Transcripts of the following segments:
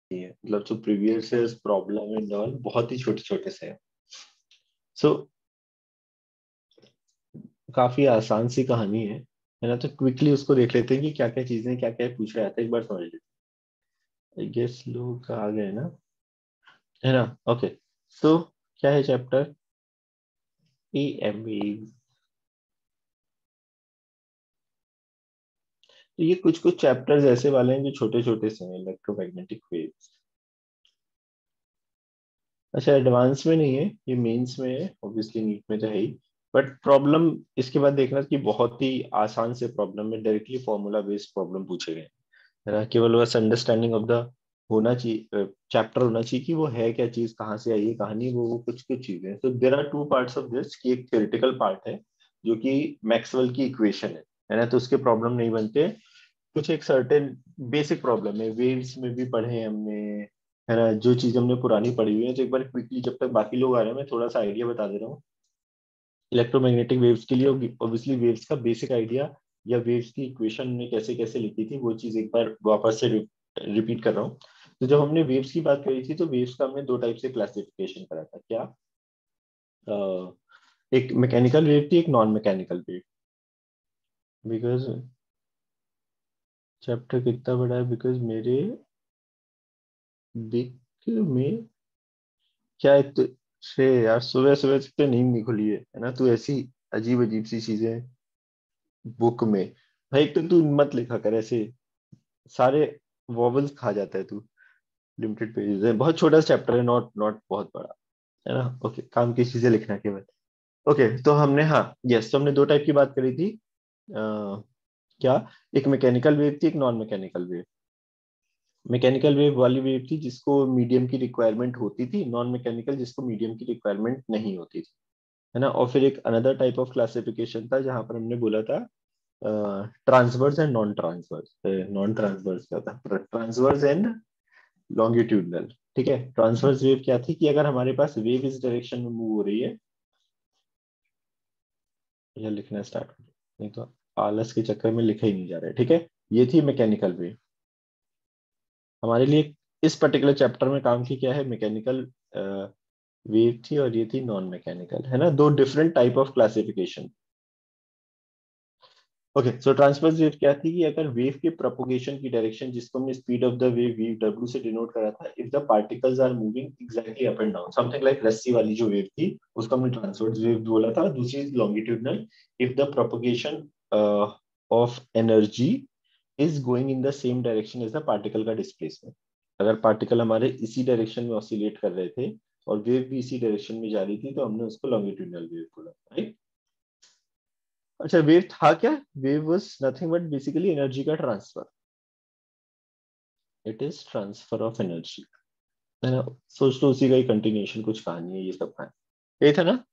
है, मतलब जो previous year problem and all बहुत ही छोटे छोटे से हैं। सो काफी आसान सी कहानी है ना। तो क्विकली उसको देख लेते हैं कि क्या क्या चीजें क्या क्या पूछ रहा था, एक बार समझ लेते हैं। आई गेस लोग आ गए ना, है ना। ओके, तो क्या है चैप्टर ई एम। तो ये कुछ कुछ चैप्टर्स ऐसे वाले हैं जो छोटे छोटे से हैं, इलेक्ट्रोमैग्नेटिक वेव्स। अच्छा, एडवांस में नहीं है, ये मेंस में है, ऑब्वियसली नीट में तो है ही। बट प्रॉब्लम इसके बाद देखना कि बहुत ही आसान से प्रॉब्लम में डायरेक्टली फॉर्मूला बेस्ड प्रॉब्लम पूछे गए हैं, है ना। केवल बस अंडरस्टैंडिंग ऑफ द होना चाहिए, चैप्टर होना चाहिए कि वो है क्या चीज, कहाँ से आई है कहानी, वो कुछ कुछ चीजें। तो there are two parts of this, कि एक थ्योरेटिकल पार्ट है जो कि मैक्सवेल की इक्वेशन है ना। तो उसके प्रॉब्लम नहीं बनते। कुछ एक सर्टेन बेसिक प्रॉब्लम है, वेव्स में भी पढ़े हैं हमने, है ना। जो चीज हमने पुरानी पढ़ी हुई है, तो एक बार क्विकली जब तक बाकी लोग आ रहे हैं मैं थोड़ा सा आइडिया बता दे रहा हूँ इलेक्ट्रोमैग्नेटिक वेव्स के लिए। ऑब्वियसली वेव्स का बेसिक आइडिया या वेव्स की इक्वेशन ने कैसे कैसे लिखी थी वो चीज एक बार वापस से रिपीट कर रहा हूँ। तो जब हमने वेव्स की बात करी थी तो वेव्स का हमने दो टाइप से क्लासिफिकेशन करा था क्या। अ, एक मैकेनिकल वेव थी, एक non mechanical wave. Because chapter कितना बड़ा है, बिकॉज मेरे दिख में क्या है तो से यार, सुबह सुबह से तो नींद नहीं खुली है ना। तू ऐसी अजीब अजीब सी चीजें बुक में, भाई एक तो तू मत लिखा कर ऐसे, सारे वॉवल्स खा जाता है तू। लिमिटेड पेजेस है, बहुत छोटा चैप्टर है, नॉट नॉट बहुत बड़ा, है ना। ओके, काम की चीजें लिखना केवल। ओके, तो हमने हाँ यस, तो हमने दो टाइप की बात करी थी। क्या, एक मैकेनिकल वेव थी, एक non mechanical wave. Mechanical wave वाली वेव थी जिसको मीडियम की रिक्वायरमेंट होती थी, नॉन मैकेनिकल जिसको मीडियम की रिक्वायरमेंट नहीं होती थी, है ना। और फिर एक अनदर टाइप ऑफ क्लासिफिकेशन था जहां पर हमने बोला था transverse and non transverse. Non transverse क्या था, ट्रांसवर्स एंड लॉन्गिट्यूडनल। ठीक है, ट्रांसवर्स वेव क्या थी कि अगर हमारे पास वेव इस डायरेक्शन में मूव हो रही है, यह लिखना स्टार्ट करो, नहीं तो आलस के चक्कर में लिखा ही नहीं जा रहा है। ठीक है, ये थी मैकेनिकल वेव हमारे लिए। इस पर्टिकुलर चैप्टर में काम की क्या है, मैकेनिकल वेव थी, और ये थी नॉन मैकेनिकल, है ना। दो different type of classification. Okay, so transverse wave क्या थी कि अगर वेव के प्रोपोगेशन की डायरेक्शन, जिसको हमने speed of the wave V W से डिनोट करा था, if the particles are moving exactly up and down, something like रस्सी वाली जो वेव थी उसको हमने ट्रांसवर्स वेव बोला था। दूसरी longitudinal, if the propagation of energy is going in the same direction as the particle का डिस्प्लेसमेंट। अगर पार्टिकल हमारे इसी डायरेक्शन में ऑसिलेट कर रहे थे और वेव भी इसी डायरेक्शन में जा रही थी, तो हमने उसको लॉन्गिट्यूडनल वेव बोला, राइट। अच्छा, वेव था क्या, wave was nothing but basically energy का transfer. It is transfer of energy, है ना। सोच लो उसी का ही कंटिन्यूशन कुछ कहानी है ये सब का, यही था ना।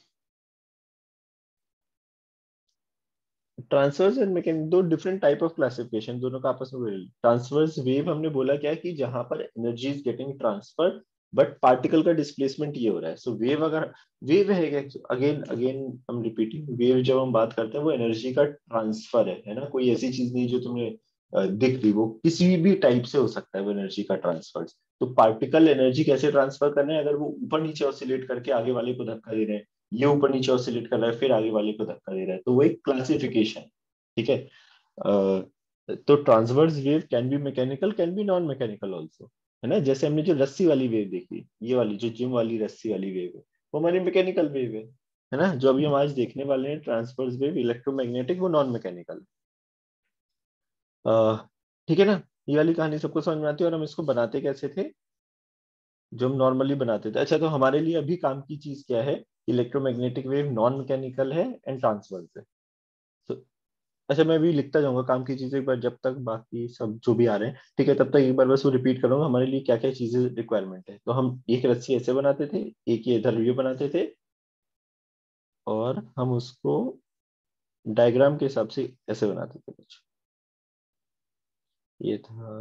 ट्रांसवर्स एंड मैकेनिकल दो डिफरेंट टाइप ऑफ क्लासिफिकेशन, दोनों का आपस में। ट्रांसवर्स वेव हमने बोला क्या कि जहां पर energy is getting transfer but particle का डिस्प्लेसमेंट ये हो रहा है। सो वेव अगर वेव है, अगेन अगेन हम रिपीटिंग, वेव जब हम बात करते हैं वो एनर्जी का ट्रांसफर है ना। कोई ऐसी चीज नहीं जो तुम्हें दिख रही, वो किसी भी टाइप से हो सकता है वो एनर्जी का ट्रांसफर। तो पार्टिकल एनर्जी कैसे ट्रांसफर करने हैं, अगर वो ऊपर नीचे ऑसिलेट करके आगे वाले को धक्का दे रहे हैं, ये ऊपर नीचे ऑसिलेट कर रहा है फिर आगे वाले को धक्का दे रहा है, तो वो एक क्लासिफिकेशन। ठीक है। तो transverse wave can be mechanical, can be non mechanical also, है ना। जैसे हमने जो रस्सी वाली वेव देखी, ये वाली जो जिम वाली रस्सी वाली वेव है, वो हमारी मैकेनिकल वेव है ना। जो अभी हम आज देखने वाले हैं ट्रांसवर्स वेव इलेक्ट्रोमैग्नेटिक, वो नॉन मैकेनिकल। ठीक है ना। ये वाली कहानी सबको समझ में आती है, और हम इसको बनाते कैसे थे, जो हम नॉर्मली बनाते थे। अच्छा, तो हमारे लिए अभी काम की चीज क्या है, इलेक्ट्रोमैग्नेटिक वेव नॉन मैकेनिकल है एंड ट्रांसवर्स है। तो अच्छा, मैं अभी लिखता जाऊंगा काम की चीजें एक बार, जब तक बाकी सब जो भी आ रहे हैं, ठीक है, तब तक एक बार बस वो रिपीट करूंगा हमारे लिए क्या क्या चीजें रिक्वायरमेंट है। तो हम एक रस्सी ऐसे बनाते थे, एक ये इधर ये बनाते थे, और हम उसको डायग्राम के हिसाब से ऐसे बनाते थे कुछ, ये था।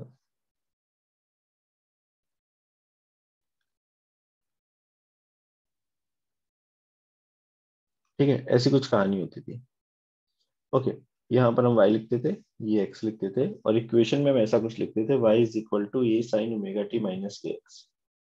ठीक है, ऐसी कुछ कहानी होती थी। ओके, यहाँ पर हम y लिखते थे, ये x लिखते थे, और इक्वेशन में हम ऐसा कुछ लिखते थे, y is equal to a sine omega T minus के एक्स।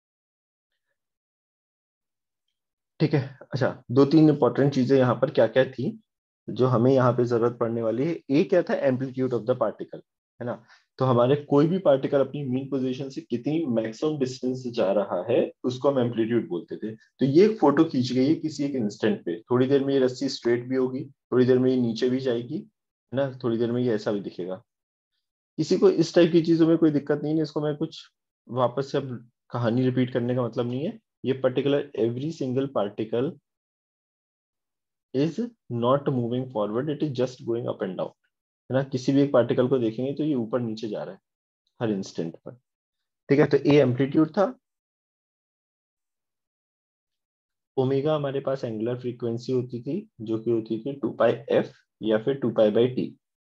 ठीक है। अच्छा, दो तीन इंपॉर्टेंट चीजें यहाँ पर क्या क्या थी जो हमें यहाँ पे जरूरत पड़ने वाली है। ए क्या था, एम्पलीट्यूड ऑफ द पार्टिकल, है ना। तो हमारे कोई भी पार्टिकल अपनी मीन पोजीशन से कितनी मैक्सिमम डिस्टेंस से जा रहा है उसको हम एम्पलीट्यूड बोलते थे। तो ये एक फोटो खींच गई है किसी एक इंस्टेंट पे, थोड़ी देर में ये रस्सी स्ट्रेट भी होगी, थोड़ी देर में ये नीचे भी जाएगी, है ना, थोड़ी देर में ये ऐसा भी दिखेगा। किसी को इस टाइप की चीजों में कोई दिक्कत नहीं है, इसको मैं कुछ वापस से अब कहानी रिपीट करने का मतलब नहीं है। ये particular every single particle is not moving forward, it is just going up and down, है ना। किसी भी एक पार्टिकल को देखेंगे तो ये ऊपर नीचे जा रहा है हर इंस्टेंट पर। ठीक है, तो ए एम्पलीट्यूड था, ओमेगा हमारे पास एंगुलर फ्रीक्वेंसी होती थी जो कि होती थी 2 पाई एफ या फिर 2 पाई बाई टी।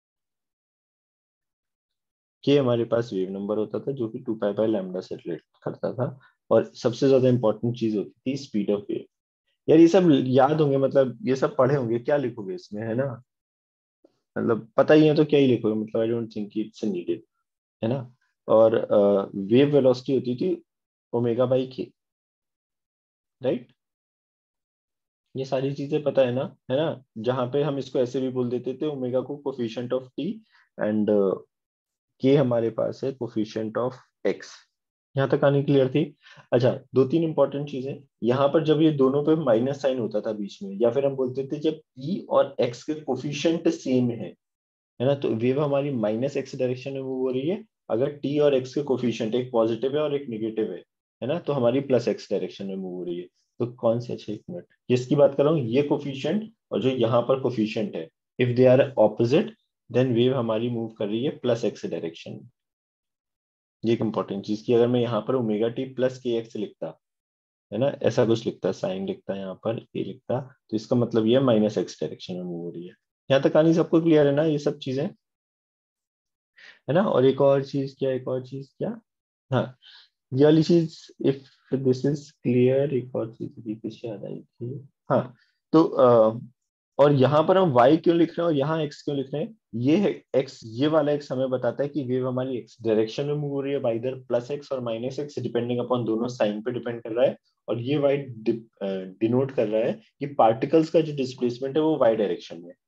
के हमारे पास वेव नंबर होता था जो कि 2 पाई बाई लैम्डा से रिलेट करता था। और सबसे ज्यादा इंपॉर्टेंट चीज होती थी स्पीड ऑफ वेव। यार ये सब याद होंगे, मतलब ये सब पढ़े होंगे, क्या लिखोगे इसमें, है ना। मतलब पता ही है तो क्या ही लिखोगे, मतलब I don't think it's needed, है ना। और वेव वेलोसिटी होती थी ओमेगा बाई के, राइट। ये सारी चीजें पता है ना। जहाँ पे हम इसको ऐसे भी बोल देते थे, ओमेगा को कोफिशिएंट ऑफ टी, एंड के हमारे पास है कोफिशिएंट ऑफ एक्स। यहाँ तक आनी क्लियर थी। अच्छा, दो तीन इंपॉर्टेंट चीजें। यहाँ पर जब ये दोनों पे माइनस साइन होता था बीच में, या फिर हम बोलते थे जब ई और एक्स के कोफिशिएंट सेम है ना, तो वेव हमारी माइनस एक्स डायरेक्शन में मूव हो रही है। अगर टी और एक्स के कोफिशिएंट, एक पॉजिटिव है और एक निगेटिव है ना, तो हमारी प्लस एक्स डायरेक्शन में मूव हो रही है। तो कौन से, अच्छा एक मिनट, किसकी बात कर रहा हूँ, ये कोफिशिएंट और जो यहाँ पर कोफिशिएंट है, if they are opposite then wave हमारी मूव कर रही है प्लस एक्स डायरेक्शन में। ये एक इंपॉर्टेंट चीज की, अगर मैं यहाँ पर omega t plus k x लिखता, है ना, ऐसा कुछ लिखता, साइन लिखता यहाँ पर ए लिखता, तो इसका मतलब ये माइनस एक्स डायरेक्शन में मूव हो रही है। यहाँ तक कहानी सबको क्लियर है ना, ये सब चीजें, है ना। और एक और चीज क्या, एक और चीज क्या, हाँ, ये वाली चीज, इफ दिस इज क्लियर, एक और चीज भी कुछ याद आई थी। हाँ, तो और यहाँ पर हम y क्यों लिख रहे हैं और यहाँ x क्यों लिख रहे हैं, ये है x, ये वाला x हमें बताता है कि वेव हमारी x डायरेक्शन में मूव हो रही है बाइदर प्लस एक्स और माइनस एक्स, डिपेंडिंग अपॉन दोनों साइन पे डिपेंड कर रहा है। और ये y डिनोट कर रहा है कि पार्टिकल्स का जो डिस्प्लेसमेंट है वो y डायरेक्शन में,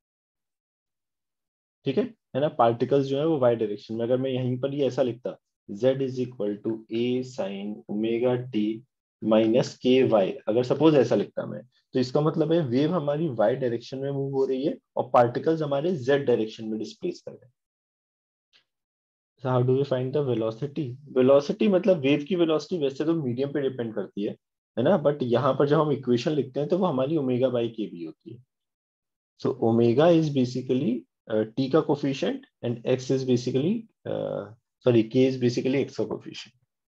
ठीक है ना। पार्टिकल्स जो है वो वाई डायरेक्शन में, अगर मैं यहीं पर ये ऐसा लिखता, z is equal to a sine omega T minus k y, अगर सपोज ऐसा लिखता मैं, तो इसका मतलब है वेव हमारी वाई डायरेक्शन में मूव हो रही है और पार्टिकल्स हमारे z डायरेक्शन में डिस्प्लेस कर रहे हैं। How do we find the velocity, velocity मतलब वेव की वेलोसिटी वैसे तो मीडियम पे डिपेंड करती है ना, बट यहाँ पर जब हम इक्वेशन लिखते हैं तो वो हमारी ओमेगा बाई के भी होती है। So omega is basically t का coefficient and x is basically sorry k is basically x का coefficient.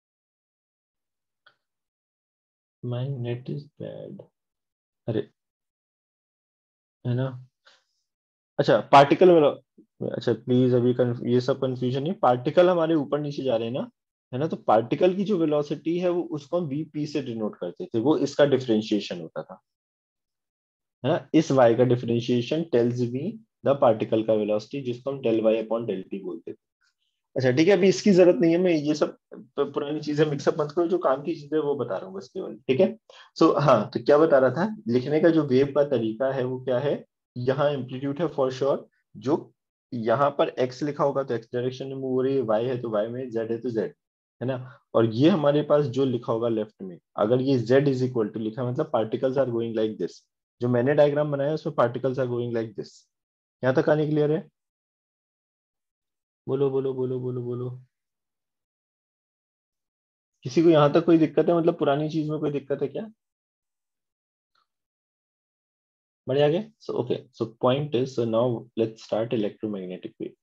My net is bad. अरे, है ना। अच्छा पार्टिकल, अच्छा प्लीज अभी ये सब कंफ्यूजन नहीं, पार्टिकल हमारे ऊपर नीचे जा रहे हैं ना, है ना। तो पार्टिकल की जो वेलोसिटी है वो उसको हम वीपी से डिनोट करते थे, वो इसका डिफरेंशिएशन होता था, है ना। इस y का differentiation tells me the particle का वेलोसिटी, जिसको हम del y upon del t बोलते थे। अच्छा ठीक है, अभी इसकी जरूरत नहीं है, मैं ये सब पुरानी चीजें मिक्सअप मत करो, जो काम की चीजें वो बता रहा हूँ बस केवल, ठीक है। सो हाँ, तो क्या बता रहा था, लिखने का जो वेव का तरीका है वो क्या है, यहाँ एम्पलीट्यूड है फॉर श्योर, जो यहाँ पर एक्स लिखा होगा तो एक्स डायरेक्शन में मूव हो रही है, वाई है तो वाई में, जेड है तो जेड, है ना। और ये हमारे पास जो लिखा होगा लेफ्ट में, अगर ये जेड इज इक्वल टू लिखा है, मतलब particles are going like this, जो मैंने डायग्राम बनाया है उसमें particles are going like this. यहाँ तक आने क्लियर है, बोलो बोलो बोलो बोलो बोलो। किसी को यहाँ तक कोई दिक्कत है, मतलब पुरानी चीज में कोई दिक्कत है क्या, बढ़िया आगे। So okay, so point is, so now let's start electromagnetic wave.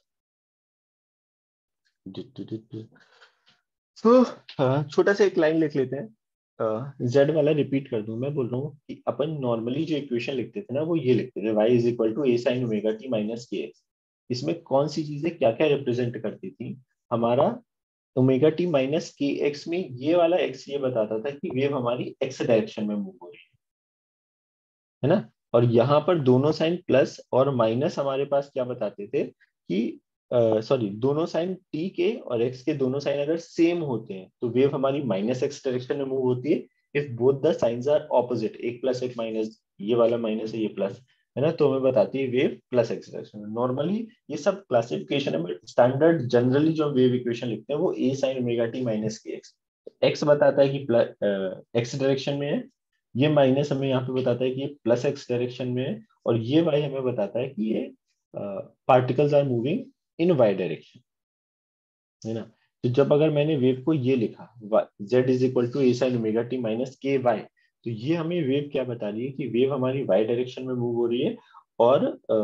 So छोटा सा एक लाइन लिख लेते हैं, जेड वाला रिपीट कर दूं, मैं बोल रहा हूँ कि अपन नॉर्मली जो इक्वेशन लिखते थे ना वो ये लिखते थे, y is equal to a sine omega T minus के एक्स। इसमें कौन सी चीजें क्या क्या रिप्रेजेंट करती थी, हमारा ओमेगा टी माइनस के एक्स में ये वाला एक्स ये बताता था कि वेव हमारी एक्स डायरेक्शन में मूव हो रही है ना। और यहाँ पर दोनों साइन प्लस और माइनस हमारे पास क्या बताते थे कि सॉरी, दोनों साइन टी के और एक्स के दोनों साइन अगर सेम होते हैं तो वेव हमारी माइनस एक्स डायरेक्शन में मूव होती है। If both the signs are opposite, एक प्लस एक माइनस, ये वाला माइनस है ये प्लस है ना, तो हमें बताती है वेव प्लस एक्स डायरेक्शन में। नॉर्मली ये सब क्लासिफिकेशन है, बट स्टैंडर्ड जनरली जो वेव इक्वेशन लिखते हैं वो a sine omega T minus के एक्स, एक्स बताता है कि एक्स डायरेक्शन में है, ये माइनस हमें यहाँ पे बताता है कि ये प्लस एक्स डायरेक्शन में है, और ये वाई हमें बताता है कि ये particles are moving in Y direction, है ना। तो जब अगर मैंने वेव को ये लिखा z is equal to a sine omega T minus k y, तो ये हमें वेव क्या बता रही है कि वेव हमारी वाई डायरेक्शन में मूव हो रही है, और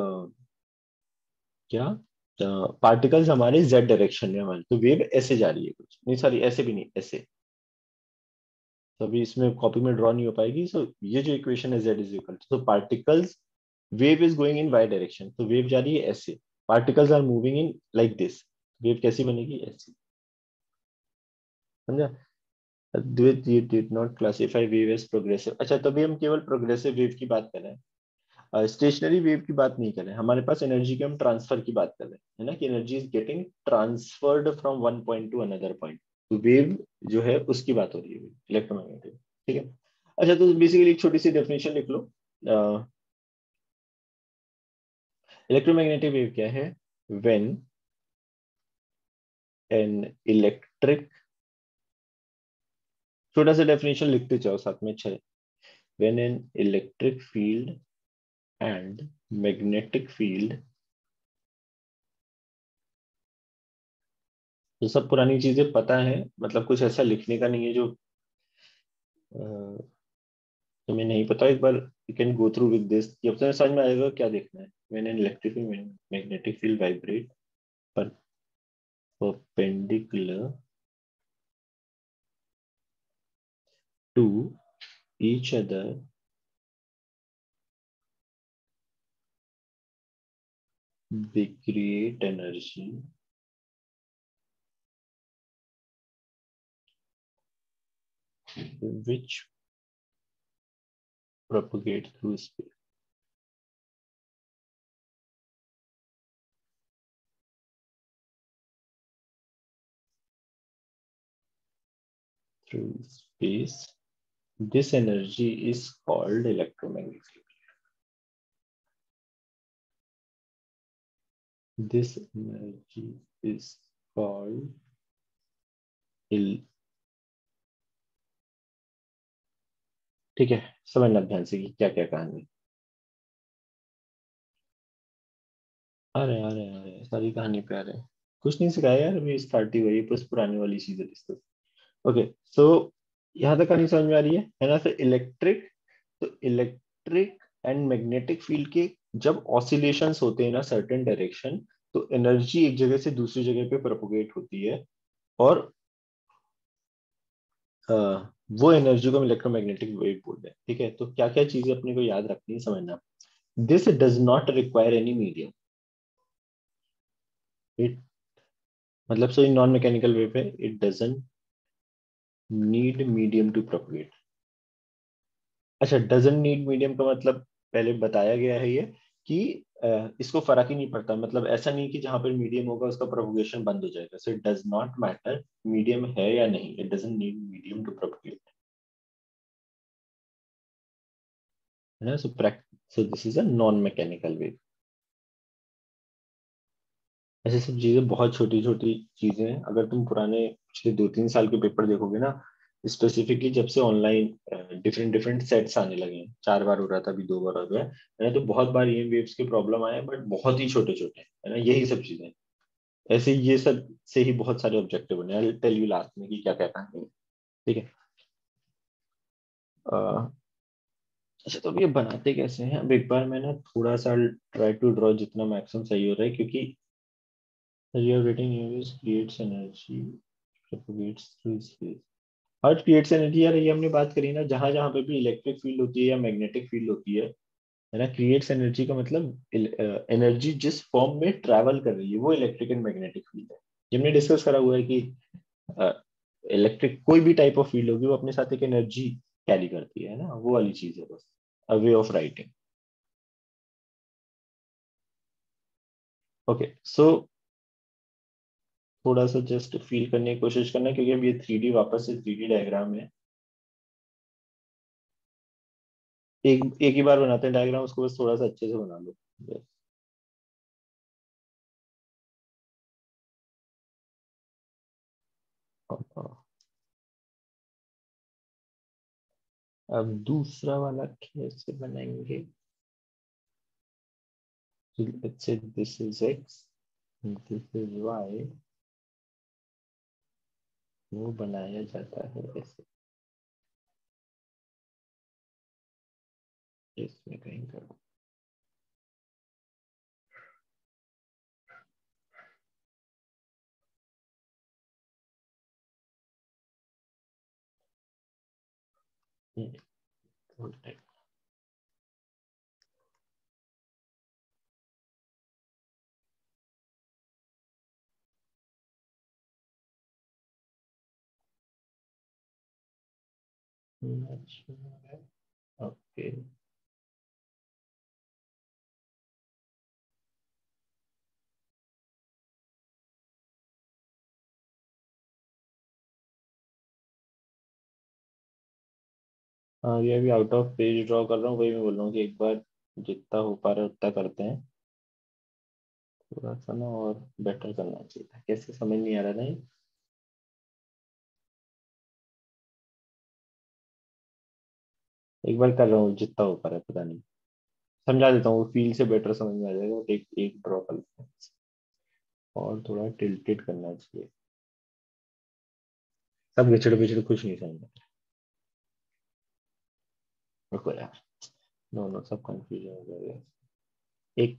क्या पार्टिकल्स हमारे z डायरेक्शन में हमारे, तो वेव ऐसे जा रही है, कुछ नहीं, सॉरी ऐसे भी नहीं, ऐसे। तो अभी इसमें कॉपी में ड्रॉ नहीं हो पाएगी। सो ये जो इक्वेशन है z इज इक्वल टू, तो particles, wave is going in Y direction, तो वेव जा रही है ऐसे, particles are moving in like this, wave कैसी बनेगी, ऐसी। समझा। द्वित you did not classify wave as progressive, अच्छा तभी हम केवल प्रोग्रेसिव वेव की बात कर रहे हैं, स्टेशनरी वेव की बात नहीं कर रहे हैं। हमारे पास एनर्जी के हम ट्रांसफर की बात कर रहे हैं, है ना, कि energy is getting transferred from one point to another point, तो वेव जो है उसकी बात हो रही है, इलेक्ट्रोमैग्नेटिक। ठीक है। अच्छा, तो बेसिकली एक छोटी सी डेफिनेशन लिख लो। इलेक्ट्रोमैग्नेटिक वेव क्या है? व्हेन एन इलेक्ट्रिक, छोटा सा डेफिनेशन लिखते जाओ साथ में, अच्छा है। When an electric field and magnetic field, तो सब पुरानी चीजें पता है, मतलब कुछ ऐसा लिखने का नहीं है जो तुम्हें नहीं पता। एक बार you can go through with this, अब तुम्हें समझ में आएगा क्या देखना है। When an electric magnetic field vibrate perpendicular to each other, they create energy which propagate through space. Through space. This energy is called electromagnetic. This energy is called ठीक है, समझना ध्यान से कि क्या क्या कहानी। आ रहे सारी कहानी पे आ रहे हैं। कुछ नहीं सिखाया यार, अभी स्टार्ट ही हुई है, बस पुरानी वाली चीजें डिस्कस। ओके, सो यहाँ तक कहानी समझ में आ रही है ना। तो इलेक्ट्रिक, तो इलेक्ट्रिक एंड मैग्नेटिक फील्ड के जब ऑसिलेशंस होते हैं ना सर्टेन डायरेक्शन, तो एनर्जी एक जगह से दूसरी जगह पे प्रोपोगेट होती है, और अ, वो एनर्जी को हम इलेक्ट्रोमैग्नेटिक वेव बोलते हैं। ठीक है, तो क्या क्या चीजें अपने को याद रखनी है, समझना। This does not require any medium, it, मतलब सो नॉन मैकेनिकल वेव है, it doesn't need medium to propagate. अच्छा, डजंट नीड मीडियम का मतलब पहले बताया गया है ये, कि इसको फर्क ही नहीं पड़ता, मतलब ऐसा नहीं कि जहां पर मीडियम होगा उसका प्रोपोगेशन बंद हो जाएगा। So it does not matter medium है या नहीं, it doesn't need medium to propagate, है ना। So this is a non mechanical wave. ऐसे सब चीजें बहुत छोटी छोटी चीजें हैं, अगर तुम पुराने पिछले 2-3 साल के पेपर देखोगे ना, स्पेसिफिकली जब से ऑनलाइन डिफरेंट डिफरेंट सेट्स आने लगे हैं, 4 बार हो रहा था, अभी 2 बार हो गया है ना, तो बहुत बार ये वेव्स के प्रॉब्लम आए, बट बहुत ही छोटे छोटे, है ना, यही सब चीजें। ऐसे ये सब से ही बहुत सारे ऑब्जेक्टिव बने, आई टेल यू लास्ट में कि क्या क्या कहानी है। ठीक है। अह, अच्छा, तो अब ये बनाते कैसे हैं, अब एक बार मैं ना थोड़ा सा ट्राई टू ड्रॉ जितना मैक्सिमम सही हो रहा है, क्योंकि reacting waves creates energy propagates through space। अर्थ क्रिएट्स एनर्जी, यार ये हमने बात करी ना, जहां जहां पे भी इलेक्ट्रिक फील्ड होती है या मैग्नेटिक फील्ड होती है ना, क्रिएट्स एनर्जी का मतलब एनर्जी जिस फॉर्म में ट्रैवल कर रही है वो इलेक्ट्रिक एंड मैग्नेटिक फील्ड है। ये हमने डिस्कस करा हुआ है कि इलेक्ट्रिक कोई भी टाइप ऑफ फील्ड होगी वो अपने साथ एक एनर्जी कैरी करती है ना, वो वाली चीज है बस, a way of writing. Okay so थोड़ा सा जस्ट फील करने की कोशिश करना, क्योंकि अब ये 3D वापस से 3D डायग्राम है। एक एक ही बार बनाते हैं डायग्राम, उसको बस थोड़ा सा अच्छे से बना लो। Yes. हाँ, अब दूसरा वाला कैसे बनाएंगे? Let's say this is x, this is y। वो बनाया जाता है ऐसे, इसमें कहीं का ओके। हाँ, ये अभी आउट ऑफ पेज ड्रॉ कर रहा हूँ, वही मैं बोल रहा हूँ कि एक बार जितना हो पा रहा है उतना करते हैं। थोड़ा सा ना और बेटर करना चाहिए था, कैसे समझ नहीं आ रहा नहीं। एक बार कर रहा हूँ, जितना हो पा रहा है पता नहीं। समझा देता हूँ, फील से बेटर समझ में आ जाएगा, बट एक एक ड्रॉ कर लेते हैं। और थोड़ा टिल्टेड करना चाहिए। सब घिचड़ पिचड़ कुछ नहीं समझ में आ रहा। रुको यार, नो नो, सब कंफ्यूजन हो जाएगा। एक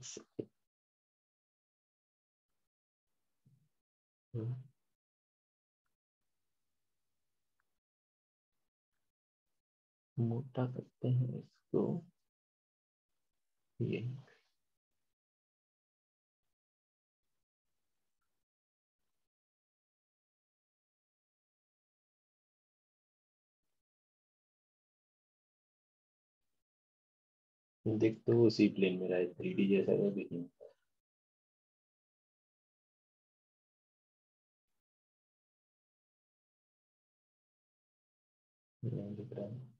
मोटा करते हैं इसको, ये देख तो उसी प्लेन में रहा है, 3D जैसा है लेकिन नहीं दिख रहा है।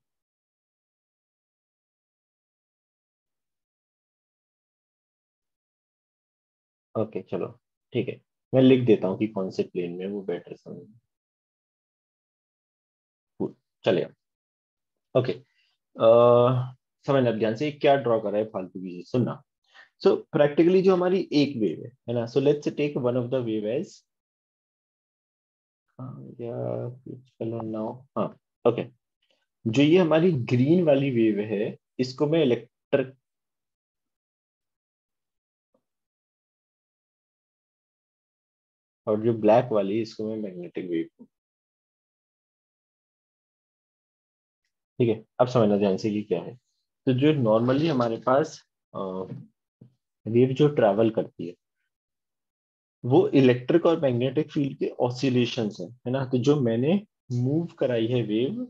ओके चलो, ठीक है। मैं लिख देता हूँ कि कौन से प्लेन में, वो बेटर समझ। चलेगा। ओके। समझना अब ध्यान से, क्या ड्रॉ कर रहा है फालतू की चीज सुनना। सो प्रैक्टिकली जो हमारी एक वेव है ना, so let's take one of the wave as, या कुछ कलर नाउ, हाँ। ओके, जो ये हमारी ग्रीन वाली वेव है, इसको मैं इलेक्ट्रिक, और जो ब्लैक वाली है, इसको मैं मैग्नेटिक वेव। ठीक है, अब समझना ध्यान से कि क्या है। तो जो नॉर्मली हमारे पास वेव जो ट्रैवल करती है, वो इलेक्ट्रिक और मैग्नेटिक फील्ड के ऑसिलेशंस है ना। तो जो मैंने मूव कराई है wave,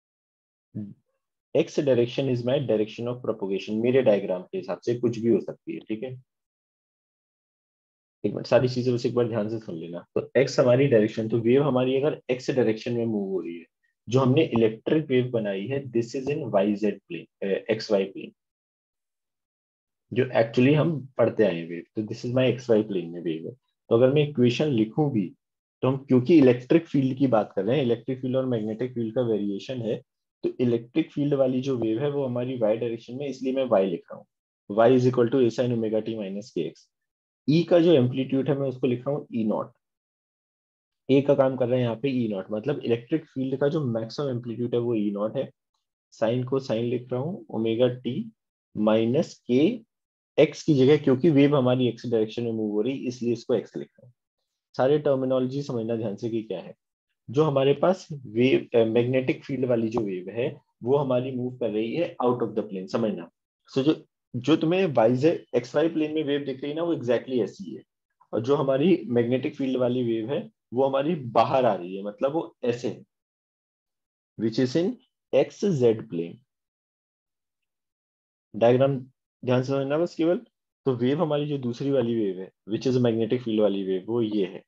x direction is my direction of propagation, मेरे डायग्राम के हिसाब से कुछ भी हो सकती है, ठीक है। एक मिनट, सारी चीजें बस एक बार ध्यान से सुन लेना। तो एक्स हमारी डायरेक्शन, तो वेव हमारी अगर एक्स डायरेक्शन में मूव हो रही है, जो हमने इलेक्ट्रिक वेव बनाई है, this is in y z plane, x Y plane, जो एक्चुअली हम पढ़ते आए वेव, तो this is my x Y plane में वेव है। तो अगर मैं इक्वेशन लिखूं भी, तो हम क्योंकि इलेक्ट्रिक फील्ड की बात कर रहे हैं, इलेक्ट्रिक फील्ड और मैग्नेटिक फील्ड का वेरिएशन है, तो इलेक्ट्रिक फील्ड वाली जो वेव है वो हमारी वाई डायरेक्शन में, इसलिए मैं वाई लिख रहा हूँ। Y is equal to a sine omega T minus के एक्स। ई का जो एम्पलीट्यूड है, मैं उसको लिख रहा हूँ ई नॉट। ए का काम कर रहे हैं यहाँ पे ई नॉट, मतलब इलेक्ट्रिक फील्ड का जो मैक्सिमम एम्पलीट्यूड है वो ई नॉट है। साइन को साइन लिख रहा हूँ ओमेगा टी माइनस के एक्स की जगह, क्योंकि वेव हमारी एक्स डायरेक्शन में मूव हो रही, इसलिए इसको एक्स लिख रहा हूँ। सारे टर्मिनोलॉजी समझना ध्यान से कि क्या है। जो हमारे पास वेव मैग्नेटिक फील्ड वाली जो वेव है, वो हमारी मूव कर रही है आउट ऑफ द प्लेन, समझना। सो जो जो तुम्हें y z x Y plane में वेव दिख रही है ना, वो एग्जैक्टली ऐसी ही है। और जो हमारी मैग्नेटिक फील्ड वाली वेव है, वो हमारी बाहर आ रही है, मतलब वो ऐसे है, which is in x z plane. Diagram ध्यान से समझना बस केवल। तो वेव हमारी जो दूसरी वाली वेव है विच इज मैग्नेटिक फील्ड वाली वेव, वो ये है,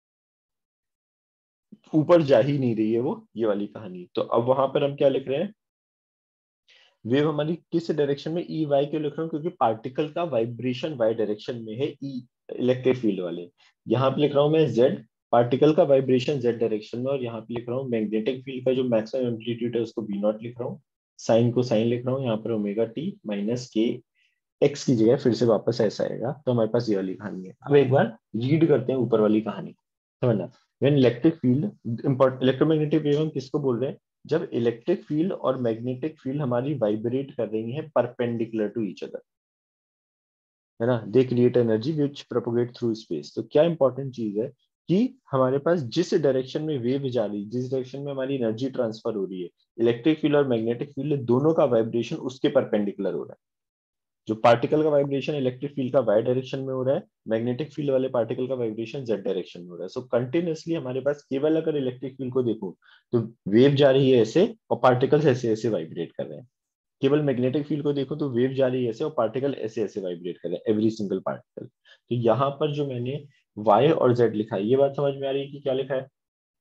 ऊपर जा ही नहीं रही है वो, ये वाली कहानी। तो अब वहां पर हम क्या लिख रहे हैं, वेव हमारी किस डायरेक्शन में, ई वाई क्यों लिख रहा हूँ, क्योंकि पार्टिकल का वाइब्रेशन वाई डायरेक्शन में है, ई इलेक्ट्रिक फील्ड वाले। यहाँ पे लिख रहा हूँ मैं जेड, पार्टिकल का वाइब्रेशन जेड डायरेक्शन में, और यहाँ पे लिख रहा हूँ मैग्नेटिक फील्ड का जो मैक्सिमम एम्पलीट्यूड है उसको बी नॉट लिख रहा हूँ, साइन को साइन लिख रहा हूँ, यहाँ पर ओमेगा टी माइनस के एक्स की जगह फिर से वापस ऐसा आएगा। तो हमारे पास ये वाली कहानी है। अब एक बार रीड करते हैं ऊपर वाली कहानी, समझना। When electric field import electromagnetic wave हम किसको बोल रहे हैं, जब इलेक्ट्रिक फील्ड और मैग्नेटिक फील्ड हमारी वाइब्रेट कर रही है परपेंडिकुलर टू ईच अदर, है ना, they create energy which propagate through space. तो क्या इंपॉर्टेंट चीज है कि हमारे पास जिस डायरेक्शन में वेव जा रही है, जिस डायरेक्शन में हमारी एनर्जी ट्रांसफर हो रही है, इलेक्ट्रिक फील्ड और मैग्नेटिक फील्ड दोनों का वाइब्रेशन उसके परपेंडिकुलर हो रहा है। जो पार्टिकल का वाइब्रेशन इलेक्ट्रिक फील्ड का वाई डायरेक्शन में हो रहा है, मैग्नेटिक फील्ड वाले पार्टिकल का वाइब्रेशन जेड डायरेक्शन में हो रहा है। सो कंटिन्यूअसली हमारे पास केवल अगर इलेक्ट्रिक फील्ड को देखो तो वेव जा रही है ऐसे और पार्टिकल्स ऐसे ऐसे वाइब्रेट कर रहे हैं। केवल मैग्नेटिक फील्ड को देखो तो वेव जा रही है ऐसे और पार्टिकल ऐसे ऐसे वाइब्रेट कर रहे हैं, एवरी सिंगल पार्टिकल। तो यहाँ पर जो मैंने वाई और जेड लिखा है, ये बात समझ में आ रही है कि क्या लिखा है,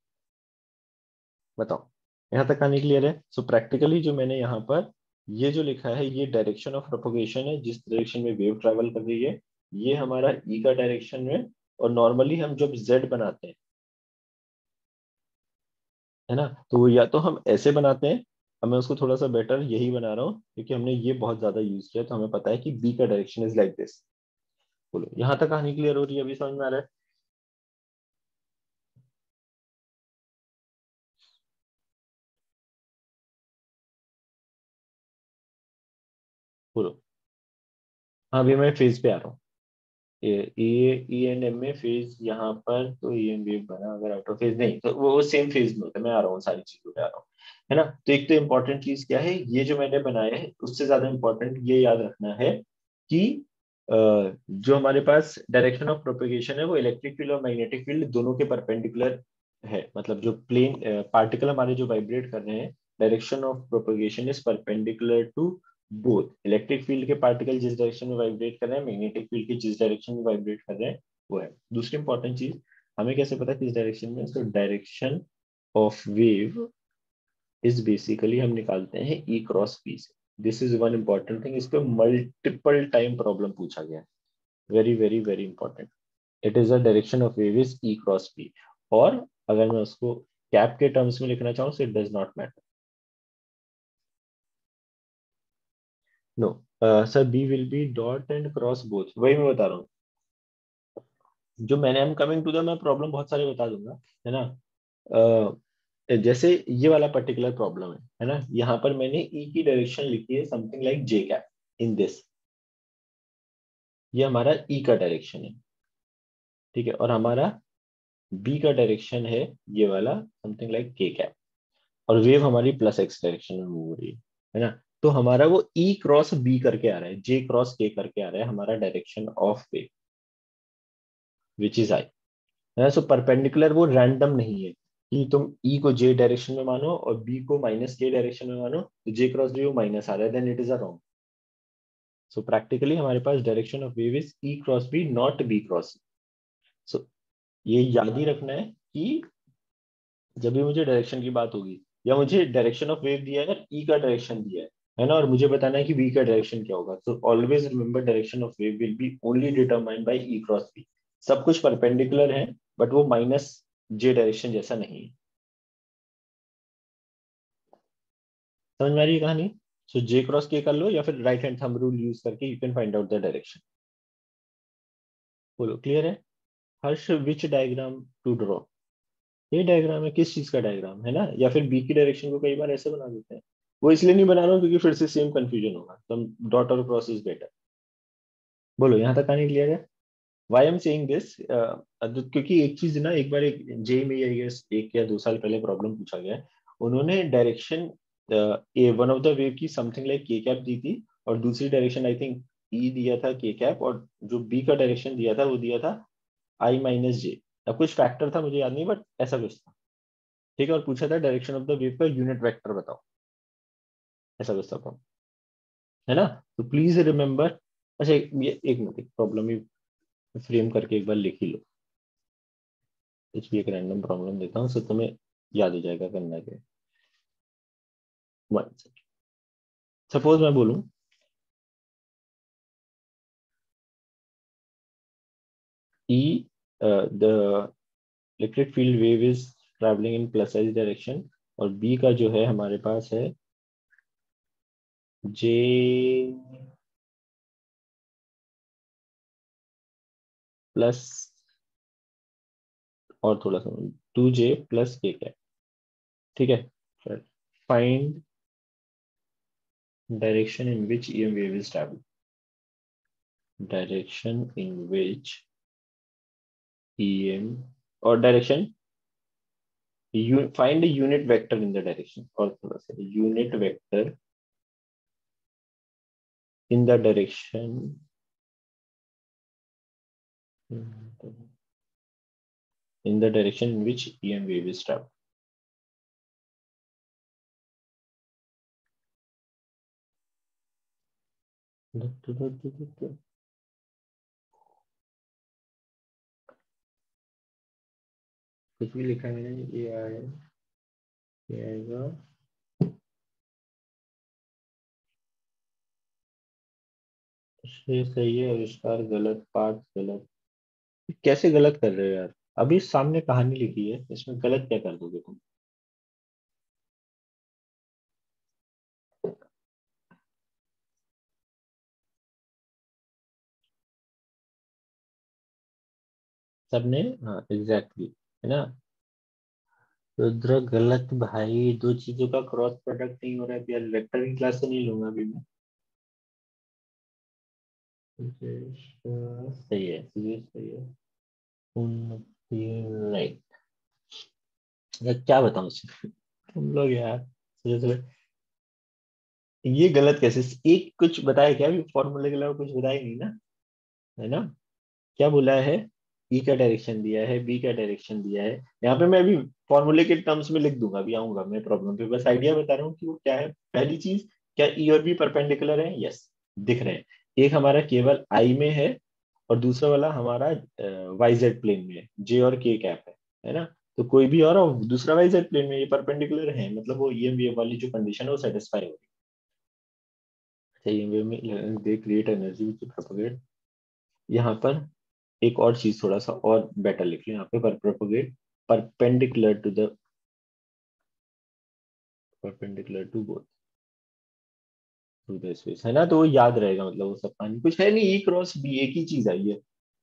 बताओ। यहाँ तक कहानी क्लियर है। सो प्रैक्टिकली जो मैंने यहाँ पर ये जो लिखा है, ये डायरेक्शन ऑफ प्रोपोगेशन है, जिस डायरेक्शन में वेव ट्रैवल कर रही है, ये हमारा ई का डायरेक्शन में। और नॉर्मली हम जब जेड बनाते हैं, है ना, तो वो या तो हम ऐसे बनाते हैं, अब मैं उसको थोड़ा सा बेटर यही बना रहा हूँ क्योंकि हमने ये बहुत ज्यादा यूज किया, तो हमें पता है कि बी का डायरेक्शन इज लाइक दिस। बोलो यहाँ तक कहानी क्लियर हो रही है, अभी समझ में आ रहा है। बोलो। हाँ अभी मैं फेज पे आ रहा हूँ। ए ई एंड एम में फेज यहाँ पर, तो ई एंड वेव बना, अगर आउट ऑफ फेज नहीं तो वो सेम फेज में होता है। मैं आ रहा हूँ, सारी चीजों पे आ रहा हूँ, है ना। तो एक तो इम्पोर्टेंट चीज क्या है, ये जो मैंने बनाया है उससे ज्यादा इम्पोर्टेंट ये याद रखना है कि जो हमारे पास डायरेक्शन ऑफ प्रोपेगेशन है वो इलेक्ट्रिक फील्ड और मैग्नेटिक फील्ड दोनों के परपेंडिकुलर है। मतलब जो प्लेन पार्टिकल हमारे जो वाइब्रेट कर रहे हैं, direction of propagation is perpendicular to both electric field के पार्टिकल जिस डायरेक्शन में वाइब्रेट कर रहे हैं, मैग्नेटिक फील्ड के जिस डायरेक्शन में वाइब्रेट कर रहे हैं, वो है। दूसरी इंपॉर्टेंट चीज, हमें कैसे पता किस डायरेक्शन में, तो direction of wave is basically हम निकालते हैं ई क्रॉस पी से। This is one important thing, इस पे मल्टीपल टाइम प्रॉब्लम पूछा गया है, very very very important. It is a direction of wave is E cross P. और अगर मैं उसको कैप के टर्म्स में लिखना चाहूँ, so it does not matter. No sir, B will be dot and cross both, वही मैं बता रहा हूँ। जो मैंने, I am coming to the, मैं प्रॉब्लम बहुत सारे बता दूंगा, है ना। जैसे ये वाला पर्टिकुलर प्रॉब्लम है ना, यहाँ पर मैंने ई की डायरेक्शन लिखी है something like j cap in this, ये हमारा ई का डायरेक्शन है, ठीक है। और हमारा बी का डायरेक्शन है ये वाला समथिंग लाइक के कैप, और वेव हमारी प्लस एक्स डायरेक्शन में मूव हो रही है ना। तो हमारा वो ई क्रॉस बी करके आ रहा है, जे क्रॉस के करके आ रहा है हमारा direction of wave, which is i, है ना। सो परपेंडिकुलर वो रैंडम नहीं है कि तुम ई को जे डायरेक्शन में मानो और बी को माइनस के डायरेक्शन में मानो, तो जे क्रॉस बी वो माइनस आ रहा है, then it is a wrong. So practically हमारे पास direction of wave is E cross B, not B cross. So ये याद ही रखना है कि जब भी मुझे डायरेक्शन की बात होगी, या मुझे डायरेक्शन ऑफ वेव दिया है ना, ई का डायरेक्शन दिया है ना, और मुझे बताना है कि बी का डायरेक्शन क्या होगा, तो always remember direction of wave will be only determined by E cross B. सब कुछ परपेंडिकुलर है, बट वो माइनस जे डायरेक्शन जैसा नहीं है। समझ में आ रही है कहानी। सो जे क्रॉस के कर लो, या फिर right hand thumb rule use करके you can find out the direction. बोलो क्लियर है। Harsh, which diagram to draw, ये डायग्राम है, किस चीज का डायग्राम है ना, या फिर बी की डायरेक्शन को कई बार ऐसे बना देते हैं। वो इसलिए नहीं बना रहा हूँ क्योंकि फिर से सेम कंफ्यूजन होगा, तो हम डॉट और क्रॉस इज बेटर। बोलो यहाँ तक कहानी क्लियर है। वाई एम सेइंग दिस, क्योंकि एक चीज ना, एक बार एक जे में आई गेस 1 या 2 साल पहले प्रॉब्लम पूछा गया है। उन्होंने direction a one of the wave की समथिंग लाइक के कैप दी थी, और दूसरी डायरेक्शन आई थिंक ई दिया था के कैप, और जो बी का डायरेक्शन दिया था वो दिया था आई माइनस जे। अब कुछ फैक्टर था मुझे याद नहीं, बट ऐसा कुछ था, ठीक है। और पूछा था डायरेक्शन ऑफ द वेव का यूनिट वेक्टर बताओ, ऐसा कुछ था problem, है ना। तो प्लीज रिमेंबर अच्छा ये एक मिनट, एक प्रॉब्लम ही फ्रेम करके एक बार लिख ही लो। कुछ भी एक रैंडम प्रॉब्लम देता हूँ, सो तुम्हें याद हो जाएगा करना क्या। वन, सपोज मैं बोलूँ E, the electric field wave is traveling in plus s direction, और B का जो है हमारे पास है J प्लस, और थोड़ा सा 2J प्लस K कैप। ठीक है, find direction in which EM wave is traveling, direction in which EM, और direction, find a unit vector in the direction, और थोड़ा सा unit vector in the direction, in the direction in which EM wave is traveling। कुछ भी लिखा है ये आएगा। ये सही है, आविष्कार गलत, पाठ गलत। कैसे गलत कर रहे हो यार? अभी सामने कहानी लिखी है, इसमें गलत क्या कर दोगे तुम? सबने, हाँ एग्जैक्टली, है ना। रुद्र गलत भाई, दो चीजों का क्रॉस प्रोडक्ट नहीं हो रहा है यार, वेक्टर की क्लास से नहीं लूंगा अभी मैं। सही है, सही है। राइट। क्या बताऊं उससे, तुम लोग यार ये गलत कैसे, एक कुछ बताया क्या अभी फॉर्मूले के अलावा? कुछ बताया नहीं ना, है ना। क्या बोला है? ई का डायरेक्शन दिया है, बी का डायरेक्शन दिया है। यहाँ पे मैं अभी फॉर्मूले के टर्म्स में लिख दूंगा, अभी आऊंगा मैं प्रॉब्लम पे, बस आइडिया बता रहा हूँ कि वो क्या है। पहली चीज, क्या ई और बी परपेंडिकुलर है? यस, दिख रहे हैं। एक हमारा केवल आई में है, और दूसरा वाला हमारा वाई जेड प्लेन में है, जे और के कैप है ना। तो कोई भी और दूसरा वाई जेड प्लेन में ये परपेंडिकुलर है, मतलब वो ई एम वी वाली जो कंडीशन है वो सेटिस्फाई होगी। चाहिए में they create energy which propagate. यहाँ पर एक और चीज थोड़ा सा और बेटर लिख लें यहाँ पे, पर propagate perpendicular to the, perpendicular to both to the space, है ना। तो वो याद रहेगा, मतलब वो सब कहानी कुछ है नहीं, ई क्रॉस बी एक ही चीज आई है।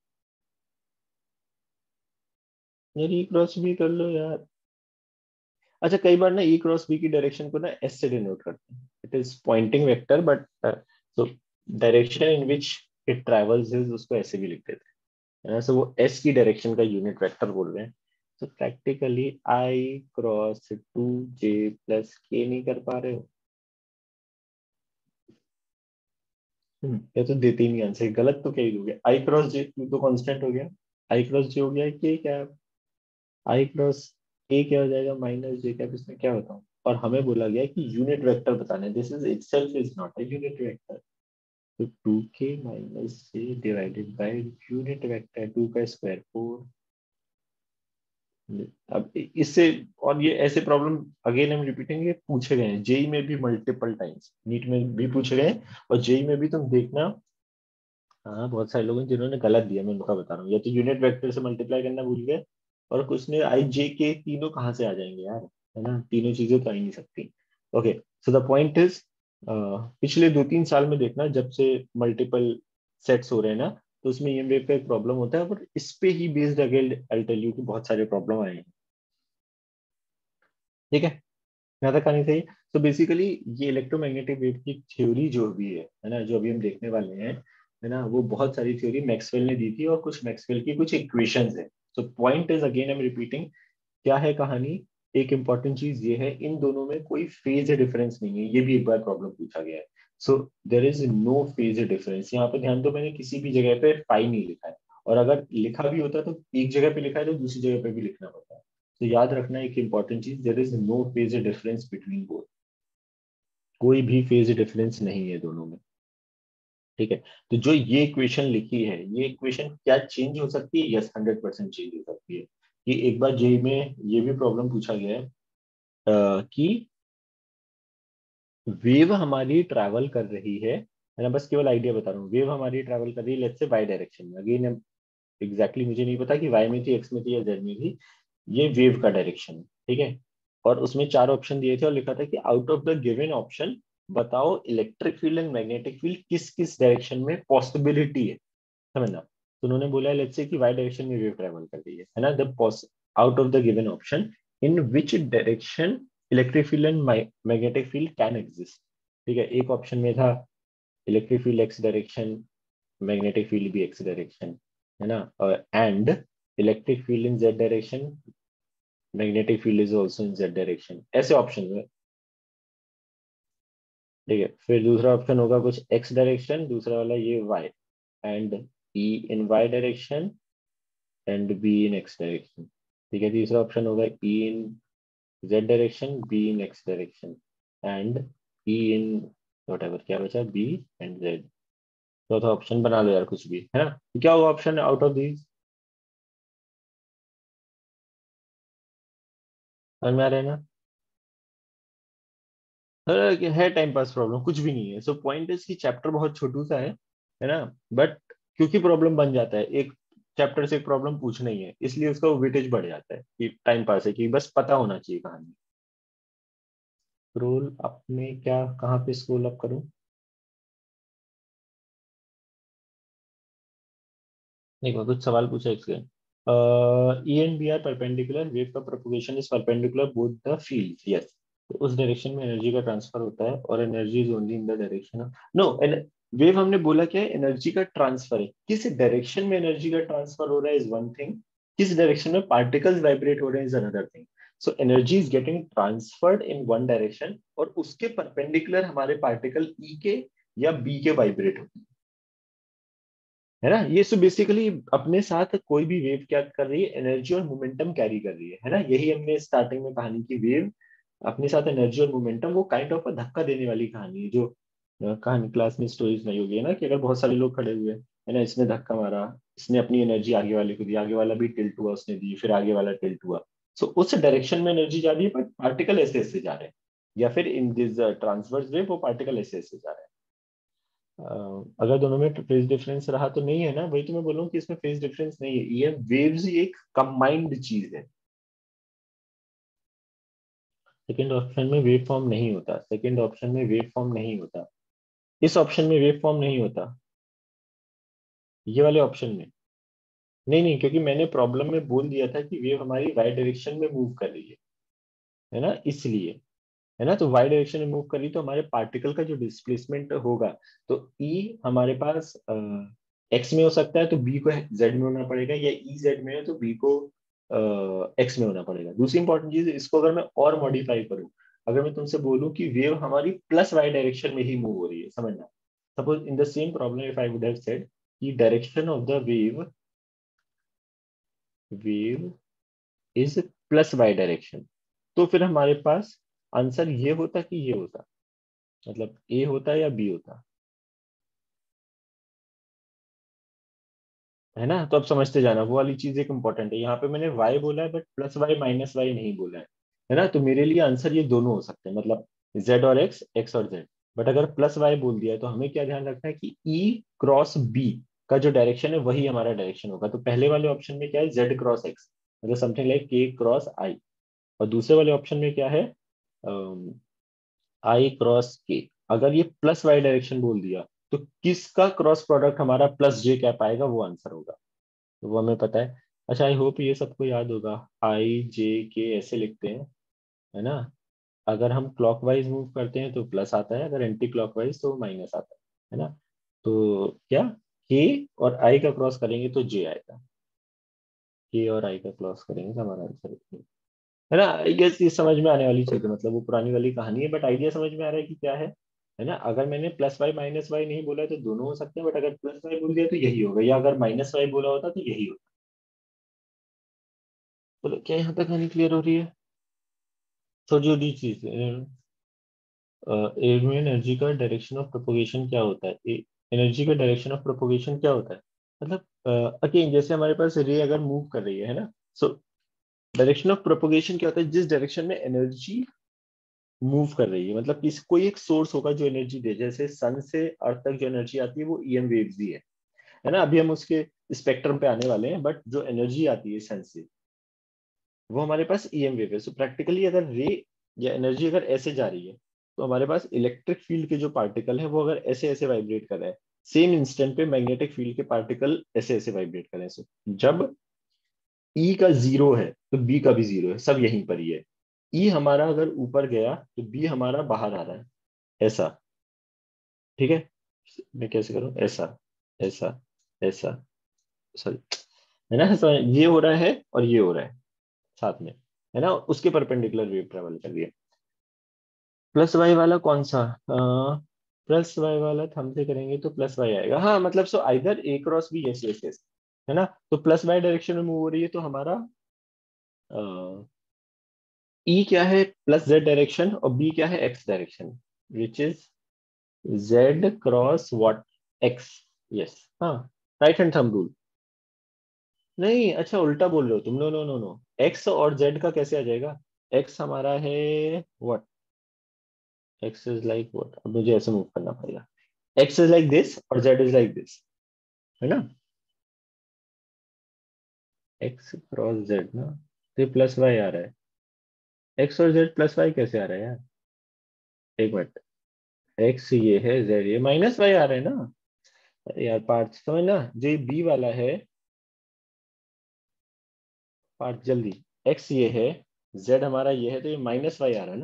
यार ई क्रॉस बी कर लो यार। अच्छा, कई बार ना ई क्रॉस बी की डायरेक्शन को ना एस से डिनोट करते हैं, it is pointing vector, but so direction in which it travels is, उसको ऐसे भी लिख देते हैं, है ना। सो वो एस की डायरेक्शन का यूनिट वेक्टर बोल रहे हैं। तो practically I cross 2J plus के नहीं कर पा रहे हो? ये तो देते ही नहीं आंसर, गलत तो क्या ही दोगे। आई क्रॉस जे तो कांस्टेंट हो गया, आई क्रॉस जे हो गया, के क्या, आई क्रॉस ए क्या हो जाएगा, माइनस जे कैप, इसमें क्या बताऊं। और हमें बोला गया कि यूनिट वेक्टर बताना है, this is itself is not a unit vector. तो 2K minus J divided by unit vector, 2 का स्क्वायर 4। अब इससे, और ये ऐसे प्रॉब्लम अगेन हम रिपीटिंग पूछे गए हैं जेई में भी मल्टीपल टाइम्स, नीट में भी पूछे गए हैं, और जेई में भी तुम देखना। हाँ बहुत सारे लोग हैं जिन्होंने गलत दिया, मैं उनका बता रहा हूँ, या तो यूनिट वेक्टर से मल्टीप्लाई करना भूल गए, और कुछ ने आई जे के तीनों कहाँ से आ जाएंगे यार, है ना, तीनों चीजें तो आ ही नहीं सकती। Okay, so the point is, पिछले 2-3 साल में देखना, जब से मल्टीपल सेट्स हो रहे हैं ना, तो उसमें ईएमवेव का एक प्रॉब्लम होता है, पर इस पे ही based again I tell you कि बहुत सारे प्रॉब्लम आए हैं। ठीक है, यहाँ तक आनी चाहिए। तो बेसिकली ये इलेक्ट्रोमैग्नेटिक वेव की थ्योरी जो भी है ना, जो अभी हम देखने वाले हैं, है ना, वो बहुत सारी थ्योरी मैक्सवेल ने दी थी, और कुछ मैक्सवेल की कुछ इक्वेशंस है। So point is again I am repeating, क्या है कहानी। एक इंपॉर्टेंट चीज ये है, इन दोनों में कोई फेज डिफरेंस नहीं है, ये भी एक बार प्रॉब्लम पूछा गया है। So there is no phase difference. यहाँ पे ध्यान दो, मैंने किसी भी जगह पे फाई नहीं लिखा है, और अगर लिखा भी होता तो एक जगह पे लिखा है तो दूसरी जगह पे भी लिखना होता है। तो याद रखना एक इंपॉर्टेंट चीज, there is no phase difference between both, कोई भी फेज डिफरेंस नहीं है दोनों में। ठीक है। तो जो ये इक्वेशन लिखी है, ये इक्वेशन क्या चेंज हो सकती है? यस, 100% चेंज हो सकती है। कि एक बार जेई में ये भी प्रॉब्लम पूछा गया है कि वेव हमारी ट्रैवल कर रही है। मैं बस केवल आइडिया बता रहा हूँ, वेव हमारी ट्रैवल कर रही है लेट्स से वाई डायरेक्शन में। अगेन एग्जैक्टली मुझे नहीं पता कि वाई में थी, एक्स में थी या जेड में थी। ये वेव का डायरेक्शन है, ठीक है। और उसमें चार ऑप्शन दिए थे और लिखा था कि out of the given option बताओ electric field and magnetic field किस किस डायरेक्शन में पॉसिबिलिटी है, समझना। तो उन्होंने बोला लेट्स से कि वाई डायरेक्शन में वेव ट्रैवल कर रही है ना। The out of the given option in which direction electric field and magnetic field can exist. ठीक है, एक ऑप्शन में था electric field X direction, magnetic field भी एक्स डायरेक्शन, है ना। और and electric field in Z direction, magnetic field is also in Z direction, ऐसे ऑप्शन है। ठीक है, फिर दूसरा ऑप्शन होगा कुछ एक्स डायरेक्शन, दूसरा वाला ये Y, and E in Y direction and B in X direction. ठीक है, तीसरा ऑप्शन होगा E in Z direction, B in X direction and E in whatever, क्या बचा, बी एंड जेड। चौथा ऑप्शन बना लो यार कुछ भी, है ना। तो क्या होगा ऑप्शन आउट ऑफ दीज? समझ में आ रहा है ना? है टाइम पास प्रॉब्लम, कुछ भी नहीं है। सो पॉइंट इज कि चैप्टर बहुत छोटू सा है ना। बट क्योंकि प्रॉब्लम बन जाता है, एक चैप्टर से एक प्रॉब्लम पूछना ही है, इसलिए उसका वेटेज बढ़ जाता है कि टाइम पास है, कि बस पता होना चाहिए कहानी। रोल अपने क्या, कहाँ पे स्क्रॉल अप करूँ? देखो कुछ सवाल पूछा इसके। E and B are perpendicular, wave का propagation is perpendicular both the field, yes. तो उस डायरेक्शन में एनर्जी का ट्रांसफर होता है और energy is only in the direction, no. Wave हमने बोला क्या है, एनर्जी का ट्रांसफर है। किस डायरेक्शन में एनर्जी का ट्रांसफर हो रहा है इज वन थिंग, किस डायरेक्शन में पार्टिकल्स वाइब्रेट हो रहे हैं is another thing. So energy is getting transferred in one direction और उसके परपेंडिकुलर हमारे पार्टिकल ई के या बी के वाइब्रेट होते हैं, है ना। ये सो बेसिकली अपने साथ कोई भी वेव क्या कर रही है, एनर्जी और मोमेंटम कैरी कर रही है ना। यही हमने स्टार्टिंग में कहानी की, वेव अपने साथ एनर्जी और मोमेंटम, वो काइंड ऑफ धक्का देने वाली कहानी है। जो कहानी क्लास में स्टोरीज नहीं होगी, है ना, कि अगर बहुत सारे लोग खड़े हुए है ना, इसने धक्का मारा, इसने अपनी एनर्जी आगे वाले को दी, आगे वाला भी टिल्ट हुआ, उसने दी, फिर आगे वाला टिल्ट हुआ। सो उस डायरेक्शन में एनर्जी जा रही है, बट पार्टिकल ऐसे ऐसे जा रहे हैं, या फिर इन दिस ट्रांसवर्स वेव वो पार्टिकल ऐसे ऐसे जा रहे हैं। अगर दोनों में फेज डिफरेंस रहा तो नहीं है ना, वही तो मैं बोल रहा हूँ कि इसमें फेज डिफरेंस नहीं है, ये वेव्स ही एक कंबाइंड चीज है। सेकंड ऑप्शन में वेव फॉर्म नहीं होता, सेकंड ऑप्शन में वेव फॉर्म नहीं होता, इस ऑप्शन में वेव फॉर्म नहीं होता, ये वाले ऑप्शन में। नहीं नहीं, क्योंकि मैंने प्रॉब्लम में बोल दिया था कि वेव हमारी वाई डायरेक्शन में मूव कर रही है ना, इसलिए, है ना। तो वाई डायरेक्शन में मूव कर रही तो हमारे पार्टिकल का जो डिस्प्लेसमेंट होगा, तो ई हमारे पास एक्स में हो सकता है तो बी को जेड में होना पड़ेगा, या ई जेड में है तो बी को एक्स में होना पड़ेगा। दूसरी इंपॉर्टेंट चीज, इसको अगर मैं और मॉडिफाई करूं, अगर मैं तुमसे बोलूं कि वेव हमारी प्लस वाई डायरेक्शन में ही मूव हो रही है, समझना। Suppose in the same problem if I would have said कि direction of the wave is plus Y direction, तो फिर हमारे पास आंसर ये होता कि ये होता, मतलब ए होता या बी होता, है ना। तो अब समझते जाना, वो वाली चीज एक इंपॉर्टेंट है। यहाँ पे मैंने y बोला है but plus Y minus Y नहीं बोला है ना। तो मेरे लिए आंसर ये दोनों हो सकते हैं, मतलब z और x, x और z। बट अगर प्लस वाई बोल दिया है तो हमें क्या ध्यान रखना है कि e क्रॉस b का जो डायरेक्शन है वही हमारा डायरेक्शन होगा। तो पहले वाले ऑप्शन में क्या है, z क्रॉस x, मतलब something like k cross i। और दूसरे वाले ऑप्शन में क्या है, आई क्रॉस के। अगर ये प्लस वाई डायरेक्शन बोल दिया तो किसका क्रॉस प्रोडक्ट हमारा प्लस जे क्या पाएगा, वो आंसर होगा। तो वो हमें पता है। अच्छा, आई होप ये सबको याद होगा। आई जे के ऐसे लिखते हैं, है ना। अगर हम क्लॉकवाइज मूव करते हैं तो प्लस आता है, अगर एंटी क्लॉकवाइज तो माइनस आता है ना। तो क्या, के और आई का क्रॉस करेंगे तो जे आएगा, के और आई का क्रॉस करेंगे तो हमारा आंसर है ना। आई गेस ये समझ में आने वाली चीज है, मतलब वो पुरानी वाली कहानी है, बट आइडिया समझ में आ रहा है कि क्या है ना। अगर मैंने प्लस वाई माइनस वाई नहीं बोला है तो दोनों हो सकते हैं, बट अगर प्लस वाई बोल दिया तो यही होगा, या अगर माइनस वाई बोला होता तो यही होता। बोलो क्या यहाँ तक कहानी क्लियर हो रही है? छोटी छोटी चीज, एयर में एनर्जी का डायरेक्शन ऑफ प्रोपोगेशन क्या होता है? एनर्जी का डायरेक्शन ऑफ प्रोपोगेशन क्या होता है? मतलब अगेन जैसे हमारे पास रे अगर मूव कर रही है ना, सो डायरेक्शन ऑफ प्रोपोगेशन क्या होता है? जिस डायरेक्शन में एनर्जी मूव कर रही है, मतलब किसी कोई एक सोर्स होगा जो एनर्जी दे, जैसे सन से अर्थ तक जो एनर्जी आती है वो ईएम वेव्स ही है ना? अभी हम उसके स्पेक्ट्रम पे आने वाले हैं, बट जो एनर्जी आती है सन से वो हमारे पास ईएम वेव है। सो प्रैक्टिकली अगर रे या एनर्जी अगर ऐसे जा रही है, तो हमारे पास इलेक्ट्रिक फील्ड के जो पार्टिकल है वो अगर ऐसे ऐसे वाइब्रेट कर रहा है, सेम इंस्टेंट पे मैग्नेटिक फील्ड के पार्टिकल ऐसे ऐसे वाइब्रेट कर रहे हैं। सो जब ई का जीरो है तो बी का भी जीरो है, सब यहीं पर ही है। ई हमारा अगर ऊपर गया तो बी हमारा बाहर आ रहा है, ऐसा। ठीक है, मैं कैसे करूं? ऐसा, ऐसा, ऐसा, सॉरी, है ना? so, ये हो रहा है और ये हो रहा है साथ में, है ना? उसके परपेंडिकुलर वेव ट्रेवल कर रही है। प्लस वाई वाला कौन सा? प्लस वाई वाला थंब से करेंगे तो प्लस वाई आएगा, हाँ। मतलब so either A cross B, yes yes yes, है ना? तो प्लस वाई डायरेक्शन में मूव हो रही है तो हमारा ई क्या है? प्लस जेड डायरेक्शन, और बी क्या है? X direction, which is Z cross what? X. Yes, हाँ, राइट हैंड थंब रूल। नहीं, अच्छा उल्टा बोल रहे हो तुम। No no no no, X और जेड का कैसे आ जाएगा? एक्स हमारा है what? X is like what? अब मुझे ऐसे मूव करना पड़ेगा। एक्स इज लाइक दिस और जेड इज लाइक दिस, है ना? एक्स क्रॉस जेड ना, तो प्लस वाई आ रहा है। एक्स और जेड प्लस वाई कैसे आ रहा है यार? एक मिनट, एक्स ये है, जेड ये, माइनस वाई आ रहा है ना? अरे यार पार्थ समझना, जो बी वाला है, पार्थ जल्दी, एक्स ये है, जेड हमारा ये है, तो ये माइनस वाई आ रहा है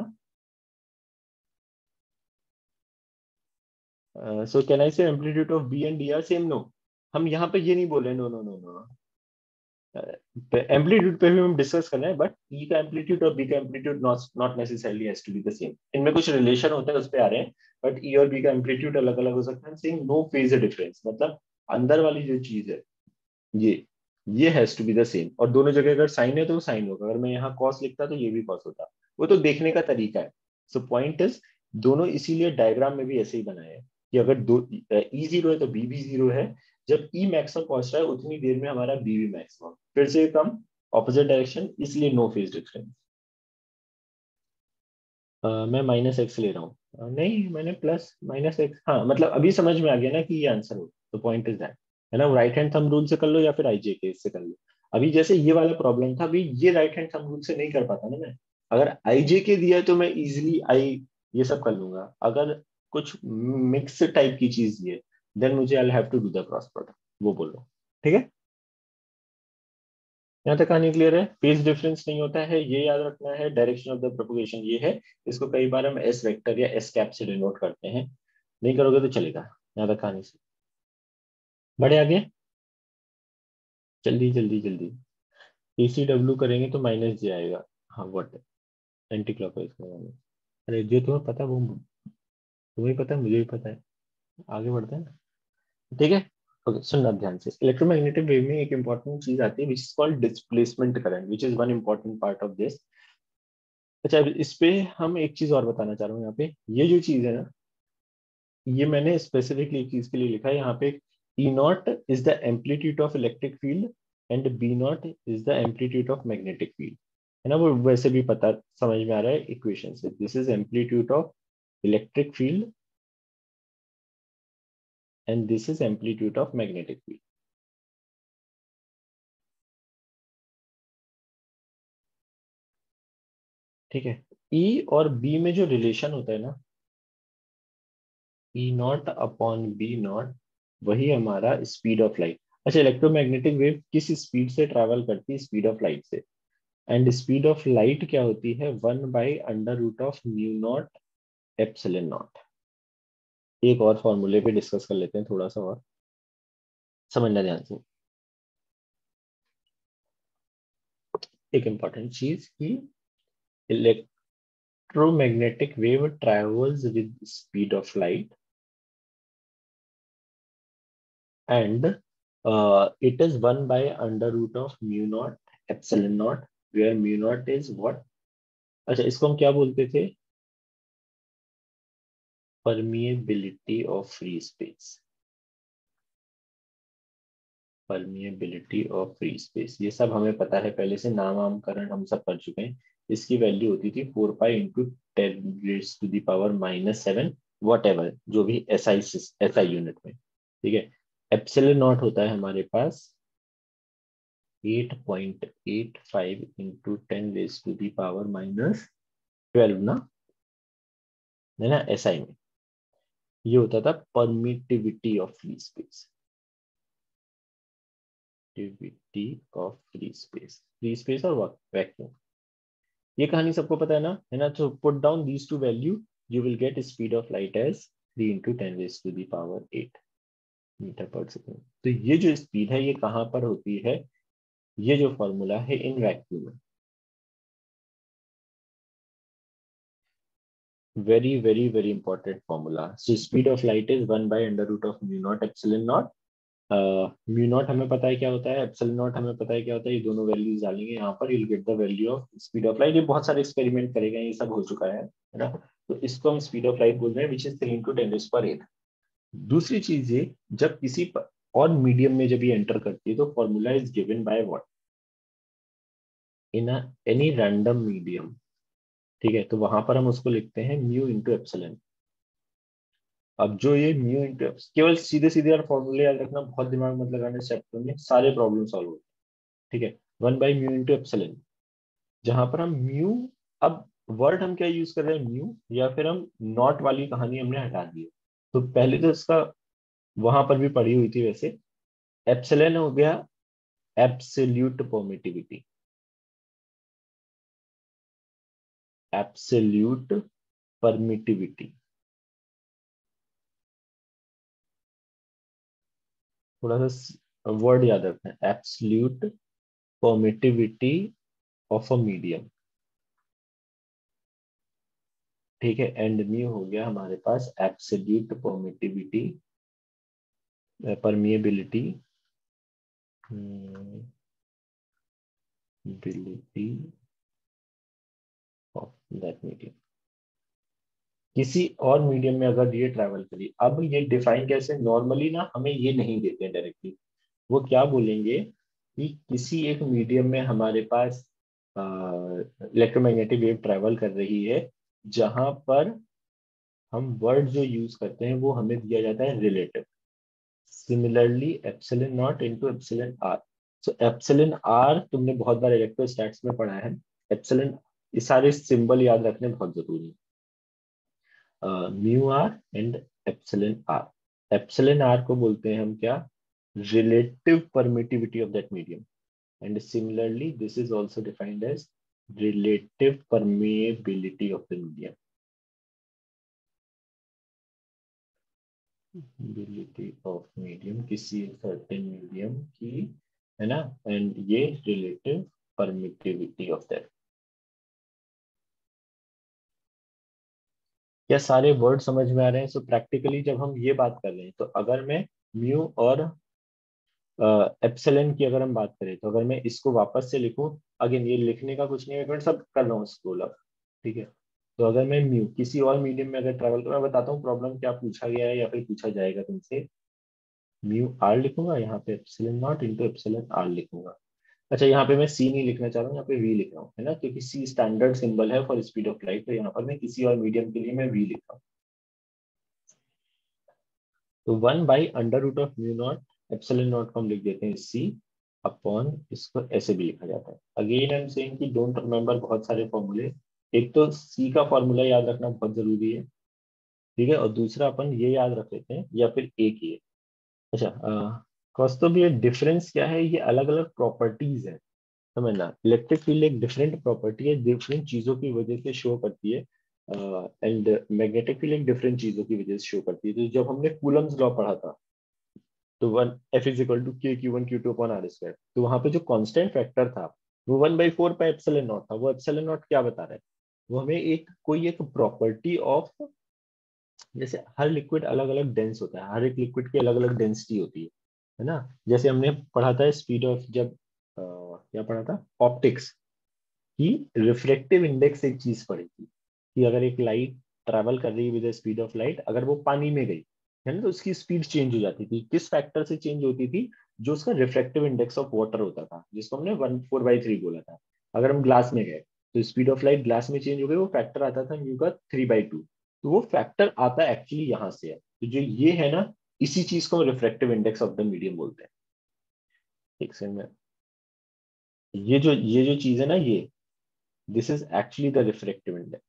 ना? सो can I say amplitude of B and D are same? No, हम यहाँ पे ये नहीं बोल रहे। No no no no, amplitude पे भी हम डिस्कस कर रहे हैं, बट ई का एम्पलीट्यूड और बी का amplitude not not necessarily has to be the same. इनमें कुछ रिलेशन होता है, उस पे आ रहे हैं, बट ई और बी का एम्पलीट्यूड अलग अलग हो सकता है। सेम नो फेज डिफरेंस, मतलब अंदर वाली जो चीज है, ये ये has to be the same. और दोनों जगह अगर साइन है तो वो साइन होगा, अगर मैं यहाँ कॉस लिखता तो ये भी कॉस होता। वो तो देखने का तरीका है। सो पॉइंट इज, दोनों इसीलिए डायग्राम में भी ऐसे ही बनाए हैं कि अगर दो ई जीरो है तो बी भी जीरो है। जब ई मैक्सिमम पहुंच रहा है उतनी देर में हमारा बी भी मैक्सिमम, फिर से कम, ऑपोजिट डायरेक्शन, इसलिए नो फेज डिफरेंस। मैं माइनस एक्स ले रहा हूँ। नहीं, मैंने प्लस माइनस एक्स, हाँ मतलब अभी समझ में आ गया ना कि ये आंसर हो। तो पॉइंट इज दैट, है ना? राइट हैंड थंब रूल से कर लो या फिर आईजे के से कर लो। अभी जैसे ये वाला प्रॉब्लम था, अभी ये राइट हैंड थंब रूल से नहीं कर पाता ना मैं। अगर आईजे के दिया है तो मैं इजिली आई ये सब कर लूंगा। अगर कुछ मिक्स टाइप की चीज दी है, देन मुझे I have to do the cross product, वो बोलो। ठीक है, यहाँ तक कहानी क्लियर है? फेज डिफरेंस नहीं होता है, ये याद रखना है। डायरेक्शन ऑफ द प्रोपगेशन ये है। इसको कई बार हम एस वेक्टर या एस कैप से डिनोट करते हैं। नहीं करोगे तो चलेगा। यहाँ तक कहानी से बड़े आगे, जल्दी जल्दी जल्दी। एसी डब्ल्यू करेंगे तो माइनस जे आएगा। हाँ वट, एंटी क्लॉकवाइज करेंगे। अरे जो तुम्हें पता है वो तुम्हें पता है, मुझे भी पता है। आगे बढ़ते हैं ना? ठीक है, ओके सुनना ध्यान से। इलेक्ट्रोमैग्नेटिक वेव में एक इंपॉर्टेंट चीज आती है which is called displacement current, which is one important part of this. अच्छा, अब इस पे हम एक चीज और बताना चाह रहा हूँ। यहाँ पे ये जो चीज है ना, ये मैंने स्पेसिफिकली एक चीज के लिए लिखा है यहाँ पे। E not is the amplitude of electric field and B not is the amplitude of magnetic field, है ना? वो वैसे भी पता समझ में आ रहा है इक्वेशन से। This is amplitude of electric field and this is amplitude of magnetic field. ठीक है, ई और बी में जो रिलेशन होता है ना, E not upon B not, वही हमारा स्पीड ऑफ लाइट। अच्छा, इलेक्ट्रोमैग्नेटिक वेव किस स्पीड से ट्रैवल करती है? स्पीड ऑफ लाइट से। एंड स्पीड ऑफ लाइट क्या होती है? 1/√μ0 एप्सिलॉन नॉट। एक और फॉर्मूले पे डिस्कस कर लेते हैं थोड़ा सा और, समझना ध्यान से। एक इंपॉर्टेंट चीज की, electromagnetic wave travels with speed of light and it is 1/√μ0 epsilon not, where mu not is what? अच्छा, इसको हम क्या बोलते थे? Permeability of free space. Permeability of free space, ये सब हमें पता है पहले से, नामकरण हम सब कर चुके हैं। इसकी वैल्यू होती थी 4 pi into 10 raise to the power -7, whatever, जो भी एसआई यूनिट में, ठीक है। एप्सिलॉन नॉट होता है हमारे पास 8.85 into 10 raise to the power -12 ना, है ना, एसआई में। ये होता था permittivity of free space, activity of free space और वैक्यूम। ये कहानी सबको पता है ना। तो put down these two value, you will get speed of light as 3 into 10 raise to the power 8 meter per second. तो ये जो स्पीड है ये कहाँ पर होती है, ये जो फॉर्मूला है इन वैक्यूम में। Very very very important formula. So speed of light is 1/√μ0 epsilon not. Mu not हमें पता है क्या होता है, एप्सिलॉन नॉट हमें पता है क्या होता है। ये दोनों वैल्यूज डालेंगे यहाँ पर, you will get the value of speed of light. ये बहुत सारे एक्सपेरिमेंट करेगा, ये सब हो चुका है ना। तो इसको हम स्पीड ऑफ लाइट बोल रहे हैं, विच इज 3 इंटू 10 रेज़ पर 8। दूसरी चीज ये, जब किसी और मीडियम में जब ये एंटर करती है तो formula is given by what, in any random medium, ठीक है। तो वहां पर हम उसको लिखते हैं म्यू इंटू एप्सिलॉन। अब जो ये म्यू इंटू, केवल सीधे सीधे यार फॉर्मूले याद रखना, बहुत दिमाग मत लगाना, इस चैप्टर में सारे प्रॉब्लम सॉल्व होते हैं, ठीक है। 1/μ इंटू एप्सिलॉन, जहां पर हम म्यू, अब वर्ड हम क्या यूज कर रहे हैं, म्यू, या फिर हम नॉट वाली कहानी हमने हटा दी है। तो पहले तो इसका वहां पर भी पढ़ी हुई थी वैसे। एप्सिलॉन हो गया एब्सोल्यूट परमिटिविटी, एब्सोल्यूट परमिटिविटी, थोड़ा सा वर्ड याद रखना है, absolute permittivity of a medium, ठीक है। एंड म्यू हो गया हमारे पास एब्सोल्यूट परमिटिविटी, परमिएबिलिटी बिलिटी ऑफ दैट मीडियम। किसी और मीडियम में अगर ये ट्रैवल करी, अब ये डिफाइन कैसे, नॉर्मली ना हमें ये नहीं देते हैं डायरेक्टली। वो क्या बोलेंगे कि किसी एक मीडियम में हमारे पास इलेक्ट्रोमैग्नेटिक वेव ट्रैवल कर रही है, जहां पर हम वर्ड जो यूज करते हैं वो हमें दिया जाता है relative. Similarly epsilon not into epsilon R. So epsilon R तुमने बहुत बार इलेक्ट्रोस्टैटिक्स में पढ़ा है। एप्सिलॉन, ये सारे सिंबल याद रखने बहुत जरूरी है। Mu R and epsilon R. Epsilon R को बोलते हैं हम क्या, relative permittivity of that medium. And similarly, this is also defined as relative permeability of the medium. Ability of medium, किसी certain medium की, है ना, and ये relative permittivity of that। क्या सारे वर्ड समझ में आ रहे हैं? सो प्रैक्टिकली जब हम ये बात कर रहे हैं, तो अगर मैं म्यू और एप्सिलॉन की अगर हम बात करें, तो अगर मैं इसको वापस से लिखूं, अगेन ये लिखने का कुछ नहीं है, मैं सब कर रहा हूँ स्क्रॉल अप, ठीक है। तो अगर मैं म्यू किसी और मीडियम में अगर ट्रैवल करूँ, मैं बताता हूँ प्रॉब्लम क्या पूछा गया है या फिर पूछा जाएगा तुमसे। म्यू आर लिखूंगा, यहाँ पे epsilon not into epsilon R लिखूंगा। अच्छा, यहाँ पे मैं सी नहीं लिखना चाह रहा हूँ, यहाँ पे वी लिख रहा हूँ, है ना, क्योंकि सी स्टैंडर्ड सिंबल है फॉर स्पीड ऑफ लाइट। तो यहाँ पर मैं किसी और मीडियम के लिए मैं वी लिख रहा हूँ। तो 1/√μ0 एप्सिलॉन नॉट को हम लिख देते हैं सी अपॉन, इसको ऐसे भी लिखा जाता है। अगेन आई एम सेइंग कि डोंट रिमेंबर बहुत सारे फॉर्मूले। एक तो सी का फॉर्मूला याद रखना बहुत जरूरी है, ठीक है, और दूसरा अपन ये याद रख लेते हैं, या फिर एक ही है। अच्छा, कौस्तुभ, ये डिफरेंस क्या है, ये अलग अलग प्रॉपर्टीज है, समझना। इलेक्ट्रिक फील्ड एक डिफरेंट प्रॉपर्टी है, डिफरेंट चीजों की वजह से शो करती है, एंड मैग्नेटिक फील्ड एक डिफरेंट चीजों की वजह से शो करती है। तो जब हमने कूलम्स लॉ पढ़ा था, तो 1 F = K Q1 Q2/R², तो वहां पे जो कांस्टेंट फैक्टर था वो 1/4 पाई एप्सिलॉन नॉट था। वो एप्सिलॉन नॉट क्या बता रहा है, वो हमें एक कोई एक प्रॉपर्टी ऑफ, जैसे हर लिक्विड अलग अलग डेंस होता है, हर एक लिक्विड की अलग अलग डेंसिटी होती है ना। जैसे हमने पढ़ा था स्पीड ऑफ, जब क्या पढ़ा था, ऑप्टिक्स की रिफ्रैक्टिव इंडेक्स, एक चीज पढ़ी थी कि अगर एक लाइट ट्रैवल कर रही है विद स्पीड ऑफ लाइट, अगर वो पानी में गई, है ना, तो उसकी स्पीड चेंज हो जाती थी। किस फैक्टर से चेंज होती थी, जो उसका रिफ्रैक्टिव इंडेक्स ऑफ वाटर होता था, जिसको हमने 1/4/3 बोला था। अगर हम ग्लास में गए तो स्पीड ऑफ लाइट ग्लास में चेंज हो गई, वो फैक्टर आता था म्यू का 3/2। तो वो फैक्टर आता एक्चुअली यहाँ से है। तो जो ये है ना, इसी चीज को हम refractive index of the medium बोलते हैं। एक सेकंड में, ये जो चीज है ना, ये this is actually the refractive index.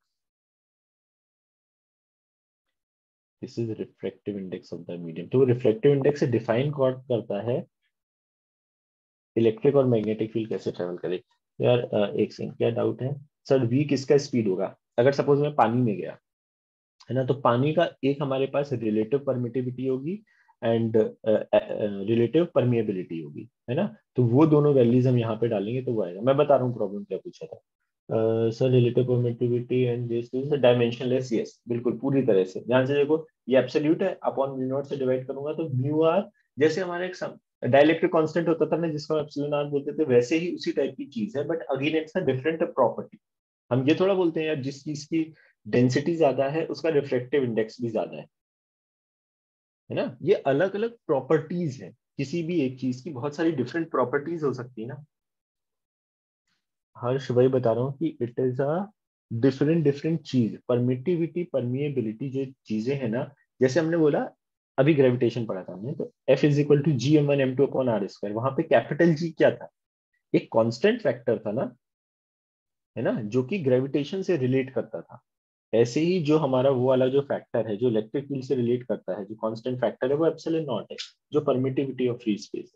This is refractive index of the medium. तो रिफ्रैक्टिव इंडेक्स से डिफाइन कौन करता है इलेक्ट्रिक और मैग्नेटिक फील्ड कैसे ट्रेवल करे। यार एक सेकंड, क्या डाउट है सर, वी किसका स्पीड होगा? अगर सपोज मैं पानी में गया, है ना, तो पानी का एक हमारे पास रिलेटिव परमिटिविटी होगी एंड रिलेटिव परमिएबिलिटी होगी, है ना। तो वो दोनों वैल्यूज हम यहाँ पे डालेंगे तो वो आएगा। मैं बता रहा हूँ प्रॉब्लम क्या पूछा था। Sir relative permittivity and this is dimensionless, yes बिल्कुल पूरी तरह से। ध्यान से देखो, ये एब्सोल्यूट है, अपॉन म्यू नॉट से डिवाइड करूंगा तो म्यू आर, जैसे हमारा एक डाइलेक्ट्रिक कांस्टेंट होता था ना जिसको हम एप्सिलॉन आर बोलते थे, वैसे ही उसी टाइप की चीज है, but again it's a different property. हम ये थोड़ा बोलते हैं यार जिस चीज की डेंसिटी ज्यादा है उसका रिफ्लेक्टिव इंडेक्स भी ज्यादा है ना। ये अलग अलग प्रॉपर्टीज है, किसी भी एक चीज की बहुत सारी डिफरेंट प्रॉपर्टीज हो सकती है ना। हर्ष भाई बता रहा हूँ कि it is a different different चीज, परमिटिविटी परमिएबिलिटी जो चीजें है ना, जैसे हमने बोला अभी ग्रेविटेशन पढ़ा था हमने, तो F=G m1 m2/r²। वहां पे कैपिटल जी क्या था? एक कांस्टेंट फैक्टर था ना, है ना, जो कि ग्रेविटेशन से रिलेट करता था। ऐसे ही जो हमारा वो वाला जो फैक्टर है जो इलेक्ट्रिक फील्ड से रिलेट करता है, जो कांस्टेंट फैक्टर है, वो एप्सिलॉन नॉट है, जो परमिटिविटी ऑफ फ्री स्पेस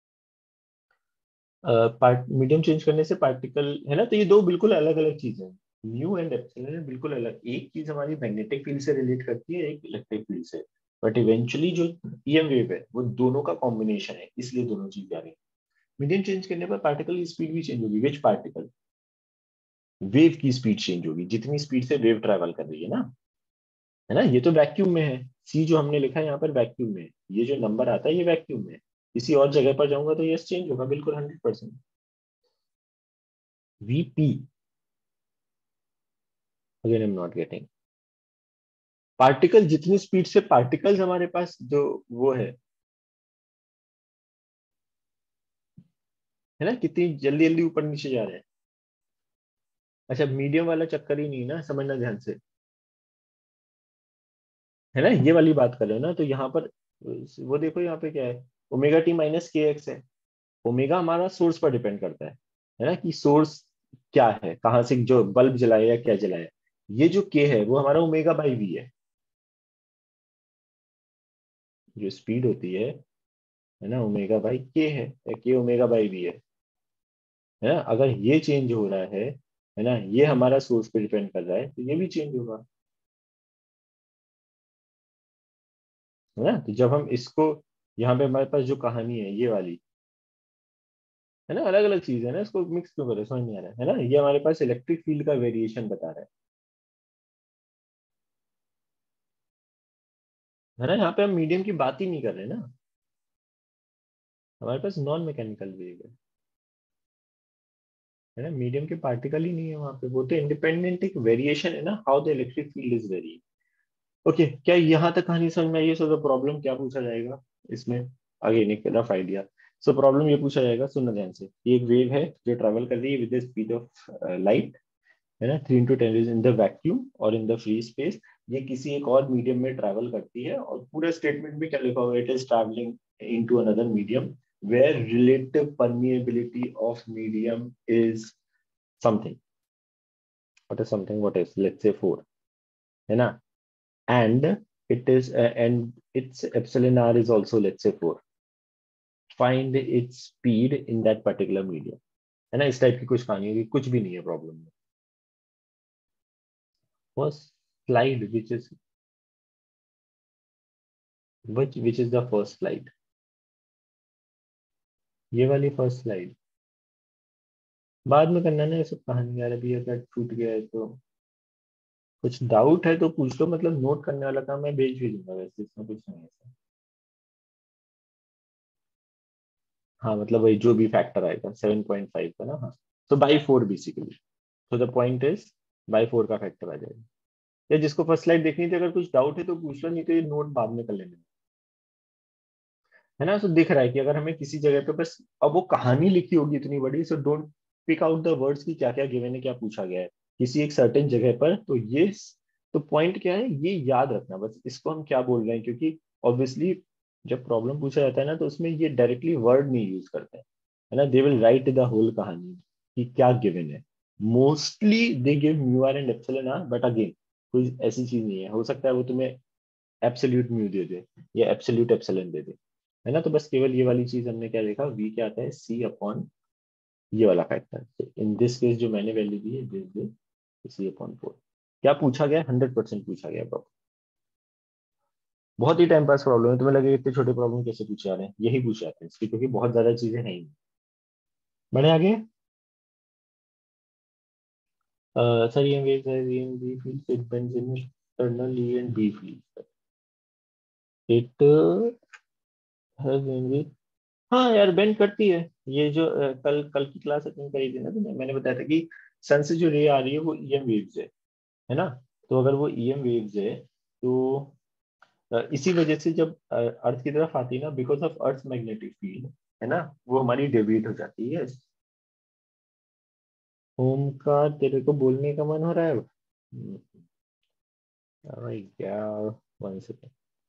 है। मीडियम चेंज करने से पार्टिकल, है ना, तो ये दो बिल्कुल अलग अलग चीजें हैं। म्यू एंड एप्सिलॉन बिल्कुल अलग, एक चीज हमारी मैग्नेटिक फील्ड से रिलेट करती है, एक इलेक्ट्रिक फील्ड से। बट इवेंचुअली जो ईएम वेव है वो दोनों का कॉम्बिनेशन है, इसलिए दोनों चीज आ रही है। मीडियम चेंज करने पर पार्टिकल की स्पीड भी चेंज होगी। Which particle? वेव की स्पीड चेंज होगी, जितनी स्पीड से वेव ट्रेवल कर रही है ना। ये तो वैक्यूम में है, सी जो हमने लिखा है यहाँ पर वैक्यूम में है। ये जो नंबर आता है ये वैक्यूम में है। किसी और जगह पर जाऊंगा तो ये चेंज होगा बिल्कुल 100%। VP, again I am not getting. Particle जितनी स्पीड से पार्टिकल्स हमारे पास जो वो है ना, कितनी जल्दी जल्दी ऊपर नीचे जा रहे हैं। अच्छा, मीडियम वाला चक्कर ही नहीं ना, समझना ध्यान से, है ना, ये वाली बात कर रहे हो ना। तो यहाँ पर वो देखो यहाँ पे क्या है, ω t - kx है। ओमेगा हमारा सोर्स पर डिपेंड करता है ना, कि सोर्स क्या है, कहाँ से जो बल्ब जलाया या क्या जलाया। ये जो के है वो हमारा ω/v है। जो स्पीड होती है ना, ω/k है, के ω/v है ना। अगर ये चेंज हो रहा है ना, ये हमारा सोर्स पे डिपेंड कर रहा है, तो ये भी चेंज होगा, है ना। तो जब हम इसको, यहाँ पे हमारे पास जो कहानी है ये वाली, है ना, अलग अलग चीज है ना, इसको मिक्स क्यों करें, समझ नहीं आ रहा है ना। ये हमारे पास इलेक्ट्रिक फील्ड का वेरिएशन बता रहा है ना। यहाँ पे हम मीडियम की बात ही नहीं कर रहे ना, हमारे पास नॉन मैकेनिकल वेव है ना, मीडियम के पार्टिकल ही नहीं है वहां पे, वो तो इंडिपेंडेंट एक वेरिएशन है ना, how the electric field is vary. Okay, क्या यहाँ तक कहानी समझ में आई है? सो द प्रॉब्लम क्या पूछा जाएगा इसमें, आगे एक रफ आइडिया। सो प्रॉब्लम ये पूछा जाएगा, सुनना ध्यान से, एक वेव है जो ट्रेवल कर रही है with the speed of light, है ना, 3 × 10 इन द वैक्यूम और इन द फ्री स्पेस। ये किसी एक और मीडियम में ट्रैवल करती है, और पूरे स्टेटमेंट में क्या लिखा हुआ है, it is travelling into another medium where relative permeability of medium is something. What is something? What is, let's say 4, है ना, and it is and its epsilon r is also, let's say 4. Find its speed in that particular medium, है ना। इस type की कुछ कहानी होगी, कुछ भी नहीं है प्रॉब्लम में। First slide which is the first slide? ये वाली फर्स्ट स्लाइड बाद में करना ना, ये सब कहानी यार, अभी अगर छूट गया है तो कुछ डाउट है तो पूछ लो, मतलब नोट करने वाला काम मैं भेज भी दूंगा, वैसे इसमें कुछ नहीं है ऐसा। हाँ मतलब वही जो भी फैक्टर आएगा 7.5 का ना, हाँ। तो बाई 4 बेसिकली। तो द पॉइंट इज बाई 4 का फैक्टर आ जाएगा। या जिसको फर्स्ट स्लाइड देखनी थी, अगर कुछ डाउट है तो पूछ लो, नहीं तो ये नोट बाद में कर लेना, है ना। तो दिख रहा है कि अगर हमें किसी जगह पे बस, अब वो कहानी लिखी होगी इतनी बड़ी, so don't pick out the words की क्या क्या गिवन है, क्या पूछा गया है किसी एक सर्टेन जगह पर। तो ये, तो पॉइंट क्या है ये याद रखना बस, इसको हम क्या बोल रहे हैं, क्योंकि ऑब्वियसली जब प्रॉब्लम पूछा जाता है ना तो उसमें ये डायरेक्टली वर्ड नहीं यूज करते हैं, है ना। They will write the whole कहानी कि क्या गिवन है। Mostly they give mu R and epsilon R, but again कोई ऐसी चीज नहीं है, हो सकता है वो तुम्हें एब्सोल्यूट म्यू दे दे या एब्सोल्यूट एप्सिलॉन दे दे, है ना। तो बस केवल ये वाली चीज हमने क्या देखा, वी क्या आता है सी अपॉन ये वाला फैक्टर। इन दिस केस जो मैंने वैल्यू दी है दिस सी अपॉन 4। क्या पूछा गया, 100% पूछा गया प्रॉब्लम। बहुत ही टाइम पास प्रॉब्लम है, तुम्हें लगेगा इतने छोटे प्रॉब्लम कैसे पूछे जा रहे हैं, यही पूछे जाते हैं इसकी, क्योंकि बहुत ज्यादा चीजें हैं ही। बढ़े आगे। सर ये B field it bends internal E and B field it has, हाँ यार बेंड करती है। ये जो कल कल की क्लास अटेंड करी थी ना, तो मैंने बताया था कि सन से जो रे आ रही है वो ईएम वेव्स है ना। तो अगर वो ईएम वेव्स है तो इसी वजह से जब अर्थ की तरफ आती है ना, because of Earth magnetic field, है ना, वो हमारी डेविएट हो जाती है। ओम का तेरे को बोलने का मन हो रहा है अब? क्या, वन सेकेंड,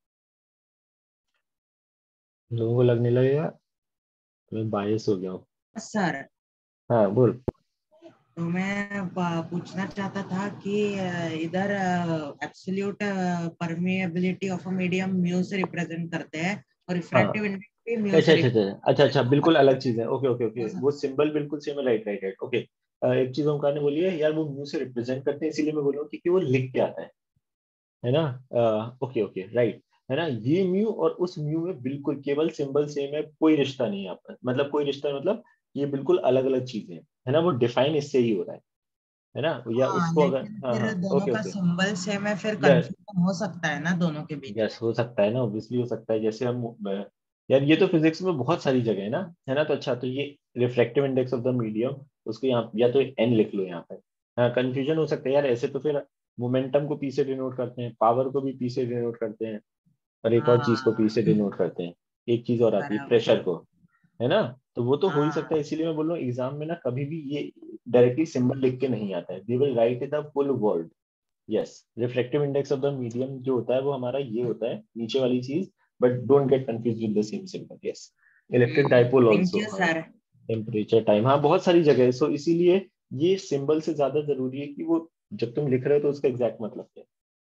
लोगों को लगने लगेगा मैं बायस हो गया हूँ। सर, हाँ बोल। तो मैं पूछना चाहता था कि इधर absolute permeability of a medium mu से रिप्रेजेंट करते हैं और हाँ रिफ्रैक्टिव इंडेक्स भी म्यू अच्छा से अच्छा अच्छा अच्छा अच्छा, बिल्कुल अलग चीज है। ओके ओके ओके, वो रिप्रेजेंट। सिंबल बिल्कुल सेम है, राइट राइट राइट, ओके। एक चीज ओमकार ने बोली है यार, वो म्यू से रिप्रेजेंट करते हैं, इसीलिए मैं बोल रहा हूँ कि वो लिख के आता है ना। ओके ओके राइट, है ना। ये म्यू और उस म्यू में बिल्कुल केवल सिंबल सेम है, कोई रिश्ता नहीं है आपस, मतलब कोई रिश्ता, मतलब ये बिल्कुल अलग अलग चीजें हैं, है ना। वो डिफाइन इससे ही हो रहा है ना। या हाँ, उसको अगर, लेकिन हाँ फिर हाँ दोनों ओके का ओके, सिंबल सेम है, फिर यस कंफ्यूजन हो सकता है ना दोनों के बीच। यस, हो सकता है ना, ऑब्वियसली हो सकता है। जैसे हम यार ये तो फिजिक्स में बहुत सारी जगह है ना। तो अच्छा, तो ये refractive index of the medium, उसको यहाँ या तो एन लिख लो यहाँ पे। हाँ कंफ्यूजन हो सकता है यार, ऐसे तो फिर मोमेंटम को पी से डिनोट करते हैं, पावर को भी पी से डिनोट करते हैं, और एक और चीज को पी हाँ, से डिनोट करते हैं, एक चीज और आती है बराबर। प्रेशर को, है ना। तो वो तो हो ही सकता हाँ, है, इसीलिए मैं बोल रहा हूँ एग्जाम में ना कभी भी ये डायरेक्टली सिंबल लिख के नहीं आता है, they will write the full word. Yes, reflective index of the medium जो होता है वो हमारा ये होता है नीचे वाली चीज, but don't get confuse with the same symbol. Yes, electric dipole thank also, you हाँ। सर। टेम्परेचर टाइम, हाँ बहुत सारी जगह है, सो इसीलिए ये सिंबल से ज्यादा जरूरी है कि वो जब तुम लिख रहे हो तो उसका एग्जैक्ट मतलब क्या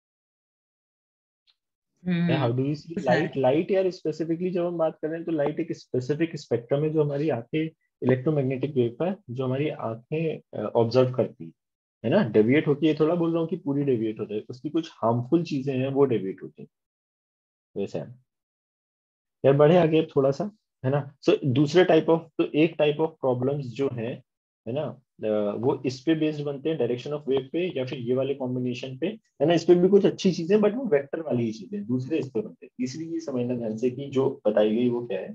है। How do you see sir. Light, light यार स्पेसिफिकली जब हम बात कर रहे हैं तो लाइट एक स्पेसिफिक स्पेक्ट्रम है जो हमारी आंखें, इलेक्ट्रोमैग्नेटिक वेव का, जो हमारी आंखें ऑब्जर्व करती है ना। डेविएट होती है, थोड़ा बोल रहा हूँ कि पूरी डेविएट होता है, उसकी कुछ हार्मफुल चीजें हैं वो डेविएट होती है, वैसे है। यार बढ़े आगे अब थोड़ा सा, है ना। सो दूसरे टाइप ऑफ, तो एक टाइप ऑफ प्रॉब्लम्स जो है ना, वो इस पे बेस्ड बनते हैं डायरेक्शन ऑफ वेव पे, या फिर ये वाले कॉम्बिनेशन पे, है ना। इस पे भी कुछ अच्छी चीजें, बट वो वेक्टर वाली ही चीजें, दूसरे इस पे बनते हैं। तीसरी ये समझना ध्यान से कि जो बताई गई वो क्या है,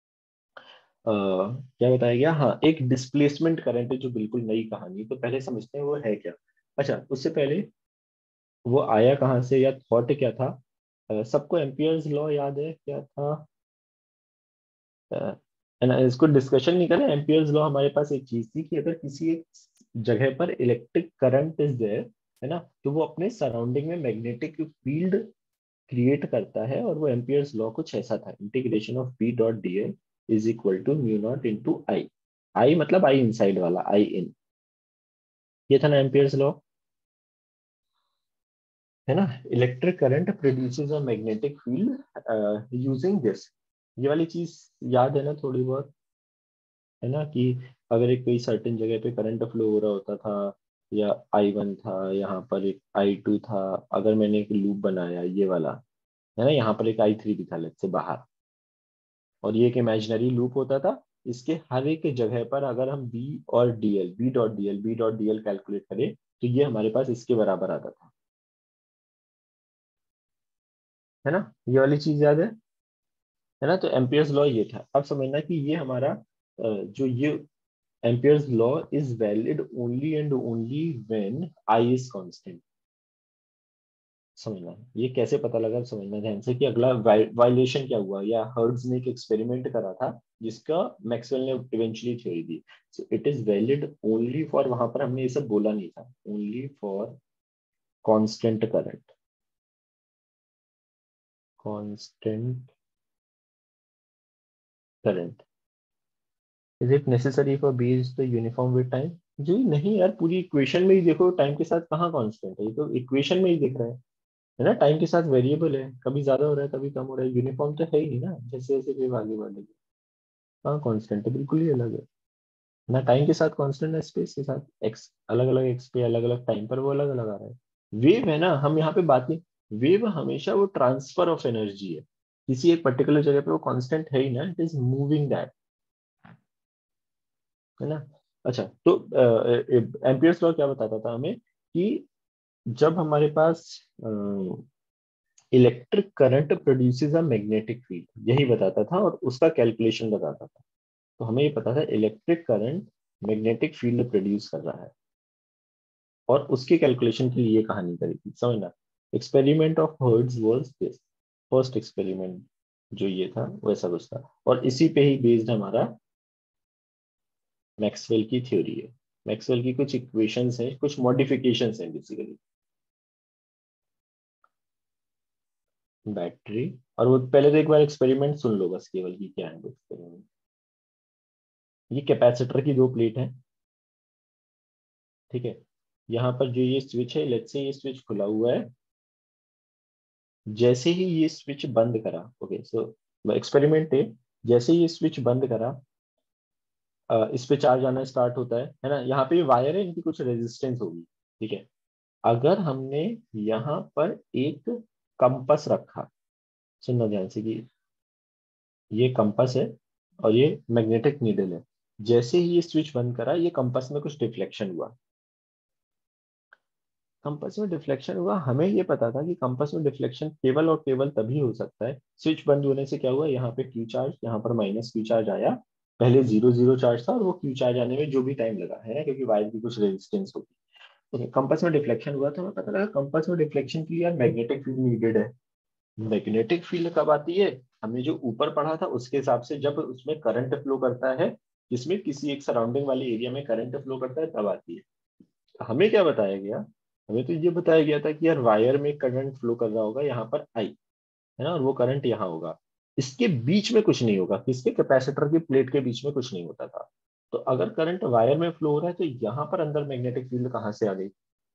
क्या बताया गया, हाँ एक डिस्प्लेसमेंट करंट है जो बिल्कुल नई कहानी, तो पहले समझते हैं वो है क्या। अच्छा उससे पहले, वो आया कहाँ से या थॉट क्या था। सबको एम्पियर्स लॉ याद है क्या था, है ना। इसको डिस्कशन नहीं करें, एम्पियर्स लॉ हमारे पास एक चीज थी कि अगर किसी एक जगह पर इलेक्ट्रिक करंट इज देयर, है ना, तो वो अपने सराउंडिंग में मैग्नेटिक फील्ड क्रिएट करता है, और वो एम्पियर्स लॉ कुछ ऐसा था, integration of B dot d l is equal to mu not into I. I मतलब आई इनसाइड वाला, आई इन, ये था ना एम्पियर्स लॉ, है ना। Electric current produces a magnetic field using this, ये वाली चीज याद है ना थोड़ी बहुत, है ना। कि अगर एक कोई सर्टेन जगह पे करंट फ्लो हो रहा होता था, या I1 था, यहाँ पर एक I2 था, अगर मैंने एक लूप बनाया ये वाला, है ना, यहाँ पर एक I3 भी था लेट से बाहर, और ये एक इमेजिनरी लूप होता था, इसके हर एक जगह पर अगर हम B dot d l calculate करें तो ये हमारे पास इसके बराबर आता था, है ना। ये वाली चीज याद है ना। तो एम्पियर्स लॉ ये था। अब समझना कि ये हमारा जो ये Ampere's law is valid only and only when I is constant. समझना है ये कैसे पता लगा, अब समझना ध्यान से कि अगला वायलेशन क्या हुआ, या हर्ट्ज ने एक एक्सपेरिमेंट करा था जिसका मैक्सवेल ने इवेंचुअली थ्योरी दी। So it is valid only for, वहां पर हमने ये सब बोला नहीं था, only for constant current, constant current. Is it necessary for B is the uniform with time? जी नहीं यार, पूरी इक्वेशन में ही देखो टाइम के साथ कहाँ कांस्टेंट है, ये तो इक्वेशन में ही दिख रहा है ना, टाइम के साथ वेरिएबल है, कभी ज्यादा हो रहा है कभी कम हो रहा है, यूनिफॉर्म तो है ही नहीं ना, जैसे जैसे वेव आगे बढ़ेगी। हाँ कांस्टेंट है, बिल्कुल ही अलग है ना, टाइम के साथ कांस्टेंट है, स्पेस के साथ एक्स अलग अलग एक्स पे अलग अलग टाइम पर वो अलग अलग आ रहा है। वेव है ना, हम यहाँ पे बात नहीं, वेव हमेशा वो ट्रांसफर ऑफ एनर्जी है, किसी एक पर्टिकुलर जगह पे वो कांस्टेंट है ही ना, इट इज मूविंग दैट, है ना। अच्छा तो एम्पियर्स लॉ क्या बताता था हमें कि जब हमारे पास electric current produces a magnetic field, यही बताता था और उसका कैलकुलेशन बताता था। तो हमें ये पता था electric current magnetic field produce कर रहा है, और उसके कैलकुलेशन के लिए कहानी करी थी, समझना। Experiment of Hertz was this, first experiment जो ये था वैसा कुछ था, और इसी पे ही बेस्ड हमारा मैक्सवेल की थ्योरी है। मैक्सवेल की कुछ इक्वेशंस हैं, कुछ मॉडिफिकेशंस हैं बेसिकली। बैटरी, और वो पहले तो एक बार एक्सपेरिमेंट सुन लो बस केवल कि क्या है वो एक्सपेरिमेंट। ये कैपेसिटर की दो प्लेट है, ठीक है। यहाँ पर जो ये स्विच है, लेट्स से ये स्विच खुला हुआ है, जैसे ही ये स्विच बंद करा, ओके सो एक्सपेरिमेंट है, जैसे ही ये स्विच बंद करा इस पे चार्ज आना स्टार्ट होता है ना, यहाँ पे वायर है, इनकी कुछ रेजिस्टेंस होगी, ठीक है। अगर हमने यहाँ पर एक कंपस रखा, सुनना ध्यान से कि ये कंपस है और ये मैग्नेटिक नीडल है, जैसे ही ये स्विच बंद करा ये कंपस में कुछ डिफ्लेक्शन हुआ, कंपस में डिफ्लेक्शन हुआ, हमें ये पता था कि कंपस में डिफ्लेक्शन केवल और केवल तभी हो सकता है, स्विच बंद होने से क्या हुआ, यहाँ पे क्यू चार्ज, यहाँ पर माइनस क्यू चार्ज आया, पहले जीरो जीरो चार्ज था और वो क्यू चार्ज आने में जो भी टाइम लगा है ना, क्योंकि वायर की कुछ रेजिस्टेंस होगी। तो कंपस में डिफ्लेक्शन हुआ, तो हमें पता लगा कंपस में डिफ्लेक्शन के लिए यार मैग्नेटिक फील्ड नीडेड है। मैग्नेटिक फील्ड कब आती है, हमने जो ऊपर पढ़ा था उसके हिसाब से, जब उसमें करंट फ्लो करता है, जिसमें किसी एक सराउंडिंग वाले एरिया में करंट फ्लो करता है तब आती है। हमें क्या बताया गया, हमें तो ये बताया गया था कि यार वायर में करंट फ्लो कर रहा होगा यहाँ पर आई, है ना, और वो करंट यहाँ होगा, इसके बीच में कुछ नहीं होगा, किसके, कैपेसिटर की प्लेट के बीच में कुछ नहीं होता था। तो अगर करंट वायर में फ्लो हो रहा है तो यहाँ पर अंदर मैग्नेटिक फील्ड कहाँ से आ गई।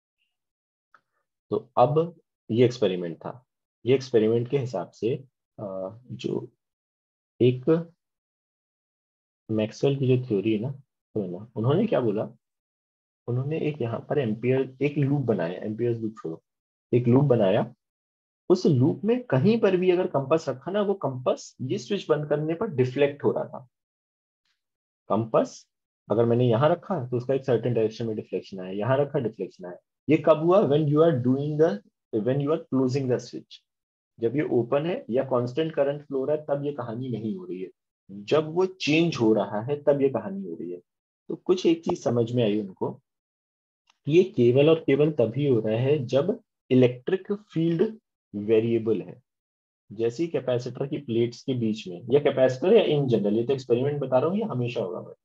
तो अब ये एक्सपेरिमेंट था, ये एक्सपेरिमेंट के हिसाब से जो एक मैक्सवेल की जो थ्योरी है ना, तो ना उन्होंने क्या बोला, उन्होंने एक यहाँ पर एम्पियर एक लूप बनाया, एम्पियर लूप छोड़ो, एक लूप बनाया, उस लूप में कहीं पर भी अगर कंपास रखा ना, वो कंपास ये स्विच बंद करने पर डिफ्लेक्ट हो रहा था। कंपास अगर मैंने यहाँ रखा तो उसका एक सर्टेन डायरेक्शन में डिफ्लेक्शन आया, यहाँ रखा डिफ्लेक्शन आया। ये कब हुआ, when you are doing the, when you are closing the switch, जब ये ओपन है या कांस्टेंट करंट फ्लो हो रहा है तब ये कहानी नहीं हो रही है, जब वो चेंज हो रहा है तब ये कहानी हो रही है। तो कुछ एक चीज समझ में आई उनको कि ये केवल और केवल तभी हो रहा है जब इलेक्ट्रिक फील्ड वेरिएबल है, जैसे ही कैपेसिटर की प्लेट्स के बीच में, या कैपेसिटर या इन जनरल, ये तो एक्सपेरिमेंट बता रहा हूँ, ये हमेशा होगा भाई,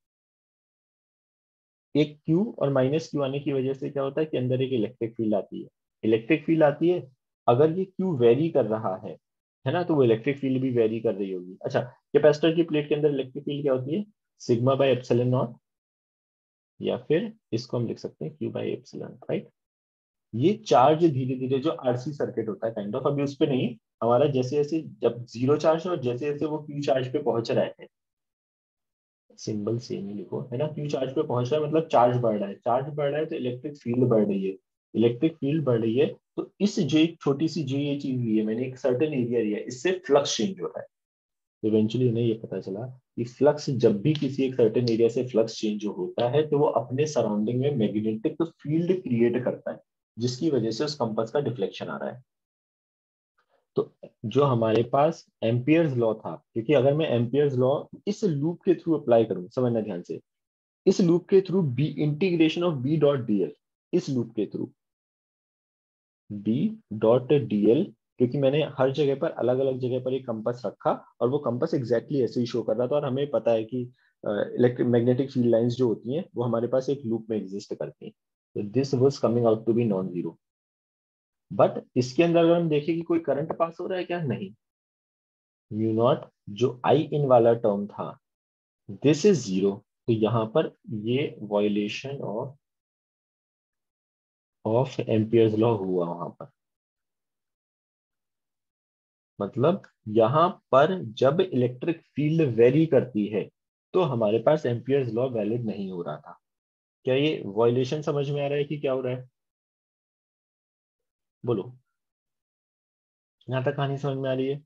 एक क्यू और माइनस क्यू आने की वजह से क्या होता है कि अंदर एक इलेक्ट्रिक फील्ड आती है, इलेक्ट्रिक फील्ड आती है, अगर ये क्यू वेरी कर रहा है ना, तो वो इलेक्ट्रिक फील्ड भी वेरी कर रही होगी। अच्छा, कैपेसिटर की प्लेट के अंदर इलेक्ट्रिक फील्ड क्या होती है, सिग्मा बाय एप्सिलॉन नॉट, या फिर इसको हम लिख सकते हैं क्यू बाय एप्सिलॉन, राइट। ये चार्ज धीरे धीरे, जो आरसी सर्किट होता है काइंड ऑफ, अभी उस पे नहीं, हमारा जैसे जैसे जब जीरो चार्ज है और जैसे जैसे वो क्यू चार्ज पे पहुंच रहा है, सिंबल सेम ही लिखो, है ना, क्यू चार्ज पे पहुंच रहा है मतलब चार्ज बढ़ रहा है, चार्ज बढ़ रहा है तो इलेक्ट्रिक फील्ड बढ़ रही है, इलेक्ट्रिक फील्ड बढ़ रही है, तो इस जो एक छोटी सी जो ये चीज ली है मैंने, एक सर्टेन एरिया लिया है, इससे फ्लक्स चेंज हो रहा है। इवेंचुअली उन्हें ये पता चला कि फ्लक्स, जब भी किसी एक सर्टेन एरिया से फ्लक्स चेंज होता है तो वो अपने सराउंडिंग में मैग्नेटिक फील्ड क्रिएट करता है, जिसकी वजह से उस कंपास का डिफ्लेक्शन आ रहा है। तो जो हमारे पास एम्पियर्स लॉ था, क्योंकि अगर मैं एम्पियर्स लॉ इस लूप के थ्रू अप्लाई करूं, समझना ध्यान से, इस लूप के through B integration of B dot dl, इस लूप के through, B dot d l, क्योंकि मैंने हर जगह पर अलग अलग जगह पर एक कंपास रखा और वो कंपास एग्जैक्टली ऐसे ही शो कर रहा था, और हमें पता है कि इलेक्ट्रिक मैग्नेटिक फील्ड लाइंस जो होती हैं वो हमारे पास एक लूप में एग्जिस्ट करती हैं, तो this was coming out to be non zero. But इसके अंदर अगर हम देखें कि कोई करंट पास हो रहा है क्या, नहीं। म्यू नॉट जो आई इन वाला टर्म था, दिस इज जीरो, तो यहाँ पर ये वायलेशन ऑफ एम्पियर्स लॉ हुआ वहां पर। मतलब यहाँ पर जब इलेक्ट्रिक फील्ड वेरी करती है तो हमारे पास एम्पियर्स लॉ वैलिड नहीं हो रहा था। क्या ये वायलेशन समझ में आ रहा है कि क्या हो रहा है? बोलो, यहाँ तक कहानी समझ में आ रही है?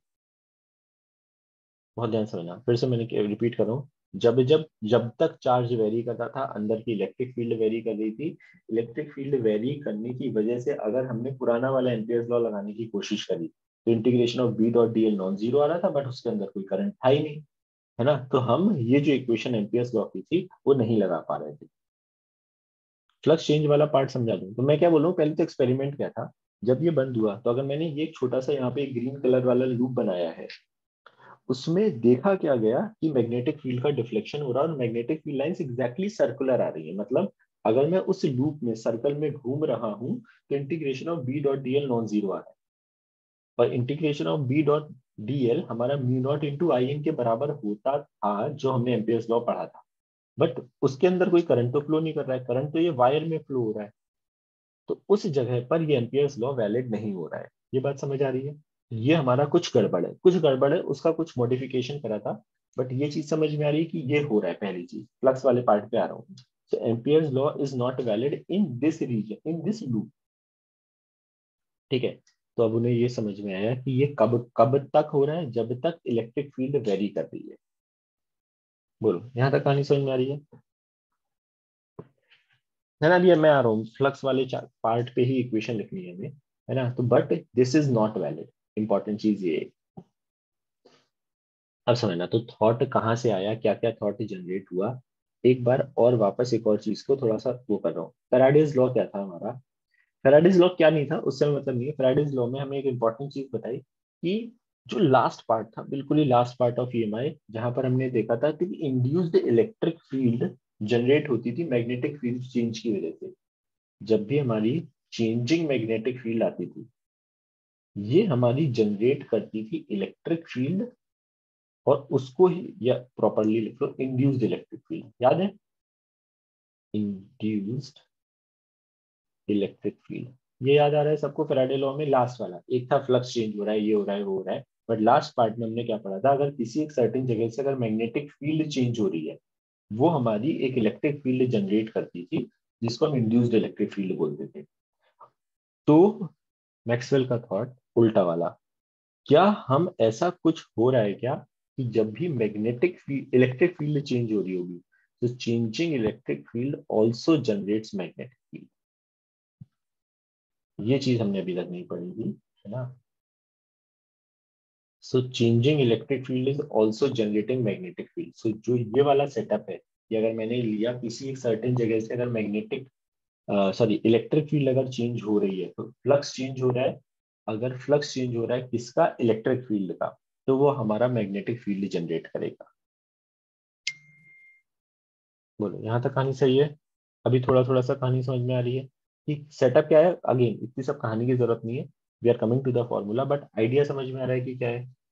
बहुत ध्यान से समझना, फिर से मैंने रिपीट कर रहा हूँ। जब जब जब तक चार्ज वेरी करता था, अंदर की इलेक्ट्रिक फील्ड वेरी कर रही थी। इलेक्ट्रिक फील्ड वेरी करने की वजह से अगर हमने पुराना वाला एम्पियर्स लॉ लगाने की कोशिश करी, तो integration of B dot d l non zero आ रहा था, बट उसके अंदर कोई करंट था ही नहीं, है ना। तो हम ये जो इक्वेशन एम्पियर्स लॉ की थी वो नहीं लगा पा रहे थे। फ्लक्स चेंज वाला पार्ट समझा दूं तो मैं क्या बोलूँ, पहले तो एक्सपेरिमेंट क्या था। जब ये बंद हुआ तो अगर मैंने ये छोटा सा यहाँ पे ग्रीन कलर वाला लूप बनाया है, उसमें देखा क्या गया कि मैग्नेटिक फील्ड का डिफ्लेक्शन हो रहा है और magnetic field lines exactly circular आ रही है। मतलब अगर मैं उस लूप में सर्कल में घूम रहा हूं तो integration of B dot d l non zero आ रहा है, और integration of B dot d l हमारा mu not into I N के बराबर होता था, जो हमने एम्पियर्स लॉ पढ़ा था। बट उसके अंदर कोई करंट तो फ्लो नहीं कर रहा है, करंट तो ये वायर में फ्लो हो रहा है, तो उस जगह पर ये एम्पियर्स लॉ वैलिड नहीं हो रहा है। ये बात समझ आ रही है? ये हमारा कुछ गड़बड़ है, कुछ गड़बड़ है, उसका कुछ मॉडिफिकेशन करा था। बट ये चीज समझ में आ रही है कि ये हो रहा है। पहली चीज फ्लक्स वाले पार्ट पे आ रहा हूँ। So Ampere's law is not valid in this region, in this loop. ठीक है, तो अब उन्हें ये समझ में आया कि ये कब कब तक हो रहा है, जब तक इलेक्ट्रिक फील्ड वेरी कर रही है। बोलो, यहाँ तक कहानी समझ में आ रही है? है ना। अभी मैं आ रहा हूँ फ्लक्स वाले पार्ट पे ही इक्वेशन लिखनी है हमें, है ना। तो but this is not valid, important चीज ये है। अब समझना, तो थॉट कहाँ से आया, क्या क्या थॉट जनरेट हुआ। एक बार और वापस एक और चीज को थोड़ा सा वो कर रहा हूँ। फैराडेज लॉ क्या था हमारा? फैराडेज लॉ क्या नहीं था उससे मतलब नहीं है। फैराडेज लॉ में हमें एक इंपॉर्टेंट चीज बताई कि जो लास्ट पार्ट था, बिल्कुल ही लास्ट पार्ट ऑफ ईएमआई, जहां पर हमने देखा था कि इंड्यूस्ड इलेक्ट्रिक फील्ड जनरेट होती थी मैग्नेटिक फील्ड चेंज की वजह से। जब भी हमारी चेंजिंग मैग्नेटिक फील्ड आती थी, ये हमारी जनरेट करती थी इलेक्ट्रिक फील्ड, और उसको ही या प्रॉपरली लिख लो इंड्यूस्ड इलेक्ट्रिक फील्ड, याद है? इंड्यूस्ड इलेक्ट्रिक फील्ड, ये याद आ रहा है सबको? फैराडे लॉ में लास्ट वाला एक था फ्लक्स चेंज हो रहा है, ये हो रहा है, वो हो रहा है। बट लास्ट पार्ट में हमने क्या पढ़ा था, अगर किसी एक सर्टेन जगह से अगर मैग्नेटिक फील्ड चेंज हो रही है, वो हमारी एक इलेक्ट्रिक फील्ड जनरेट करती थी, जिसको हम इंड्यूस्ड इलेक्ट्रिक फील्ड बोलते थे। तो मैक्सवेल का थॉट उल्टा वाला, क्या हम ऐसा कुछ हो रहा है क्या कि जब भी magnetic field electric field change हो रही होगी, तो changing electric field also generates magnetic field. ये चीज हमने अभी तक नहीं पढ़ी थी, है ना। So changing electric field is also generating magnetic field. So जो ये वाला सेटअप है, कि अगर मैंने लिया किसी एक सर्टेन जगह से अगर मैग्नेटिक सॉरी इलेक्ट्रिक फील्ड अगर चेंज हो रही है, तो फ्लक्स चेंज हो रहा है। अगर फ्लक्स चेंज हो रहा है किसका, इलेक्ट्रिक फील्ड का, तो वो हमारा मैग्नेटिक फील्ड जनरेट करेगा। बोलो, यहाँ तक कहानी सही है? अभी थोड़ा थोड़ा सा कहानी समझ में आ रही है कि सेटअप क्या है। अगेन इतनी सब कहानी की जरूरत नहीं है, we are coming to the formula, but idea समझ में आ रहा है कि क्या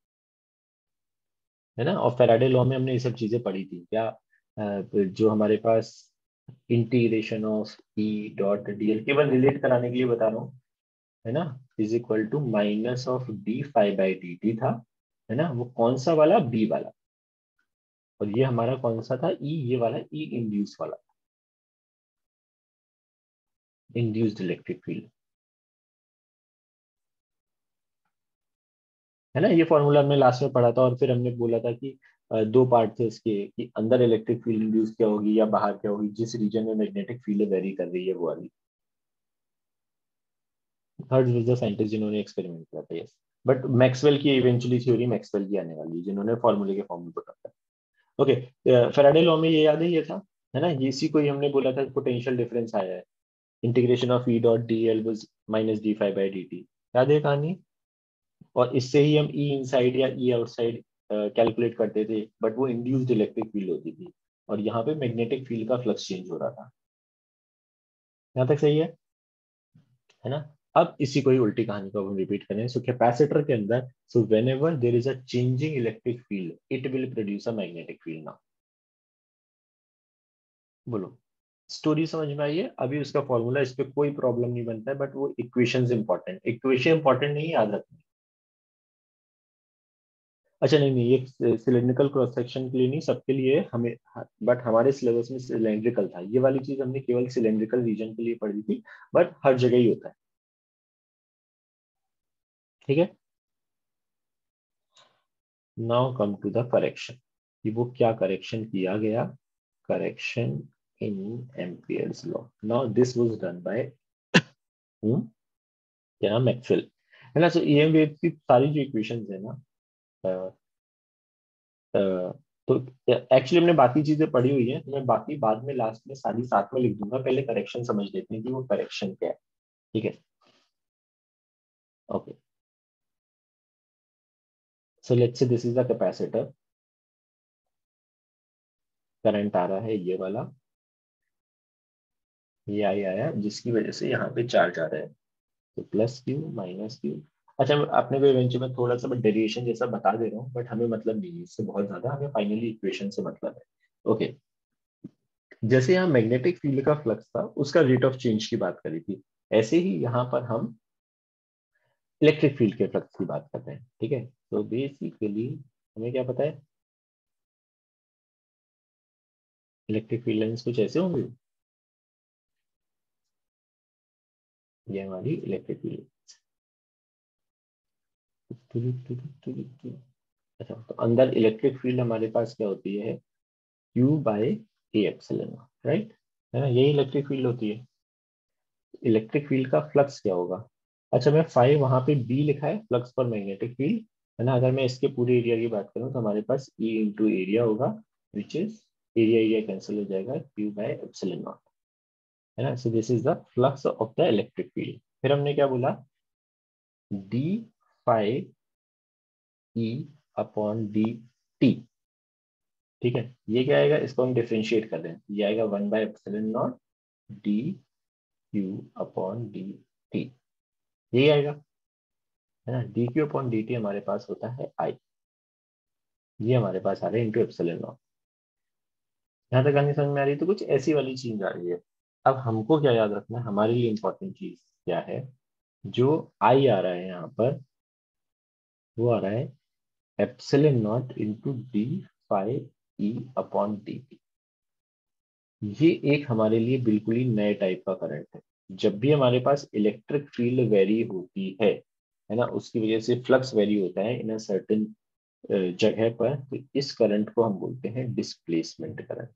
है ना। और फैराडे लॉ में हमने ये सब चीजें पढ़ी थी क्या? जो हमारे पास integration of E dot dl, केवल रिलेट कराने के लिए बता रहा हूँ, है ना, is equal to minus of d phi by d t था, है ना। वो कौन सा वाला, बी वाला, और ये हमारा कौन सा था, ई, ये वाला ई इंड्यूस वाला, इंड्यूस्ड इलेक्ट्रिक फील्ड, है ना। ये फॉर्मूला हमने लास्ट में पढ़ा था, और फिर हमने बोला था कि दो पार्ट थे इसके, कि अंदर इलेक्ट्रिक फील्ड इंड्यूस क्या होगी या बाहर क्या होगी, जिस रीजन में मैग्नेटिक फील्ड वेरी कर रही है वो वाली। हर्ट्ज वाज द साइंटिस्ट जिन्होंने एक्सपेरिमेंट किया था, यस। बट मैक्सवेल की इवेंचुअली थ्योरी मैक्सवेल की आने वाली है, जिन्होंने फॉर्मूले के फॉर्म में पुट रखा है। ओके, फैराडे लॉ में ये याद है, ये था, है ना। ये इसी को ही हमने बोला था पोटेंशियल डिफरेंस आया है, integration of E dot d l was minus d phi by d t, याद है कहानी? और इससे ही हम ई इनसाइड या ई आउटसाइड कैलकुलेट करते थे, बट वो इंड्यूस्ड इलेक्ट्रिक फील्ड होती थी, और यहाँ पे मैग्नेटिक फील्ड का फ्लक्स चेंज हो रहा था। यहाँ तक सही है ना? अब इसी को ही उल्टी कहानी को हम रिपीट करें। सो कैपेसिटर के अंदर, so whenever there is a changing electric field it will produce a magnetic field. Now बोलो, स्टोरी समझ में आई है? अभी उसका फॉर्मूला, इस पे कोई प्रॉब्लम नहीं बनता है, बट वो इक्वेशंस इंपॉर्टेंट, इक्वेशन इंपॉर्टेंट नहीं, याद रखना। अच्छा नहीं नहीं, ये सिलेंड्रिकल क्रॉस सेक्शन के लिए नहीं, सबके लिए है, हमें, बट हमारे सिलेबस में सिलेंड्रिकल था, ये वाली चीज हमने केवल सिलेंड्रिकल रीजन के लिए पढ़ी थी, बट हर जगह ही होता है। ठीक है, now come to the correction, कि वो क्या करेक्शन किया गया। Correction in Ampere's law. Now this was done by क्या, मैक्सवेल, है ना? सो ईएम वेव की सारी जो इक्वेशंस है ना, अ, अ, तो एक्चुअली हमने बाकी चीजें पढ़ी हुई है, तो मैं बाकी बाद में लास्ट में सारी साथ में लिख दूंगा, पहले करेक्शन समझ लेते हैं कि वो करेक्शन क्या है। ठीक है, okay. So let's say this is the capacitor, current आ रहा है ये वाला, ये आई आया, जिसकी वजह से यहाँ पे चार्ज आ रहा है, तो प्लस क्यू माइनस क्यू। अच्छा, अपने को इवेंचुअली में थोड़ा सा मैं डेरिवेशन जैसा बता दे रहा हूँ, बट हमें मतलब नहीं है इससे बहुत ज्यादा, हमें फाइनली इक्वेशन से मतलब है। ओके, जैसे यहाँ मैग्नेटिक फील्ड का फ्लक्स था, उसका रेट ऑफ चेंज की बात करी थी, ऐसे ही यहाँ पर हम इलेक्ट्रिक फील्ड के फ्लक्स की बात करते हैं। ठीक है, तो बेसिकली हमें क्या पता है, इलेक्ट्रिक फील्ड लाइंस कुछ ऐसे होंगे, ये हमारी इलेक्ट्रिक फील्ड। अच्छा, तो अंदर इलेक्ट्रिक फील्ड हमारे पास क्या होती है, Q by A epsilon, right? है ना, यही इलेक्ट्रिक फील्ड होती है। इलेक्ट्रिक फील्ड का फ्लक्स क्या होगा? अच्छा, मैं फाइव वहां पे बी लिखा है, फ्लक्स पर मैग्नेटिक फील्ड, है ना? अगर मैं इसके पूरे एरिया की बात करूं तो हमारे पास ई इंटू एरिया होगा, which is, area area cancel हो जाएगा, क्यू बाय एप्सिलॉन नॉट, है ना? So this is the flux of the electric field. फिर हमने क्या बोला, d phi E upon d t. ठीक है, ये क्या आएगा, इसको हम डिफरेंशिएट कर रहे हैं, ये आएगा one by epsilon not d q upon d t, यही आएगा, है ना? D q upon d t हमारे पास होता है आई, ये हमारे पास आ रहा है इंटू एप्सिलॉन नॉट। यहाँ तक आनी समझ में आ रही है? तो कुछ ऐसी वाली चीज आ रही है। अब हमको क्या याद रखना है, हमारे लिए इंपॉर्टेंट चीज क्या है, जो आई आ रहा है यहाँ पर, वो आ रहा है epsilon not into d phi E upon d t. ये एक हमारे लिए बिल्कुल ही नए टाइप का करंट है। जब भी हमारे पास इलेक्ट्रिक फील्ड वेरी होती है ना, उसकी वजह से फ्लक्स वेरी होता है इन अ सर्टेन जगह पर, तो इस करंट को हम बोलते हैं डिस्प्लेसमेंट करंट।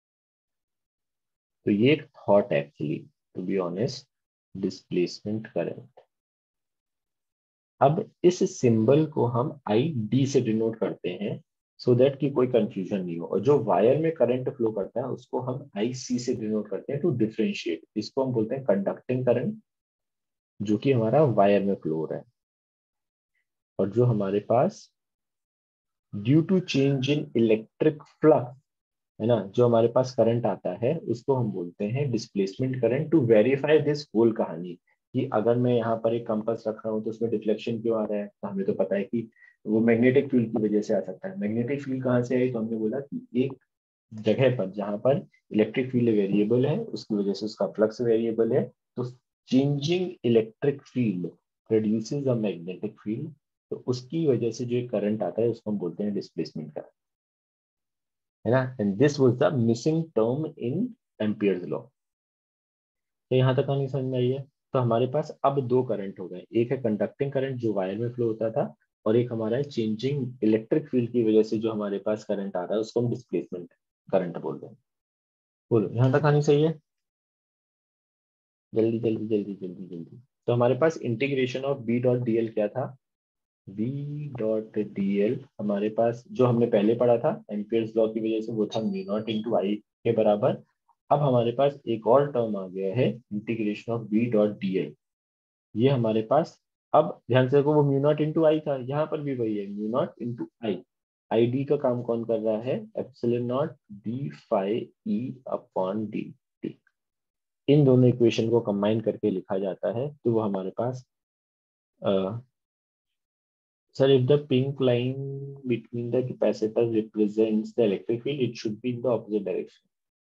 तो ये एक thought actually, to be honest, displacement current. अब इस सिंबल को हम आई डी से डिनोट करते हैं, सो दैट कि कोई कंफ्यूजन नहीं हो, और जो वायर में करंट फ्लो करता है उसको हम आई सी से डिनोट करते हैं, टू डिफरेंशिएट। इसको हम बोलते हैं कंडक्टिंग करंट, जो कि हमारा वायर में फ्लो हो रहा है, और जो हमारे पास due to change in electric flux, है ना, जो हमारे पास करंट आता है, उसको हम बोलते हैं displacement current. To verify this whole कहानी, कि अगर मैं यहाँ पर एक कंपास रख रहा हूँ तो उसमें डिफ्लेक्शन क्यों आ रहा है, तो हमें तो पता है कि वो मैग्नेटिक फील्ड की वजह से आ सकता है। मैग्नेटिक फील्ड कहाँ से आई, तो हमने बोला कि एक जगह पर जहां पर इलेक्ट्रिक फील्ड वेरिएबल है, उसकी वजह से उसका फ्लक्स वेरिएबल है, तो changing electric field produces a magnetic field, तो उसकी वजह से जो करंट आता है उसको हम बोलते हैं डिस्प्लेसमेंट करंट, है ना? And this was the missing term in Ampere's law. तो यहाँ तक कहानी समझ में आई है? तो हमारे पास अब दो करंट हो गए, एक है कंडक्टिंग करंट जो वायर में फ्लो होता था, और एक हमारा है चेंजिंग इलेक्ट्रिक फील्ड की वजह से जो हमारे पास करंट आ रहा है, उसको हम डिस्प्लेसमेंट करंट बोलते हैं। बोलो, यहाँ तक कहानी सही है? जल्दी जल्दी जल्दी जल्दी जल्दी। तो हमारे पास integration of B dot d l क्या था, बी डॉट डी एल हमारे पास जो हमने पहले पढ़ा था एम्पियर्स लॉ की वजह से, वो था म्यू नॉट इंटू आई के बराबर, अब हमारे पास एक और टर्म आ गया है, integration of B dot d I. ये हमारे पास, अब ध्यान से देखो, वो म्यू नॉट इंटू आई था, यहाँ पर भी वही है, mu not into I. I d का काम कौन कर रहा है, epsilon not d phi E upon d t. इन दोनों इक्वेशन को कंबाइन करके लिखा जाता है, तो वो हमारे पास, sir if the pink line between the capacitor represents the electric field, it should be in the opposite direction.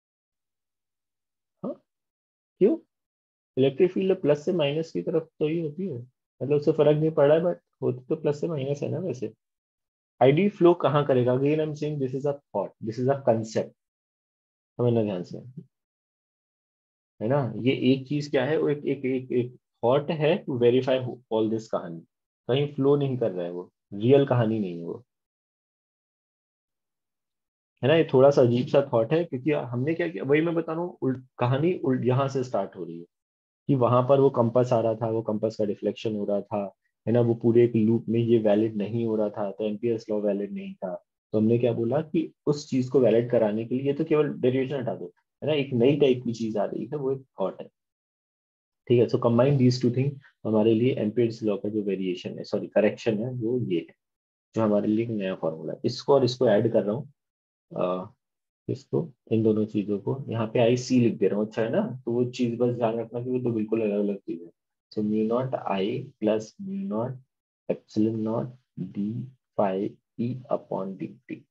हाँ, क्यों? इलेक्ट्रिक फील्ड प्लस से माइनस की तरफ तो ही होती है, मतलब उससे फर्क नहीं पड़ रहा है, बट होती तो प्लस से माइनस है ना वैसे। आईडी फ्लो कहाँ करेगा, again I am saying this is a thought, this is a concept, समझना ध्यान से, है ना। ये एक चीज क्या है, वो एक एक एक एक थॉट है टू वेरीफाई ऑल दिस कहानी। कहीं फ्लो नहीं कर रहा है वो, रियल कहानी नहीं है वो, है ना। ये थोड़ा सा अजीब सा थॉट है, क्योंकि हमने क्या किया, वही मैं बता रहा हूँ, कहानी उल्ट यहाँ से स्टार्ट हो रही है, कि वहां पर वो कंपास आ रहा था, वो कंपास का डिफ्लेक्शन हो रहा था, है ना, वो पूरे एक लूप में ये वैलिड नहीं हो रहा था, तो एम्पियर्स लॉ वैलिड नहीं था। तो हमने क्या बोला कि उस चीज को वैलिड कराने के लिए, ये तो केवल डेरिवेशन हटा दो, है ना, एक नई टाइप की चीज आ रही है, वो एक थॉट है। ठीक है, so combine these two thing, हमारे लिए एम्पियर्स लॉ का जो वेरिएशन है, सॉरी करेक्शन है, वो ये है, जो हमारे लिए एक नया फॉर्मूला है। इसको और इसको ऐड कर रहा हूँ, इसको, इन दोनों चीजों को यहाँ पे आई सी लिख दे रहा हूँ, अच्छा है ना। तो वो चीज बस ध्यान रखना कि वो तो बिल्कुल अलग अलग चीज है। So mu not I plus mu not epsilon not d phi E upon d t.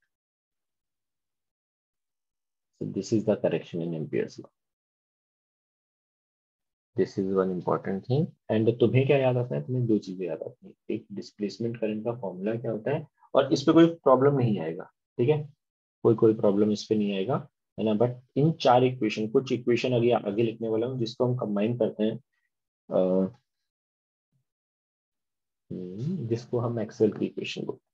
So this is the correction in Ampere's law, this is one important thing. And तुम्हें क्या याद आता है, तुम्हें दो चीजें याद आती हैं, एक डिस्प्लेसमेंट करंट का फॉर्मूला क्या होता है, और इस पे कोई प्रॉब्लम नहीं आएगा, ठीक है, कोई कोई प्रॉब्लम इस पे नहीं आएगा, है ना। बट इन चार इक्वेशन, कुछ इक्वेशन आगे आगे लिखने वाला हूँ, जिसको हम कंबाइन करते हैं, जिसको हम मैक्सवेल की इक्वेशन बोलते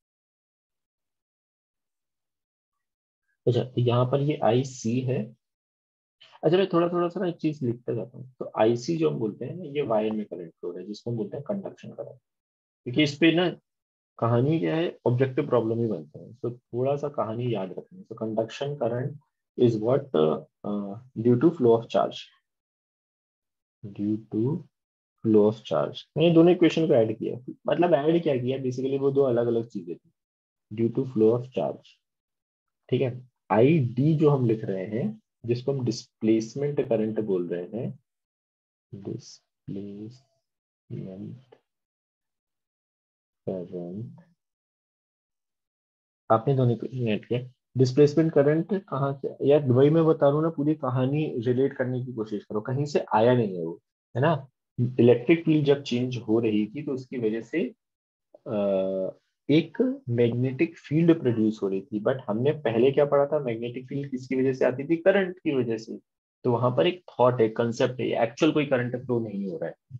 हैं। अच्छा, यहाँ पर ये आई सी है। अच्छा, मैं थोड़ा थोड़ा सा ना एक चीज लिखता जाता हूँ, तो आई सी जो हम बोलते हैं, ये वायर में करंट फ्लो है, जिसको हम बोलते हैं कंडक्शन करंट। क्योंकि इस पे ना कहानी क्या है, ऑब्जेक्टिव प्रॉब्लम ही बनते हैं, तो थोड़ा सा कहानी याद रखनी है। तो conduction current is what, due to flow of charge, due to flow of charge. मैंने दोनों इक्वेशन को ऐड किया, मतलब ऐड क्या किया, बेसिकली वो दो अलग अलग चीजें थी, due to flow of charge, ठीक है। आई डी जो हम लिख रहे हैं, जिसको हम डिस्प्लेसमेंट करंट बोल रहे हैं, डिस्प्लेसमेंट करंट, आपने दोनों इक्वेशन ऐड किया। डिस्प्लेसमेंट करंट कहाँ से यार, वही मैं बता रहा हूँ ना, पूरी कहानी रिलेट करने की कोशिश करो, कहीं से आया नहीं है वो, है ना। इलेक्ट्रिक फील्ड जब चेंज हो रही थी, तो उसकी वजह से एक मैग्नेटिक फील्ड प्रोड्यूस हो रही थी, बट हमने पहले क्या पढ़ा था, मैग्नेटिक फील्ड किसकी वजह से आती थी, करंट की वजह से। तो वहां पर एक थॉट है, कंसेप्ट है, एक्चुअल कोई करंट फ्लो नहीं हो रहा है।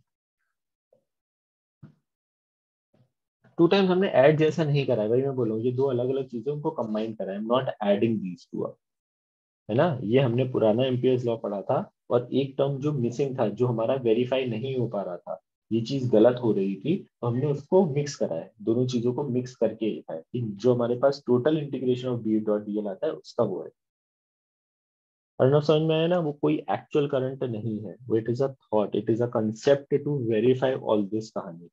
टू टाइम्स हमने ऐड जैसा नहीं करा है, भाई मैं बोल रहा हूँ, ये दो अलग अलग चीजों को कंबाइन करा है, नॉट एडिंग दीज टू, है ना। ये हमने पुराना एम्पियर्स लॉ पढ़ा था, और एक टर्म जो मिसिंग था, जो हमारा वेरीफाई नहीं हो पा रहा था, ये चीज गलत हो रही थी, तो हमने उसको मिक्स करा है, दोनों चीजों को मिक्स करके लिखा है, कि जो हमारे पास total integration of B dot d l आता है, उसका वो है। और ना समझ में आया ना, वो कोई एक्चुअल करंट नहीं है, वो it is a thought, it is a concept to verify all this कहानी।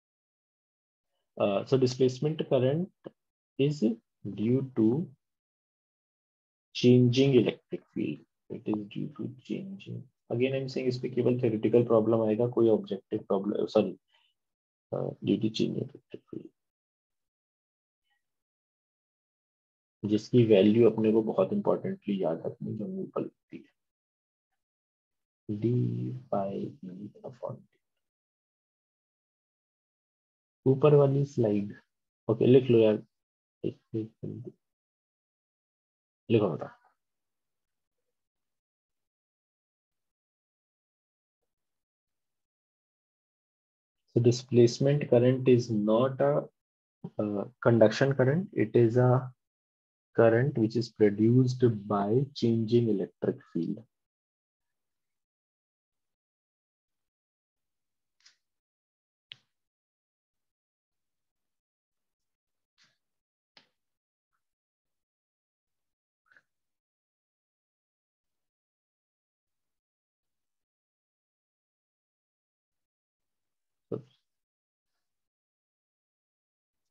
सो displacement current is due to changing electric field. It is due to changing. Again, I'm saying इस पे केवल theoretical problem आएगा, कोई objective problem, sorry, due to changing electric field, जिसकी value अपने को बहुत इंपॉर्टेंटली याद रखनी, जो ऊपर लिखती है, डी बाई ई अपॉन, ऊपर वाली स्लाइड, ओके लिख लो यार, लिखो बेटा। So displacement current is not a conduction current, it is a current which is produced by changing electric field.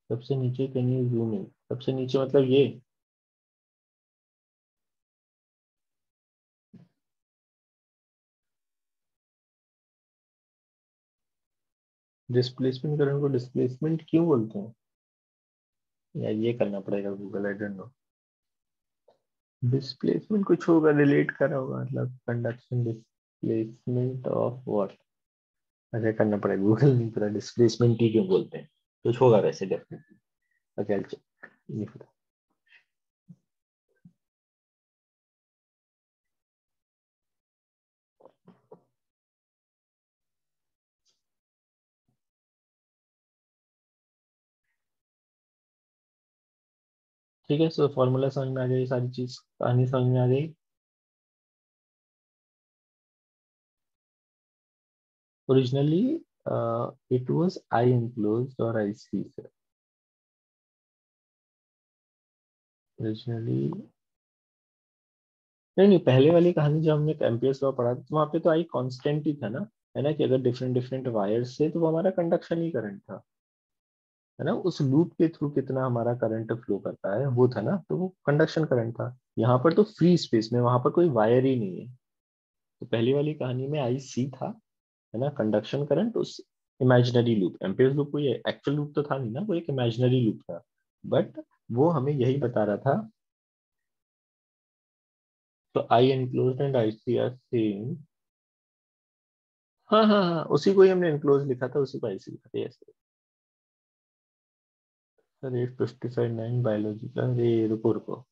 सबसे नीचे कैन यू जूम इन, सबसे नीचे मतलब ये डिस्प्लेसमेंट करंट को डिस्प्लेसमेंट क्यों बोलते हैं यार, ये करना पड़ेगा Google, I don't know. Displacement कुछ होगा, रिलेट करा होगा, मतलब कंडक्शन डिस्प्लेसमेंट ऑफ व्हाट, ऐसे करना पड़ेगा, गूगल नहीं पता डिस्प्लेसमेंट ही क्यों बोलते हैं, कुछ होगा वैसे डेफिनेटली। ओके नहीं पता। ठीक है, सो फॉर्मूला समझ में आ गई, सारी चीज कहानी समझ में आ गई। Originally it was I enclosed और आई सी, ओरिजिनली नहीं नहीं, पहले वाली कहानी जब हमने एम्पियर्स लॉ पढ़ा था तो वहां पे तो आई कांस्टेंट ही था ना, है ना, कि अगर डिफरेंट डिफरेंट वायर्स से तो वो हमारा कंडक्शन ही करंट था, है ना, उस लूप के थ्रू कितना हमारा करंट फ्लो करता है वो था ना, तो वो कंडक्शन करंट था। यहाँ पर तो फ्री स्पेस में, वहां पर कोई वायर ही नहीं है, तो पहली वाली कहानी में आई सी था, है ना, कंडक्शन करंट उस इमेजिनरी लूप, एम्पियर्स लूप कोई एक्चुअल लूप तो था नहीं ना, वो एक इमेजिनरी लूप था, बट वो हमें यही बता रहा था। तो I enclosed and I C are same, हाँ हाँ हाँ, उसी को ही हमने एनक्लोज लिखा था, उसी को आई सी लिखा था, यस सर। 8:55 बायोलॉजी का, अरे रुको रुको,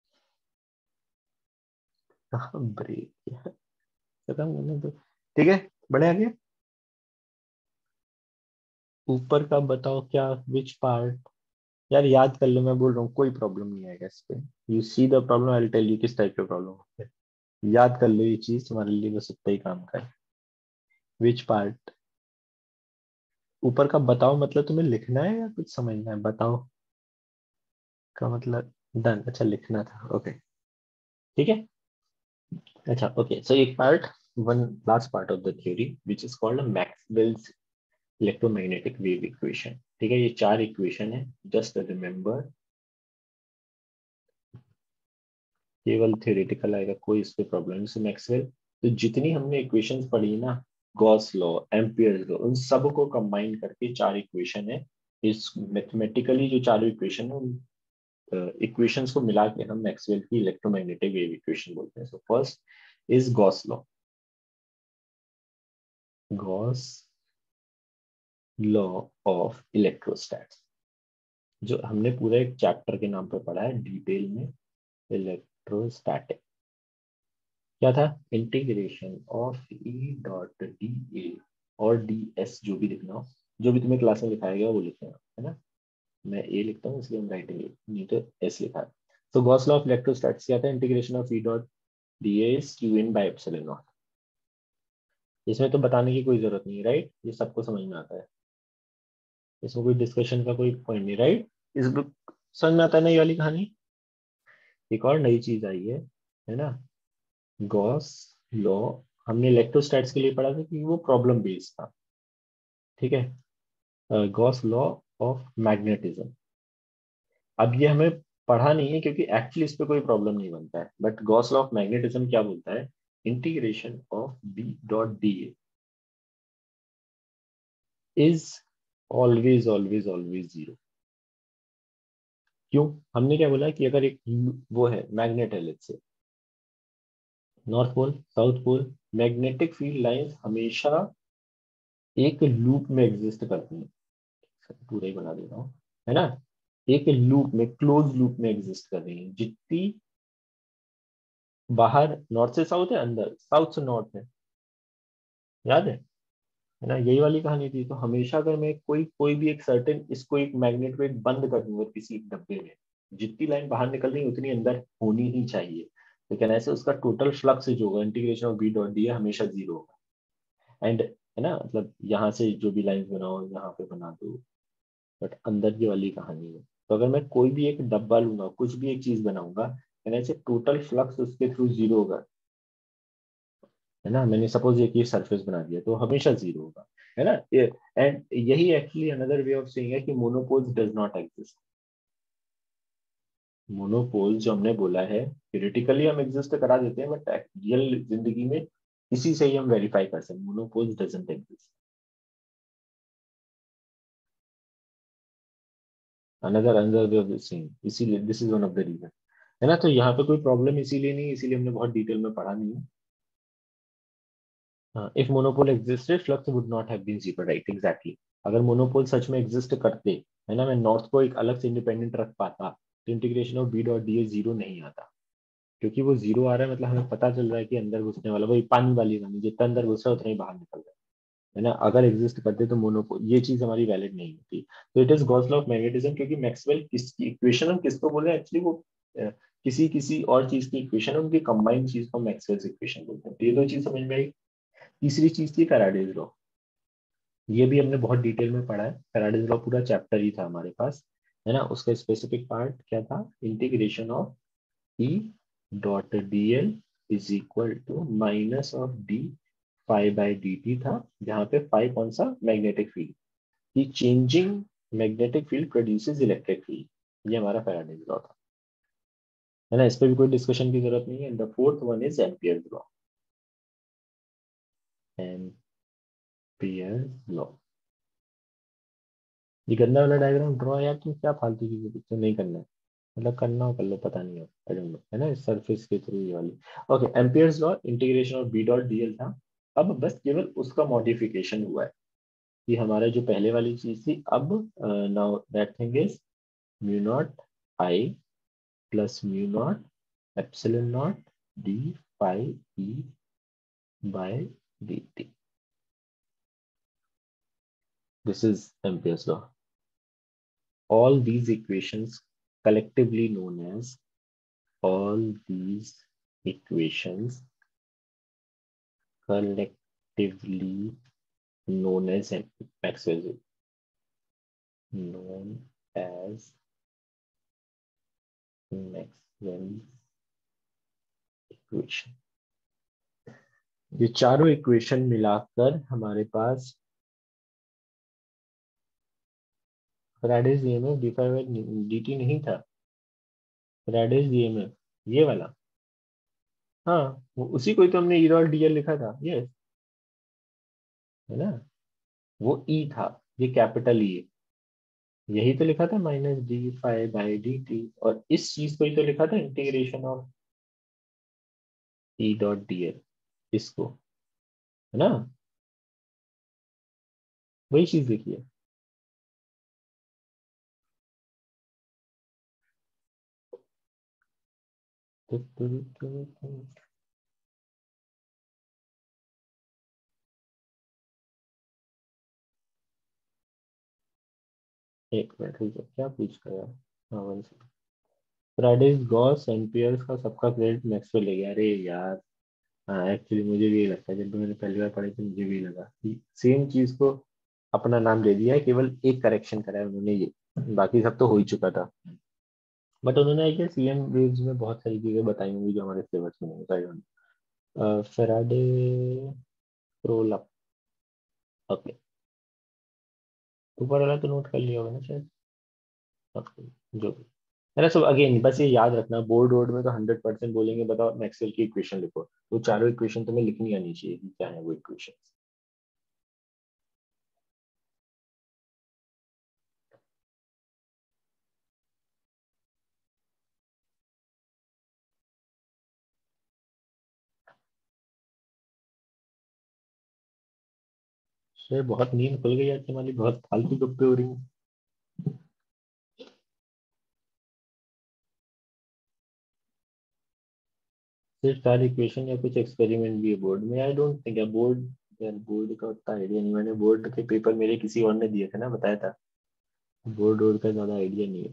कहाँ ब्रेक, खत्म होने दो। ठीक है, बढ़े आगे। ऊपर का बताओ क्या, विच पार्ट, यार याद कर लो, मैं बोल रहा हूँ कोई प्रॉब्लम नहीं आएगा इस पे, you see the problem, I will tell you किस टाइप का प्रॉब्लम है। याद कर लो, ये चीज तुम्हारे लिए बस उतना ही काम का है। विच पार्ट, ऊपर का बताओ मतलब तुम्हें लिखना है या कुछ समझना है, बताओ का मतलब डन, अच्छा लिखना था, ओके ठीक है। अच्छा ओके, सो एक part, one last part of the theory which is called Maxwell's electromagnetic wave equation. ठीक है, ये चार इक्वेशन है, जस्ट रिमेंबर, केवल थ्योरेटिकल आएगा, कोई इस पे प्रॉब्लम नहीं। मैक्सवेल, तो जितनी हमने इक्वेशंस पढ़ी ना, गॉस लॉ, एम्पियर्स लॉ, उन सब को कंबाइन करके चार इक्वेशन है। इस मैथमेटिकली जो चार इक्वेशन है, उन इक्वेशंस को मिला के हम मैक्सवेल की इलेक्ट्रोमैग्नेटिक वेव इक्वेशन बोलते हैं। So first is Gauss law, Gauss law of electrostatics, जो हमने पूरा एक चैप्टर के नाम पे पढ़ा है डिटेल में, इलेक्ट्रोस्टैटिक। क्या था, integration of E dot d A और डी एस, जो भी लिखना हो, जो भी तुम्हें क्लास में लिखाया गया वो लिखना है ना, मैं ए लिखता हूँ इसलिए हम राइटिंग, नहीं तो एस लिखा है। तो गॉस लॉ ऑफ इलेक्ट्रोस्टैटिक्स क्या था, integration of E dot d A is q in by epsilon not. इसमें तो बताने की कोई जरूरत नहीं, राइट, ये सबको समझ में आता है, इसमें कोई डिस्कशन का कोई पॉइंट नहीं, राइट, इस बुक समझ में आता है ना ये वाली कहानी। एक और नई चीज आई है ना, गॉस लॉ, हमने इलेक्ट्रोस्टैट्स के लिए पढ़ा था कि वो प्रॉब्लम बेस्ड था, ठीक है, गॉस लॉ ऑफ मैग्नेटिज्म। अब ये हमें पढ़ा नहीं है क्योंकि एक्चुअली इस पे कोई प्रॉब्लम नहीं बनता है, but Gauss law of magnetism क्या बोलता है, integration of B dot d is always always always zero. क्यों, हमने क्या बोला कि अगर एक वो है मैग्नेट है, let's say north pole south pole, magnetic field lines हमेशा एक लूप में एग्जिस्ट करती हैं, पूरा ही बना देता हूँ, है ना, एक लूप में, क्लोज लूप में एग्जिस्ट कर रही है, जितनी बाहर नॉर्थ से साउथ है, अंदर साउथ से नॉर्थ है, याद है ना, यही वाली कहानी थी। तो हमेशा अगर मैं कोई कोई भी एक सर्टेन, इसको एक मैग्नेट को एक बंद कर दूंगा किसी एक डब्बे में, जितनी लाइन बाहर निकल रही है उतनी अंदर होनी ही चाहिए, लेकिन ऐसे उसका टोटल फ्लक्स जो होगा, integration of B dot d हमेशा जीरो होगा। एंड है ना, मतलब यहाँ से जो भी लाइन बनाओ यहाँ पे बना दो, बट अंदर की वाली कहानी है। तो अगर मैं कोई भी एक डब्बा लूंगा, कुछ भी एक चीज बनाऊंगा, एंड ऐसे टोटल फ्लक्स उसके थ्रू जीरो होगा, है ना, मैंने सपोज एक ये सरफेस बना दिया तो हमेशा जीरो होगा। है ना। एंड यही actually another way of saying है कि monopoles does not exist. Monopole जो हमने बोला है थ्योरेटिकली हम एग्जिस्ट करा देते हैं, बट रियल जिंदगी में इसी से ही हम वेरीफाई कर सकते हैं monopoles doesn't exist. Another another way of saying, इसीलिए this is one of the reason, है ना। तो यहाँ पे कोई प्रॉब्लम इसीलिए नहीं, इसीलिए हमने बहुत डिटेल में पढ़ा नहीं है। If monopole existed flux would not have been zero, right, exactly. अगर मोनोपोल सच में एग्जिस्ट करते, है ना, मैं नॉर्थ को एक अलग से इंडिपेंडेंट रख पाता, तो integration of B dot d A zero नहीं आता। क्योंकि वो जीरो आ रहा है मतलब हमें पता चल रहा है कि अंदर घुसने वाला वही पानी वाली रानी, जितना अंदर घुस रहा है उतना ही बाहर निकल रहा है ना। अगर एग्जिस्ट करते तो मोनोपोल ये चीज हमारी वैलिड नहीं होती। तो it is Gauss law of magnetism, क्योंकि मैक्सवेल किसकी इक्वेशन हम किसको बोल रहे हैं एक्चुअली, वो किसी किसी और चीज की इक्वेशन है, उनकी कंबाइंड चीज को मैक्सवेल इक्वेशन बोलते हैं। तो ये दो चीज समझ में आई। तीसरी चीज थी फैराडेज लॉ। ये भी हमने बहुत डिटेल में पढ़ा है, फैराडेज लॉ पूरा चैप्टर ही था हमारे पास, है ना। उसका स्पेसिफिक पार्ट क्या था, integration of E dot d l is equal to minus of d phi by d t था, जहाँ पे फाई कौन सा, मैग्नेटिक फील्ड, कि changing magnetic field produces electric field. ये हमारा फैराडेज लॉ था, है ना। इस पर भी कोई डिस्कशन की जरूरत नहीं है। The fourth one is Ampere's law. Ampere's law, ये गंदा वाला डायग्राम ड्रॉ यार, तुम क्या फालतू चीजें तो नहीं करना है, मतलब करना हो कर लो, पता नहीं हो, आई डोंट नो, है ना, इस सरफेस के थ्रू ये वाली। Okay, Ampere's law integration of B dot d l था। अब बस केवल उसका मॉडिफिकेशन हुआ है, कि हमारा जो पहले वाली चीज थी, अब now that thing is mu not I plus mu not epsilon not d phi E by d t. This is Ampere's law. All these equations collectively known as all these equations collectively known as Maxwell's known as Maxwell's equation। ये चारों equation मिलाकर हमारे पास Faraday's EMF d phi by d t नहीं था, Faraday's EMF ये वाला, हाँ, वो उसी को ही तो हमने ई डॉट डी एल लिखा था, यस, है ना। वो ई था, ये कैपिटल ई, यही तो लिखा था minus d phi by d t, और इस चीज को ही तो लिखा था integration of E dot d l, इसको, है ना, वही चीज लिखी है। एक मिनट रुक जाओ, क्या पूछ रहा है, हाँ one second. Faraday's Gauss Ampere's का सबका क्रेडिट मैक्सवेल ले गया, अरे यार। हाँ एक्चुअली मुझे भी लगता है, जब मैंने पहली बार पढ़ी थी मुझे भी लगा कि सेम चीज को अपना नाम दे दिया है, केवल एक करेक्शन करा है उन्होंने, ये बाकी सब तो हो ही चुका था। बट उन्होंने आई गेस सीएम वेव्स में बहुत सारी चीजें बताई होंगी जो हमारे सिलेबस में नहीं बताई। फेराडे प्रोलप, ओके, ऊपर वाला तो नोट कर लिया होगा ना शायद, ओके, जो भी है ना। सब अगेन बस ये याद रखना, बोर्ड वोर्ड में तो 100% बोलेंगे बताओ मैक्सवेल की इक्वेशन लिखो, वो चारों इक्वेशन तुम्हें लिखनी आनी चाहिए कि क्या है वो इक्वेशन। सर बहुत नींद खुल गई आज हमारी, बहुत फालतू गप्पे हो रही हैं। सिर्फ सारी इक्वेशन या कुछ एक्सपेरिमेंट भी है बोर्ड में, आई डोंट थिंक है बोर्ड, यार बोर्ड का उतना आइडिया नहीं, मैंने बोर्ड के पेपर मेरे किसी और ने दिए थे ना, बताया था, बोर्ड वोर्ड का ज्यादा आइडिया नहीं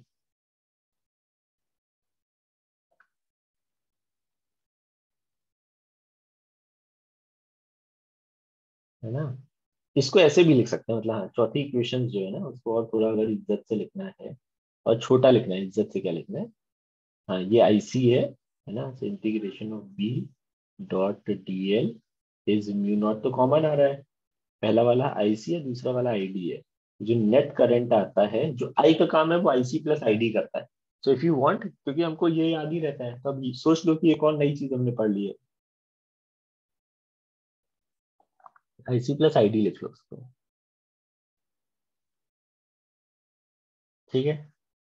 है ना। इसको ऐसे भी लिख सकते हैं, मतलब हाँ, चौथी इक्वेशन जो है ना उसको और थोड़ा अगर इज्जत से लिखना है और छोटा लिखना है, इज्जत से क्या लिखना है, हाँ ये आईसी है ना। Integration of B dot d l is mu not, तो कॉमन आ रहा है, पहला वाला आईसी है, दूसरा वाला आईडी है। जो नेट करंट आता है, जो आई का काम है वो आईसी प्लस आईडी करता है। सो इफ यू वांट, क्योंकि हमको ये याद ही रहता है, तो अब सोच लो कि एक और नई चीज हमने पढ़ ली है, आईसी प्लस आईडी लिख लो उसको। ठीक है,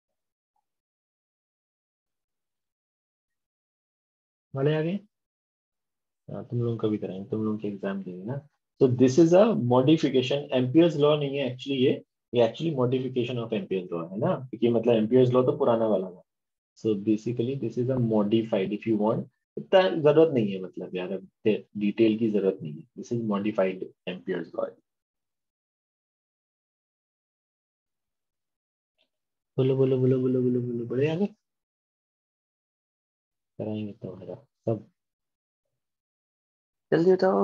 वाले आ गए। हाँ, तुम लोगों का भी कराएंगे, तुम लोगों के एग्जाम देंगे ना। तो this is a modification, Ampere's law नहीं है एक्चुअली ये actually modification of Ampere's law है ना, क्योंकि मतलब एम्पियर्स लॉ तो पुराना वाला था। So basically this is a modified, if you want. इतना जरूरत नहीं है, मतलब यार अब डिटेल की जरूरत नहीं है, this is modified Ampere's law. बोलो बोलो बोलो बोलो बोलो बोलो बोलो आगे, कराएंगे तुम्हारा सब, जल्दी बताओ।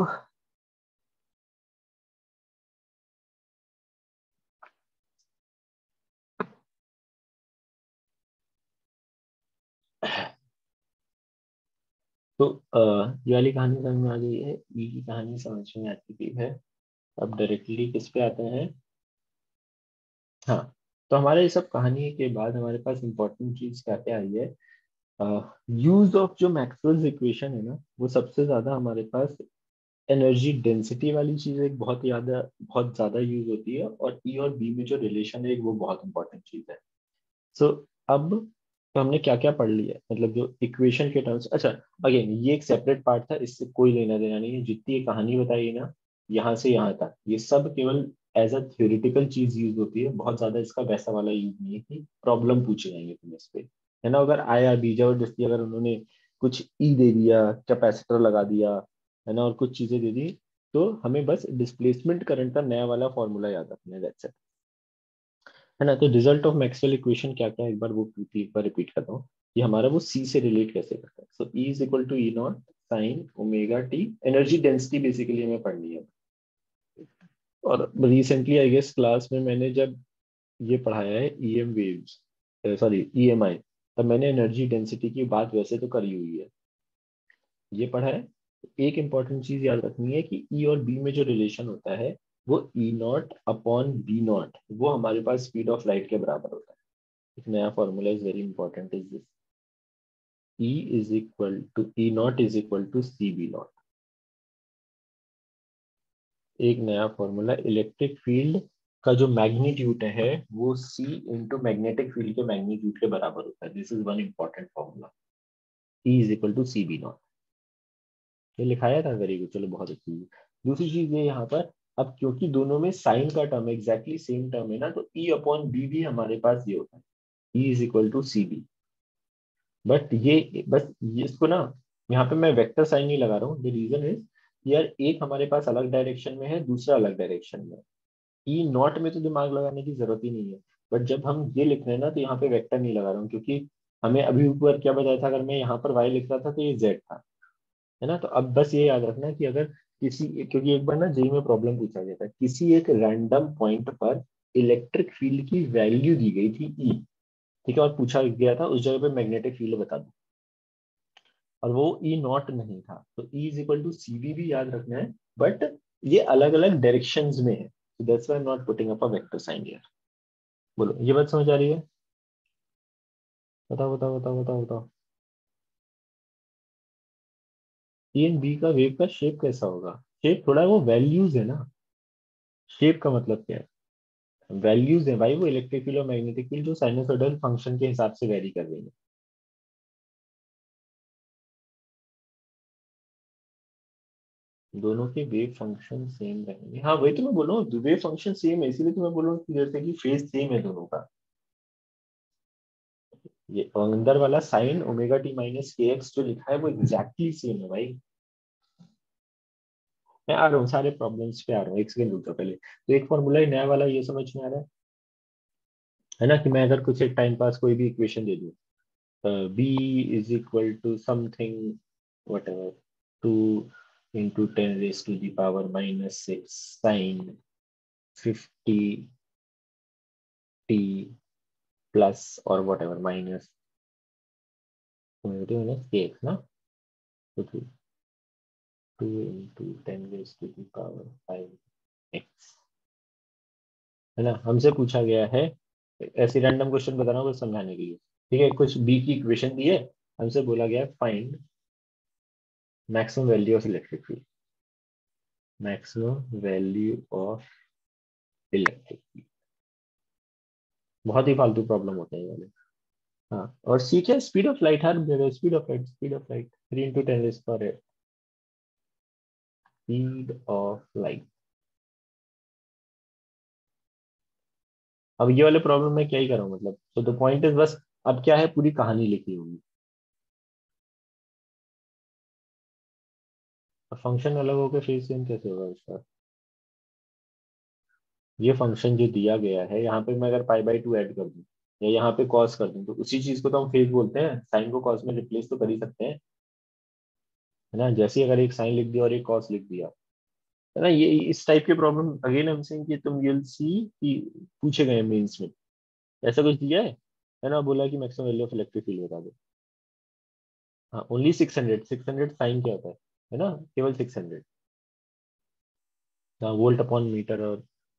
तो ये वाली कहानी समझ में आ गई है, ई की कहानी समझ में आ चुकी है। अब डायरेक्टली किस पे आते हैं। हाँ, तो हमारे ये सब कहानी के बाद हमारे पास इंपॉर्टेंट चीज क्या क्या आई है। यूज ऑफ जो मैक्सवेल्स इक्वेशन है ना, वो सबसे ज्यादा हमारे पास एनर्जी डेंसिटी वाली चीज एक बहुत ज्यादा यूज होती है, और ई और बी में जो रिलेशन है वो बहुत इंपॉर्टेंट चीज है। सो अब तो हमने क्या क्या पढ़ लिया, मतलब जो इक्वेशन के टर्म्स। अच्छा, अगेन ये एक सेपरेट पार्ट था, इससे कोई लेना देना नहीं है, जितनी ये कहानी बताई है ना, यहाँ से यहाँ तक ये सब केवल एज अ थ्योरेटिकल चीज यूज होती है, बहुत ज्यादा इसका वैसा वाला यूज नहीं है कि प्रॉब्लम पूछे जाएंगे तुम्हें इस पे, है ना। अगर आया बी जबरदस्ती अगर उन्होंने कुछ ई दे दिया, कैपेसिटर लगा दिया, है ना, और कुछ चीजें दे दी, तो हमें बस डिस्प्लेसमेंट करंट का नया वाला फॉर्मूला याद रखना है, दैट्स इट। है ना। तो रिजल्ट ऑफ मैक्सवेल इक्वेशन क्या क्या है, एक बार वो एक बार रिपीट करता हूँ, कि हमारा वो सी से रिलेट कैसे करता है। So E is equal to E not sine omega t, energy density basically हमें पढ़नी है। और रिसेंटली आई गेस क्लास में मैंने जब ये पढ़ाया है ईएम वेव्स, सॉरी ईएमआई, तब मैंने एनर्जी डेंसिटी की बात वैसे तो करी हुई है, ये पढ़ा है। एक इंपॉर्टेंट चीज याद रखनी है कि ई और बी में जो रिलेशन होता है, वो E not upon B not, वो हमारे पास स्पीड ऑफ लाइट के बराबर होता है। एक नया formula is very important, is this E is equal to E naught is equal to CB naught। एक नया फॉर्मूला, इलेक्ट्रिक फील्ड का जो मैग्नीट्यूड है वो C इंटू मैग्नेटिक फील्ड के मैग्नीट्यूड के बराबर होता है। This is one important formula, E is equal to CB not. ये लिखाया था, वेरी गुड, चलो बहुत अच्छी चीज। दूसरी चीज ये यहाँ पर, अब क्योंकि दोनों में साइन का टर्म एग्जैक्टली सेम टर्म है ना, तो E अपॉन बी भी हमारे पास ये होता है, E is equal to CB। But ये बस ये इसको ना, यहाँ पे मैं वेक्टर साइन नहीं लगा रहा हूँ, द रीजन इज यार एक हमारे पास अलग डायरेक्शन में है, दूसरा अलग डायरेक्शन में। ई नॉट में तो दिमाग लगाने की जरूरत ही नहीं है, बट जब हम ये लिख रहे हैं ना, तो यहाँ पे वेक्टर नहीं लगा रहा हूँ, क्योंकि हमें अभी ऊपर क्या बताया था, अगर मैं यहाँ पर वाई लिख रहा था तो ये जेड था, है ना। तो अब बस ये याद रखना कि अगर किसी, क्योंकि एक बार ना जेई में प्रॉब्लम पूछा गया था, किसी एक रैंडम पॉइंट पर इलेक्ट्रिक फील्ड की वैल्यू दी गई थी ई, ठीक है, और पूछा गया था उस जगह पे मैग्नेटिक फील्ड बता दो, और वो ई नॉट नहीं था, तो E is equal to C B भी याद रखना है, बट ये अलग अलग डायरेक्शंस में है, so that's why I'm not putting up a vector sign here। बोलो, ये बात समझ आ रही है। बताओ बताओ बताओ बताओ बताओ। ए एंड बी का वेव का शेप कैसा होगा, शेप थोड़ा वो वैल्यूज है ना, शेप का मतलब क्या है, वैल्यूज है भाई, वो इलेक्ट्रिक फील्ड और मैग्नेटिक फील्ड जो साइनसोइडल फंक्शन के हिसाब से वेरी कर रही है। दोनों के वेव फंक्शन सेम रहेंगे, हाँ वही तो मैं बोल रहा हूँ, वेव फंक्शन सेम है, इसीलिए तो मैं बोल रहा हूँ जैसे कि फेज सेम है दोनों का। ये अंदर वाला साइन ओमेगा टी माइनस के एक्स जो लिखा है वो एग्जैक्टली सेम है भाई। मैं आ रहा हूँ, सारे प्रॉब्लम्स पे आ रहा हूँ, एक सेकंड रुको पहले। तो एक फॉर्मूला ही नया वाला ये समझ में आ रहा है ना, कि मैं अगर कुछ एक टाइम पास कोई भी इक्वेशन दे दूँ, B is equal to something whatever, 2 × 10⁻⁻⁶ sine 50t plus और वट एवर माइनस माइनस के एक्स ना, तो 2 × 10⁻⁵ एक्स, है ना। हमसे पूछा गया है, ऐसे रैंडम क्वेश्चन बता रहा हूँ बस समझाने के लिए, ठीक है। कुछ बी की इक्वेशन दी है, हमसे बोला गया है find maximum value of electric field, maximum value of electric field. बहुत ही फालतू प्रॉब्लम होते हैं ये वाले। हाँ, और सी क्या, स्पीड ऑफ लाइट, हर speed of light, speed of light 3 × 10⁻⁸ speed of light. अब ये वाले प्रॉब्लम में क्या ही करूँ, मतलब तो द पॉइंट इज बस, अब क्या है, पूरी कहानी लिखी होगी। अब फंक्शन अलग होकर फेज चेंज कैसे होगा उसका। ये फंक्शन जो दिया गया है, यहाँ पे मैं अगर पाई/2 ऐड कर दूं या यहाँ पे कॉस कर दूं, तो उसी चीज को तो हम फेज बोलते हैं। साइन को कॉस में रिप्लेस तो कर ही सकते हैं, है ना। जैसे ही अगर एक साइन लिख दिया और एक कॉस लिख दिया, है ना, ये इस टाइप के प्रॉब्लम अगेन हम से कि तुम यूल सी कि पूछे गए मेंस में ऐसा कुछ दिया है ना। बोला कि maximum value of electric field बता दो। हाँ, ओनली 600, 600 साइन क्या होता है ना, केवल 600। हाँ, वोल्ट अपॉन मीटर और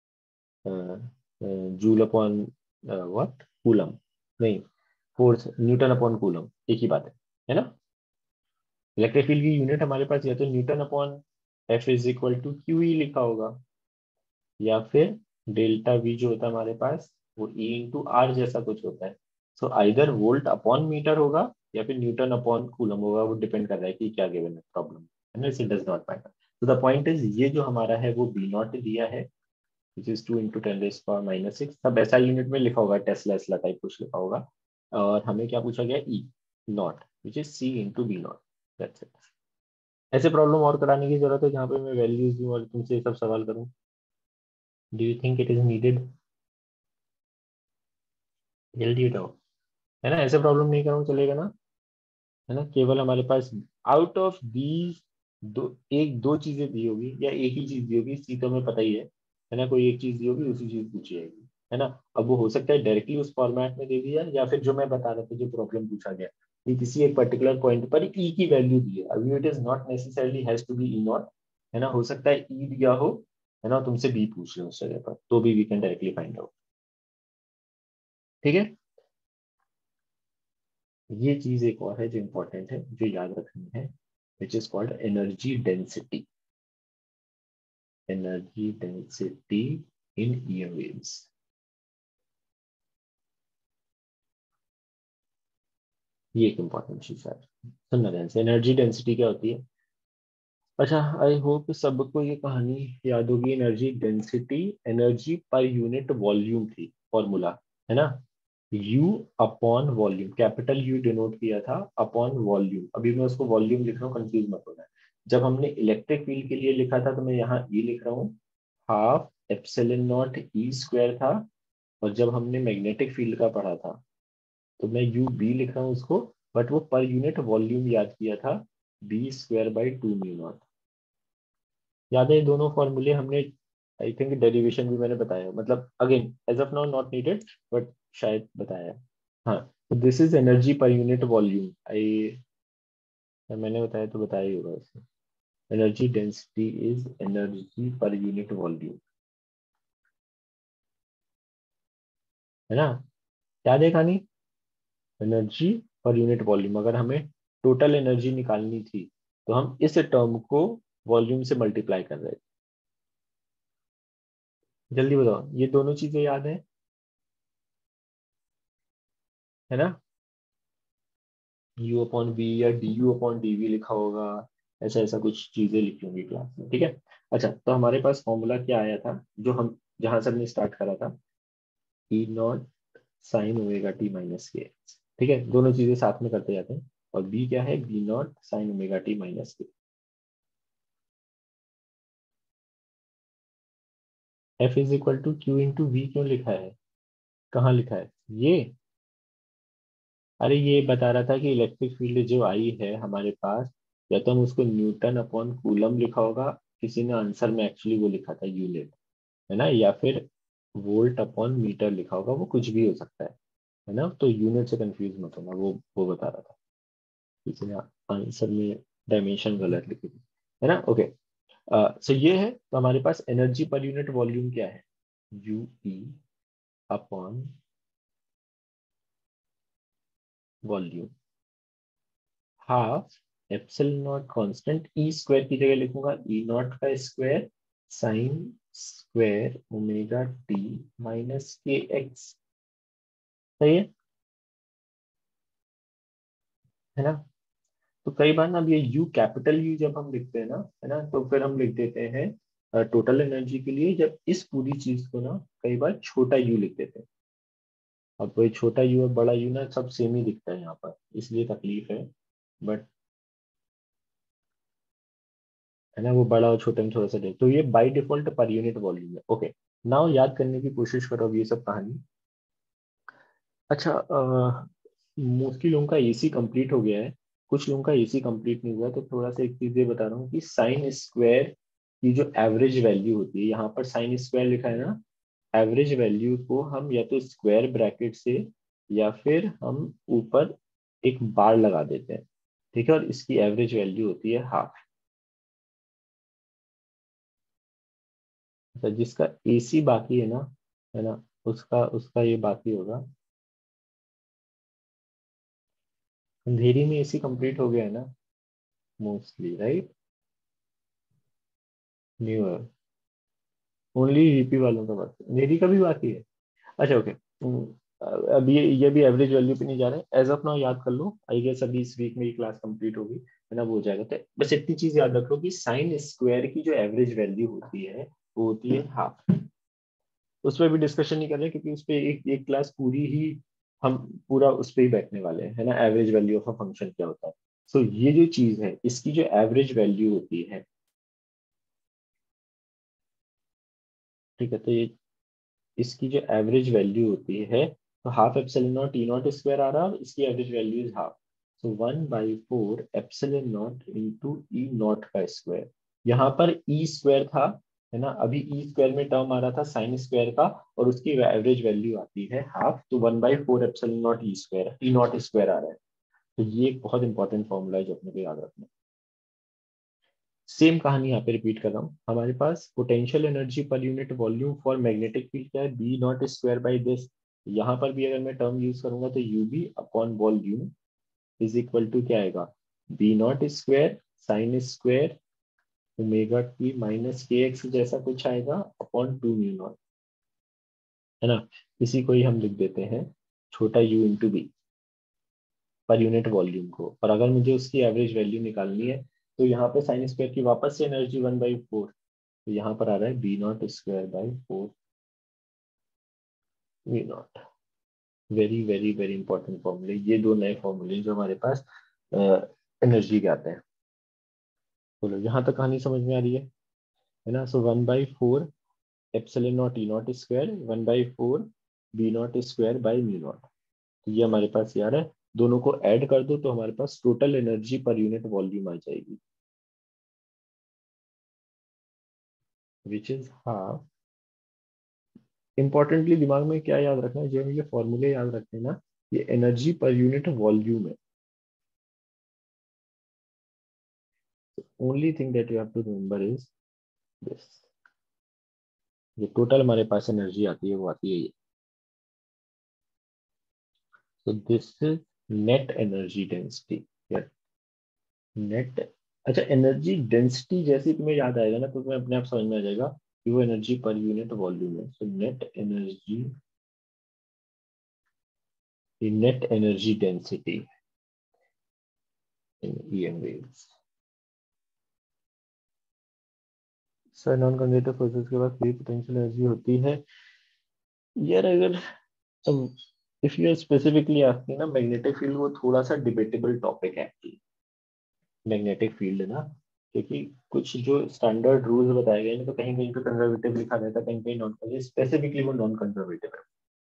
जूल अपॉन व्हाट, कूलम, नहीं, फोर्स न्यूटन अपॉन कूलम, एक ही बात है ना। इलेक्ट्रिक फील्ड की यूनिट हमारे पास या तो newton upon F is equal to Q E लिखा होगा, या फिर डेल्टा वी जो होता है हमारे पास वो ई इंटू आर जैसा कुछ होता है। So either volt upon metre होगा या फिर न्यूटन अपॉन कूलम होगा, वो डिपेंड कर रहा है कि क्या गिवन है प्रॉब्लम, है ना। It does not matter. तो द पॉइंट इज, ये जो हमारा है वो बी नॉट दिया है, विच इज 2 × 10⁻⁶। सब ऐसा यूनिट में लिखा होगा, टेस्ला एस्ला टाइप कुछ लिखा होगा। और हमें क्या पूछा गया, E naught, which is C into B naught, that's it. ऐसे प्रॉब्लम और कराने की जरूरत है जहाँ पे मैं वैल्यूज दूं और तुमसे ये सब सवाल करूं। Do you think it is needed? जल्दी बताओ, है ना। ऐसे प्रॉब्लम नहीं कराऊं चलेगा ना, है ना। केवल हमारे पास आउट ऑफ दीज दो, एक दो चीजें दी होगी या एक ही चीज दी होगी, सी तो हमें पता ही है ना। कोई एक चीज दी होगी, उसी चीज पूछी जाएगी, है ना। अब वो हो सकता है डायरेक्टली उस फॉर्मेट में दे दिया, या फिर जो मैं बता रहा था जो प्रॉब्लम पूछा गया कि किसी एक पर्टिकुलर पॉइंट पर ई की वैल्यू दी है। अभी it is not necessarily has to be E naught, है ना। हो सकता है ई दिया हो, है ना, तुमसे बी पूछ रहे हो उस जगह पर, तो भी we can directly find out, ठीक है। ये चीज एक और है जो इंपॉर्टेंट है, जो याद रखनी है, which is called energy density, energy density in EM waves. ये एक इंपॉर्टेंट चीज है, सुनना ध्यान से। एनर्जी डेंसिटी क्या होती है? अच्छा, आई होप सबको ये कहानी याद होगी। Energy density energy per unit volume थी, फॉर्मूला, है ना। U upon volume, capital U denote किया था अपॉन वॉल्यूम। अभी मैं उसको वॉल्यूम लिख रहा हूँ, कंफ्यूज मत होना। जब हमने इलेक्ट्रिक फील्ड के लिए लिखा था तो मैं यहाँ ई लिख रहा हूँ, half epsilon naught E square था। और जब हमने मैग्नेटिक फील्ड का पढ़ा था तो मैं यू बी लिख रहा हूँ उसको, बट वो पर यूनिट वॉल्यूम याद किया था, B²/2μ0। याद है ये दोनों फॉर्मूले हमने, आई थिंक डेरिवेशन भी मैंने बताया, मतलब again as of now not needed, but शायद बताया है। हाँ, तो this is energy per unit volume. I, मैंने बताया तो बताया ही होगा इसमें। Energy density is energy per unit volume, है ना। क्या देखा नहीं, एनर्जी पर यूनिट वॉल्यूम। अगर हमें टोटल एनर्जी निकालनी थी तो हम इस टर्म को वॉल्यूम से मल्टीप्लाई कर रहे थे। जल्दी बताओ, ये दोनों चीजें याद है ना। U/V या DU/dV लिखा होगा, ऐसा ऐसा कुछ चीजें लिखी होंगी क्लास में, ठीक है। अच्छा, तो हमारे पास फॉर्मूला क्या आया था, जो हम जहां से हमने स्टार्ट करा था, E0 sin ω t - k, ठीक है। दोनों चीजें साथ में करते जाते हैं। और B क्या है, B0 sin ω t - k। F is equal to Q into V क्यों लिखा है, कहाँ लिखा है ये? अरे ये बता रहा था कि इलेक्ट्रिक फील्ड जो आई है हमारे पास, या तो हम उसको न्यूटन अपॉन कूलम लिखा होगा, किसी ने आंसर में एक्चुअली वो लिखा था यूनिट, है ना, या फिर वोल्ट अपॉन मीटर लिखा होगा, वो कुछ भी हो सकता है ना। तो यूनिट से कंफ्यूज मत होना, वो बता रहा था, किसी ने आंसर में डायमेंशन गलत लिखी थी, है ना। ओके, सो ये है, तो हमारे पास एनर्जी पर यूनिट वॉल्यूम क्या है, U E upon volume, half epsilon naught constant E square की जगह लिखूंगा ई नॉट का square sine square omega T minus के एक्स। सही है ना। तो कई बार ना, अब ये यू कैपिटल यू जब हम लिखते हैं ना, है ना, तो फिर हम लिख देते हैं टोटल एनर्जी के लिए, जब इस पूरी चीज को ना कई बार छोटा यू लिख देते हैं। अब कोई छोटा यू और बड़ा यू ना सब सेम ही दिखता है यहाँ पर, इसलिए तकलीफ है। बट है ना, वो बड़ा और छोटे में थोड़ा सा देख, तो ये by default per unit volume है। ओके, नाउ याद करने की कोशिश करो अब ये सब कहानी। अच्छा, मोस्टली लोगों का एसी कंप्लीट हो गया है, कुछ लोगों का एसी कंप्लीट नहीं हुआ, तो थोड़ा सा एक चीज ये बता रहा हूँ कि साइन स्क्वायर की जो एवरेज वैल्यू होती है, यहाँ पर साइन स्क्वायर लिखा है ना, एवरेज वैल्यू को हम या तो स्क्वायर ब्रैकेट से या फिर हम ऊपर एक बार लगा देते हैं, ठीक है, और इसकी एवरेज वैल्यू होती है हाफ। तो जिसका एसी बाकी है ना, उसका उसका ये बाकी होगा। अंधेरी में एसी कंप्लीट हो गया है ना, mostly, right. New year only UP वालों का बाकी, अंधेरी का भी बाकी है। अच्छा, ओके। अब ये भी एवरेज वैल्यू पे नहीं जा रहे, एज ऑफ नाउ याद कर लो, आई गेस अभी इस वीक में ये क्लास कंप्लीट होगी, है ना, वो हो जाएगा। तो बस इतनी चीज याद रख लो कि साइन स्क्वायर की जो एवरेज वैल्यू होती है वो होती है हाफ। उस पर भी डिस्कशन नहीं कर रहे, क्योंकि उस पर एक क्लास पूरी ही हम पूरा उस पर ही बैठने वाले हैं, है ना, average value of a function क्या होता है। सो ये जो चीज है, इसकी जो एवरेज वैल्यू होती है, ठीक है, तो ये इसकी जो एवरेज वैल्यू होती है, तो half epsilon naught E naught square आ रहा है, और इसकी average value is half. So 1/4 epsilon not into E naught का स्क्वायर। यहाँ पर ई स्क्वायर था, है ना, अभी ई स्क्वायर में टर्म आ रहा था साइन स्क्वायर का, और उसकी एवरेज वैल्यू आती है हाफ, तो 1/4 epsilon naught E square, E naught square आ रहा है। तो ये एक बहुत इंपॉर्टेंट फॉर्मूला है जो अपने को याद रखना है। सेम कहानी यहाँ पे रिपीट कर रहा हूँ, हमारे पास potential energy per unit volume for magnetic field क्या है, B naught square by this. यहाँ पर भी अगर मैं टर्म यूज करूंगा तो U B upon volume is equal to क्या आएगा, B naught square sine square omega T minus के एक्स जैसा कुछ आएगा अपॉन टू म्यू नॉट, है ना। इसी को ही हम लिख देते हैं छोटा U into B, per unit volume को। और अगर मुझे उसकी एवरेज वैल्यू निकालनी है, तो यहाँ पे साइन स्क्वायर की वापस से एनर्जी 1/4, तो यहाँ पर आ रहा है B naught square by 4 V naught. Very very very important फॉर्मूले, ये दो नए फॉर्मूले जो हमारे पास एनर्जी के आते हैं। बोलो, यहाँ तक कहानी समझ में आ रही है ना। So 1/4 epsilon naught E naught square 1/4 B naught square by mu not. तो ये हमारे पास यार है, दोनों को ऐड कर दो तो हमारे पास total energy per unit volume आ जाएगी, विच इज हाफ। इंपॉर्टेंटली दिमाग में क्या याद रखना है, जो ये फॉर्मूले याद रखने ना, ये एनर्जी पर यूनिट वॉल्यूम है। Only thing that you have to remember is this, जो टोटल हमारे पास एनर्जी आती है वो आती है ये। तो this is net energy density, net. अच्छा, एनर्जी डेंसिटी जैसे ही तुम्हें याद आएगा ना, तो तुम्हें अपने आप समझ में आ जाएगा कि वो एनर्जी पर यूनिट वॉल्यूम है। So net energy density in EM waves. Sir non conductor forces के पास फ्री पोटेंशियल एनर्जी होती है यार, अगर इफ यू स्पेसिफिकली आस्किंग ना, मैग्नेटिक फील्ड वो थोड़ा सा डिबेटेबल टॉपिक है मैग्नेटिक फील्ड ना, क्योंकि कुछ जो स्टैंडर्ड रूल्स बताए गए हैं तो कहीं कहीं पे कंजर्वेटिव लिखा रहता है, कहीं कहीं नॉन कंजर्वेटिव, स्पेसिफिकली वो नॉन कंजर्वेटिव है,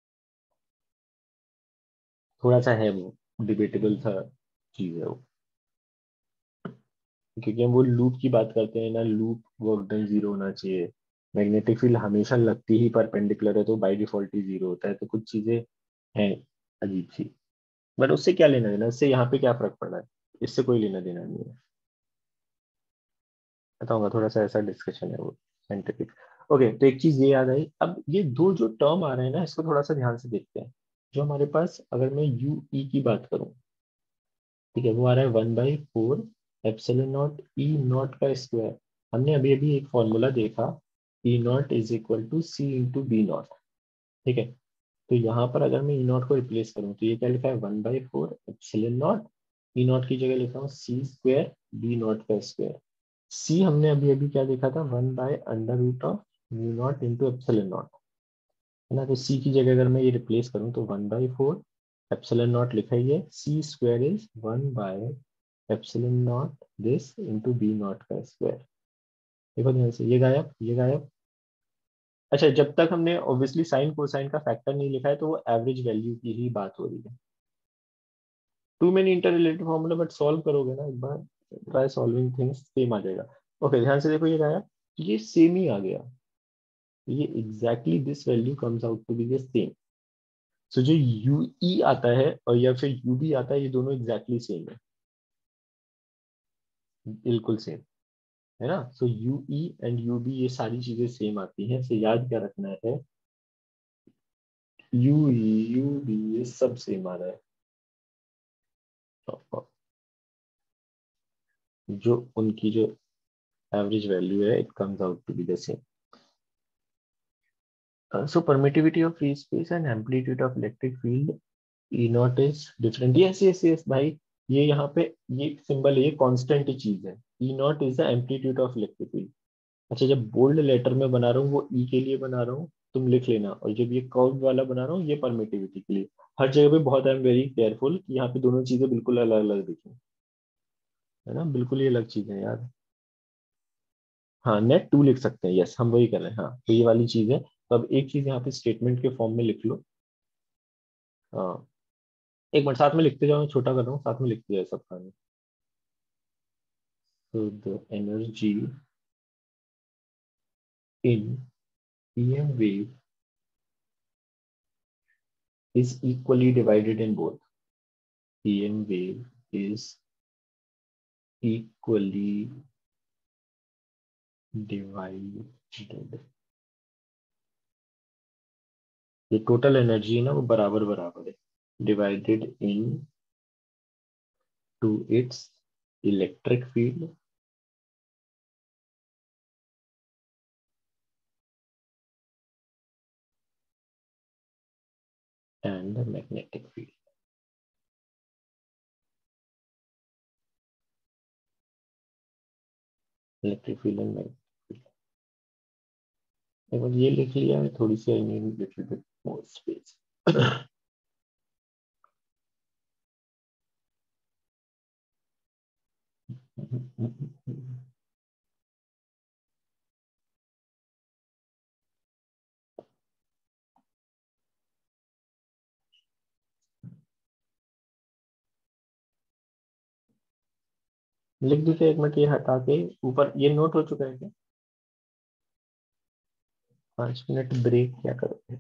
थोड़ा सा है वो डिबेटेबल सा चीज है वो। क्योंकि हम वो लूप की बात करते हैं ना, लूप वर्क डन जीरो होना चाहिए, मैग्नेटिक फील्ड हमेशा लगती ही परपेंडिकुलर है तो बाय डिफॉल्ट ही जीरो होता है, तो कुछ चीजें हैं अजीब सी। बट उससे क्या लेना देना, इससे यहाँ पे क्या फर्क पड़ रहा है, इससे कोई लेना देना नहीं है। बताऊंगा, थोड़ा सा ऐसा डिस्कशन है वो साइंटिफिक। ओके, तो एक चीज ये याद आई, अब ये दो जो टर्म आ रहे हैं ना, इसको थोड़ा सा ध्यान से देखते हैं। जो हमारे पास, अगर मैं यू ई की बात करूं, ठीक है, वो आ रहा है 1/4 एप्सिलॉन नॉट ई नॉट का स्क्वायर। हमने अभी अभी एक फॉर्मूला देखा, E not is equal to C into B naught. ठीक है, तो यहाँ पर अगर मैं ई नॉट को रिप्लेस करूँ तो ये क्या लिखा है, 1/4 एप्सिलॉन नॉट, ई नॉट की जगह लिखा हूँ सी स्क्वायर बी नॉट का स्क्वायर। सी हमने अभी अभी क्या देखा था, 1/√ऑफ mu not into epsilon naught, है ना। तो सी की जगह अगर मैं ये रिप्लेस करूँ तो 1/4 एप्सिलॉन नॉट लिखा ही है, सी स्क्वायर इज 1/एप्सिलॉन naught this into B naught का स्क्वायर। देखो ध्यान से, ये गायब, ये गायब। अच्छा, जब तक हमने ऑब्वियसली साइन कोसाइन का फैक्टर नहीं लिखा है तो वो एवरेज वैल्यू की ही बात हो रही है। Too many interrelated formula, but solve करोगे ना एक बार, ट्राई सॉल्विंग थिंग्स, सेम आ जाएगा। ओके, ध्यान से देखो, ये गायब, ये सेम ही आ गया। ये exactly this value comes out to be the same. So जो यू ई आता है और या फिर यू बी आता है, ये दोनों एग्जैक्टली सेम है, बिल्कुल सेम, है ना। So U E and U B ये सारी चीजें सेम आती हैं। सो याद क्या रखना है, यू ई यू बी ये सब सेम आ रहा है, जो उनकी जो एवरेज वैल्यू है, it comes out to be the same. So permittivity of free space and amplitude of electric field E naught is different. Yes yes yes भाई, ये यहाँ पे ये सिंबल है, ये कांस्टेंट चीज है। E naught is the amplitude of electric field. अच्छा, जब बोल्ड लेटर में बना रहा हूँ वो ई के लिए बना रहा हूँ, तुम लिख लेना। और जब ये कर्व वाला बना रहा हूँ, ये परमिटिविटी के लिए। हर जगह पे बहुत आई एम वेरी केयरफुल कि यहाँ पे दोनों चीजें बिल्कुल अलग अलग दिखें, है ना, बिल्कुल ये अलग चीजें हैं यार। हाँ, नेट टू लिख सकते हैं, यस हम वही कर रहे हैं, हाँ तो ये वाली चीज है। तो अब एक चीज यहाँ पे स्टेटमेंट के फॉर्म में लिख लो। हाँ, एक मिनट, साथ में लिखते जाओ, मैं छोटा कर रहा हूँ, साथ में लिखते जाओ सब खाने। So the energy in EM wave is equally divided in both. EM wave is equally divided. ये टोटल एनर्जी है ना, वो बराबर बराबर है, divided into its electric field and magnetic field. Electric field and magnetic field, एक बार ये लिख लिया है, थोड़ी सी I need little bit more space. लिख दीजिए, एक मिनट ये हटा के ऊपर, ये नोट हो चुका है क्या? 5 मिनट ब्रेक क्या करोगे?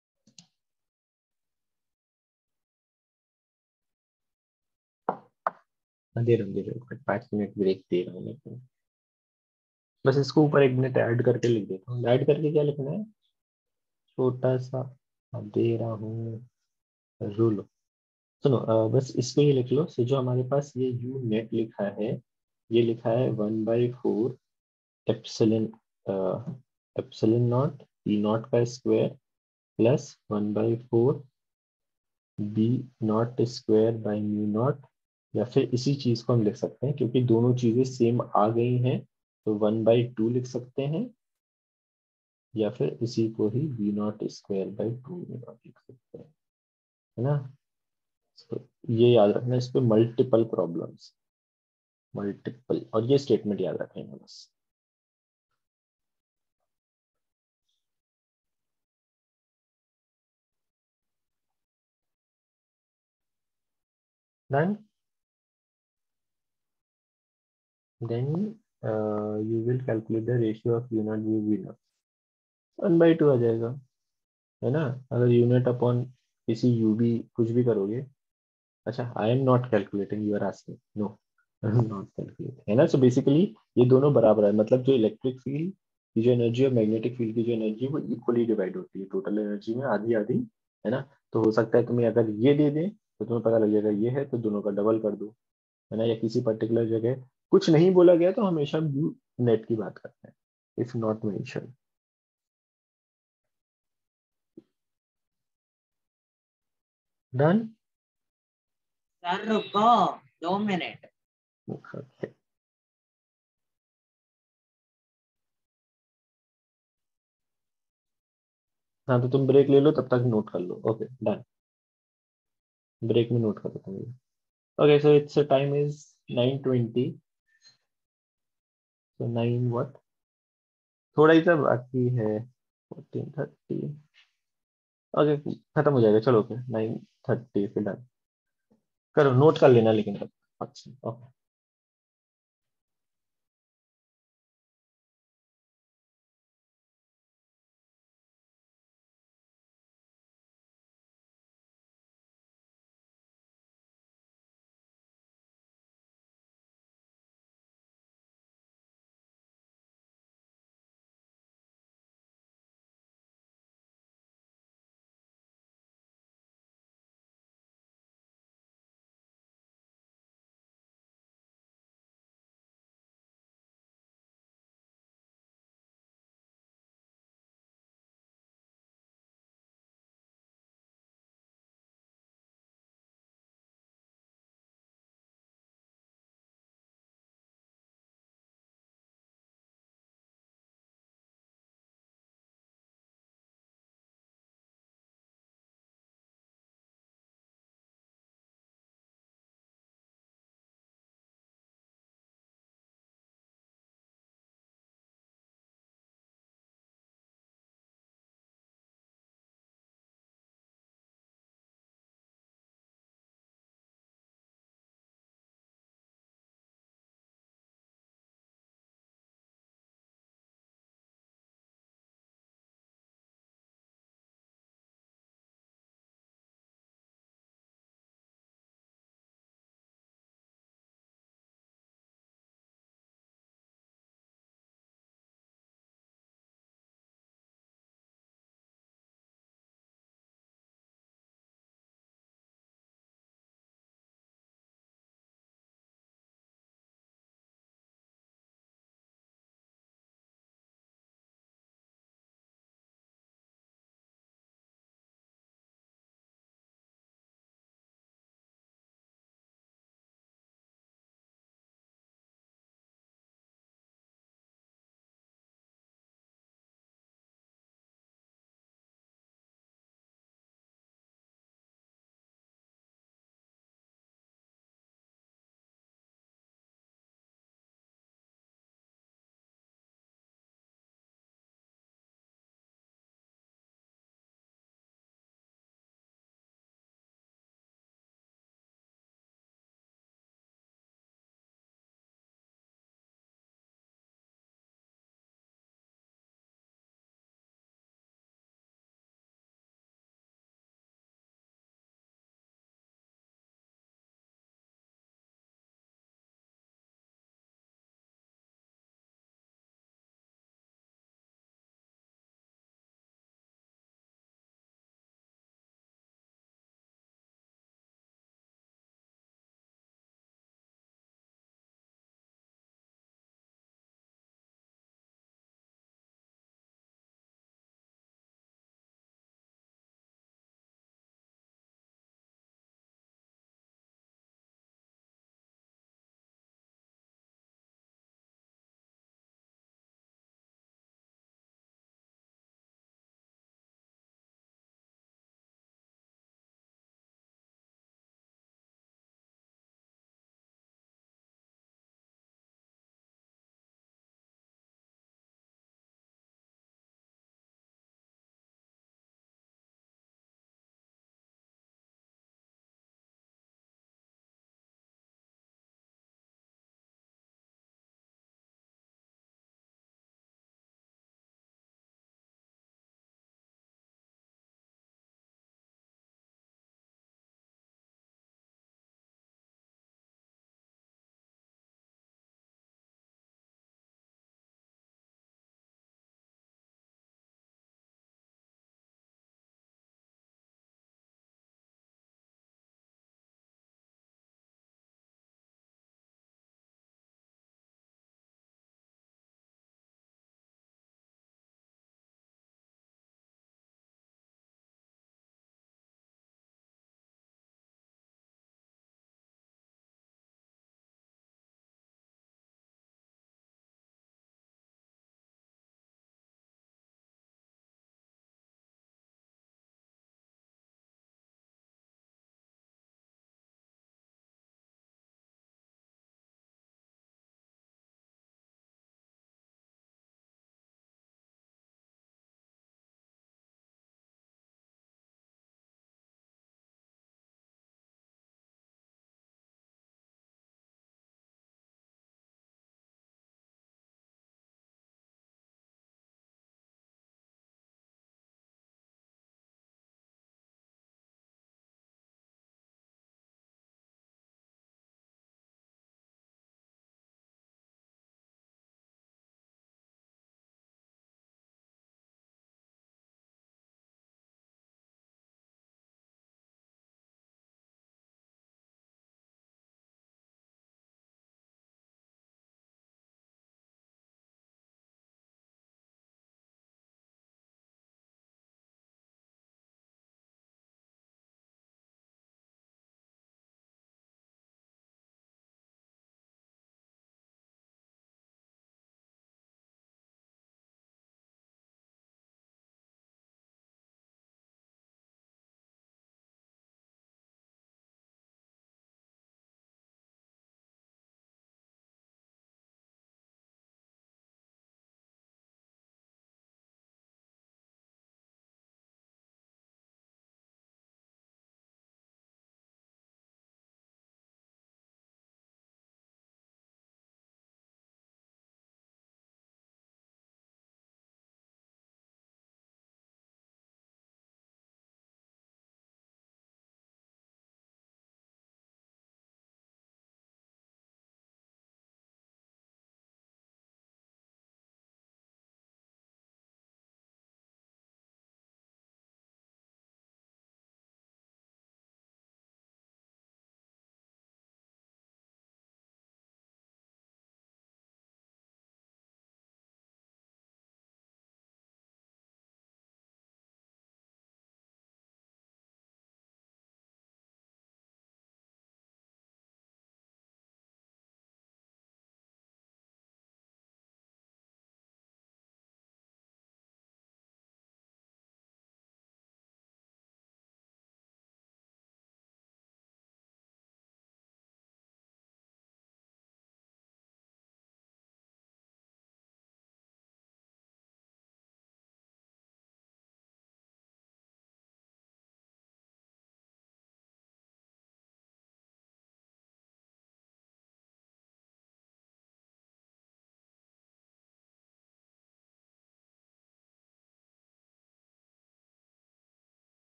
हाँ, दे रहा हूँ 5 मिनट ब्रेक दे रहा हूँ मैं तो। बस इसको ऊपर 1 मिनट ऐड करके लिख देता हूँ। ऐड करके क्या लिखना है, छोटा सा, दे रहा हूँ रूल। सुनो, बस इसको ये लिख लो। सो जो हमारे पास ये यू नेट लिखा है, ये लिखा है 1/4 epsilon epsilon naught E naught का square plus 1/4 B naught square by mu naught. या फिर इसी चीज को हम लिख सकते हैं, क्योंकि दोनों चीजें सेम आ गई हैं, तो 1/2 लिख सकते हैं, या फिर इसी को ही B naught square by two mu naught लिख सकते हैं, है ना। तो ये याद रखना, इस पे मल्टीपल प्रॉब्लम्स, मल्टीपल, और ये स्टेटमेंट याद रखेंगे बस। Then you will calculate the ratio of u naught by v naught, 1/2 आ जाएगा, है ना। अगर यूनिट अपॉन किसी यू बी कुछ भी करोगे। अच्छा, I am not calculating, you are asking, no. Not calculate है ना। सो बेसिकली ये दोनों बराबर है, मतलब जो इलेक्ट्रिक फील्ड की जो एनर्जी और मैग्नेटिक फील्ड की जो एनर्जी वो इक्वली डिवाइड होती है टोटल एनर्जी में, आधी आधी, है ना। तो हो सकता है तुम्हें अगर ये दे दें तो तुम्हें पता लग जाएगा ये है तो दोनों का डबल कर दो, है ना। या किसी पर्टिकुलर जगह कुछ नहीं बोला गया तो हमेशा हम यू नेट की बात करते हैं, if not mention. Done. Sir रुको, 2 मिनट। हाँ तो तुम ब्रेक ले लो, तब तक नोट कर लो। ओके डन, ब्रेक में नोट कर लो तुम। Okay so it's time is 9:20। So 9 what, थोड़ा ही सा बाकी है, 14:30। ओके खत्म हो जाएगा, चलो ओके 9:30 फिर डन। करो नोट कर लेना लेकिन तब। अच्छा ओके।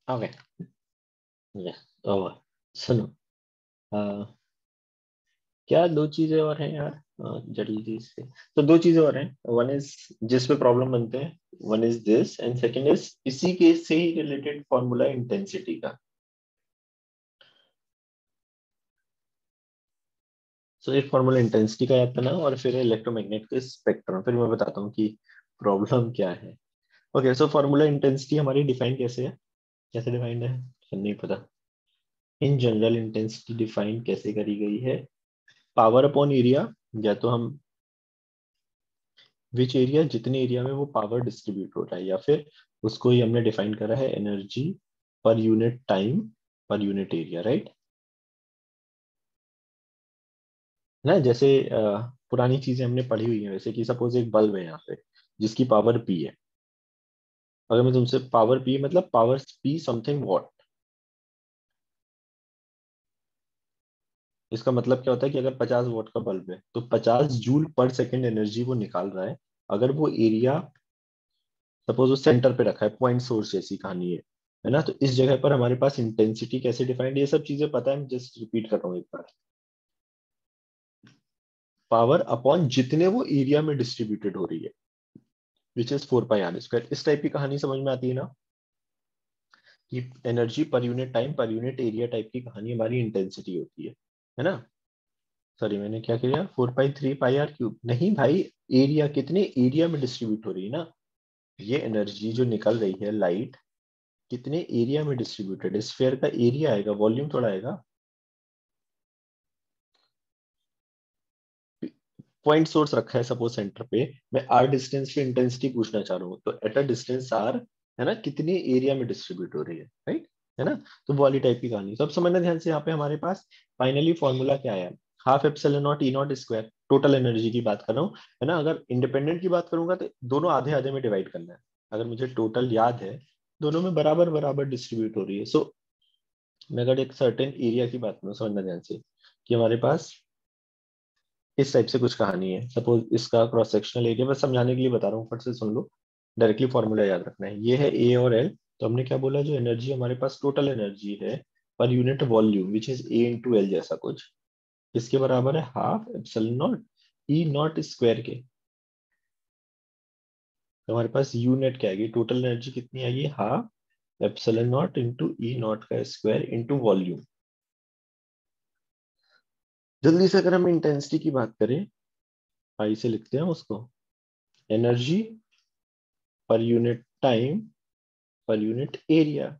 Okay, yes, over. सुनो, क्या दो चीजें और हैं यार, जल्दी से। तो दो चीजें और हैं, वन इज जिस पे प्रॉब्लम बनते हैं, one is this and second is इसी के से ही रिलेटेड फॉर्मूला इंटेंसिटी का। सो एक फॉर्मूला इंटेंसिटी का याद करना और फिर इलेक्ट्रोमैग्नेट के स्पेक्ट्रम, फिर मैं बताता हूँ कि प्रॉब्लम क्या है। ओके, सो फॉर्मूला इंटेंसिटी हमारी डिफाइन कैसे है, कैसे डिफाइंड है, नहीं पता। इन जनरल इंटेंसिटी डिफाइन कैसे करी गई है, पावर अपॉन एरिया, या तो हम विच एरिया, जितने एरिया में वो पावर डिस्ट्रीब्यूट हो रहा है, या फिर उसको ही हमने डिफाइन करा है energy per unit time per unit area, right ना। जैसे पुरानी चीजें हमने पढ़ी हुई हैं, वैसे कि सपोज एक बल्ब है यहाँ पे जिसकी पावर पी है। अगर मैं तुमसे पावर पी मतलब पावर पी समथिंग वॉट, इसका मतलब क्या होता है कि अगर 50 वॉट का बल्ब है तो 50 जूल पर सेकेंड एनर्जी वो निकाल रहा है। अगर वो एरिया सपोज वो सेंटर पे रखा है, पॉइंट सोर्स जैसी कहानी है ना। तो इस जगह पर हमारे पास इंटेंसिटी कैसे डिफाइंड, ये सब चीजें पता है, मैं जस्ट रिपीट कर रहा हूँ एक बार। पावर अपॉन जितने वो एरिया में डिस्ट्रीब्यूटेड हो रही है, which is 4 pi R square. इस टाइप की कहानी समझ में आती है ना, कि energy per unit time per unit area type की कहानी हमारी इंटेंसिटी होती है ना। सॉरी, मैंने क्या किया, 4 पाई 3 पाई आर क्यूब नहीं भाई, एरिया कितने एरिया में डिस्ट्रीब्यूट हो रही है ना। ये एनर्जी जो निकल रही है लाइट, कितने एरिया में डिस्ट्रीब्यूटेड है, स्फीयर का एरिया आएगा, वॉल्यूम थोड़ा आएगा। पॉइंट सोर्स रखा है सपोज सेंटर पे, मैं आर डिस्टेंस पे इंटेंसिटी पूछना चाह रहा हूँ, तो एट अ डिस्टेंस आर, है ना, कितनी एरिया में डिस्ट्रीब्यूट हो रही है, राइट, है ना। तो वो वाली टाइप की कहानी, तो अब समझना ध्यान से, यहाँ पे हमारे पास फाइनली फॉर्मूला क्या आया, half epsilon naught E naught square, total energy की बात कर रहा हूँ, है ना। अगर इंडिपेंडेंट की बात करूंगा तो दोनों आधे आधे में डिवाइड करना है। अगर मुझे टोटल याद है, दोनों में बराबर बराबर डिस्ट्रीब्यूट हो रही है। सो मैं अगर एक सर्टेन एरिया की बात करूँ, समझना ध्यान से, कि हमारे पास इस टाइप से कुछ कहानी है, सपोज इसका क्रॉस सेक्शनल एरिया, बस समझाने के लिए बता रहा हूँ, फट से सुन लो, डायरेक्टली फॉर्मूला याद रखना है। ये है ए और एल, तो हमने क्या बोला, जो एनर्जी हमारे पास टोटल एनर्जी है per unit volume which is A into L जैसा कुछ, इसके बराबर है half epsilon naught E naught square के। तो हमारे पास यूनिट क्या आएगी, टोटल एनर्जी कितनी आएगी, half epsilon not into E naught का स्क्वायर इंटू वॉल्यूम। जल्दी से अगर हम इंटेंसिटी की बात करें, आई से लिखते हैं उसको, energy per unit time per unit area.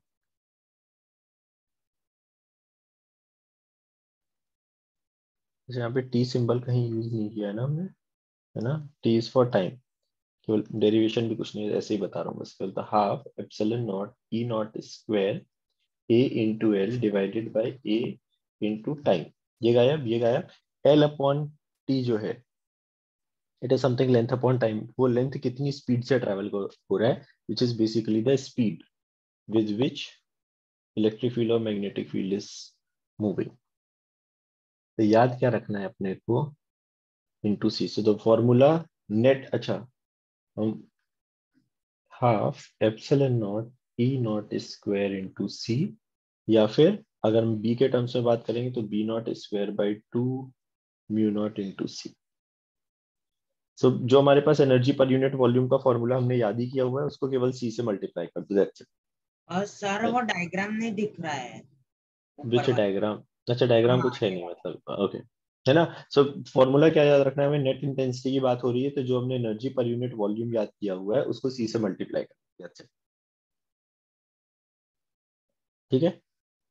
जैसे यहाँ पे टी सिंबल कहीं यूज नहीं किया है ना हमने, है ना। टी इज फॉर टाइम, केवल डेरिवेशन भी कुछ नहीं है, ऐसे ही बता रहा हूँ बस, केवल half epsilon naught E naught square A into L divided by A into time. ये गायब एल अपॉन टी जो है, it is something length upon time, वो लेंथ कितनी स्पीड से ट्रेवल हो रहा है, which is basically the speed with which electric field और मैग्नेटिक फील्ड इज मूविंग। तो याद क्या रखना है अपने को, इंटू सी से, तो फॉर्मूला नेट, अच्छा, हम half epsilon naught E naught square into C, या फिर अगर हम बी के टर्म्स में बात करेंगे तो B naught square by two mu not into C. So जो हमारे पास एनर्जी पर यूनिट वॉल्यूम का फॉर्मूला हमने याद ही किया हुआ है, उसको केवल सी से मल्टीप्लाई कर दो, दैट्स और सर इट। वो डायग्राम नहीं दिख रहा है ऊपर विच वाला। डायग्राम, अच्छा डायग्राम हाँ कुछ है ये नहीं वाला। मतलब, ओके, है ना। सो फॉर्मूला क्या याद रखना है हमें, नेट इंटेंसिटी की बात हो रही है तो जो हमने एनर्जी पर यूनिट वॉल्यूम याद किया हुआ है उसको सी से मल्टीप्लाई कर, दैट्स इट, ठीक है।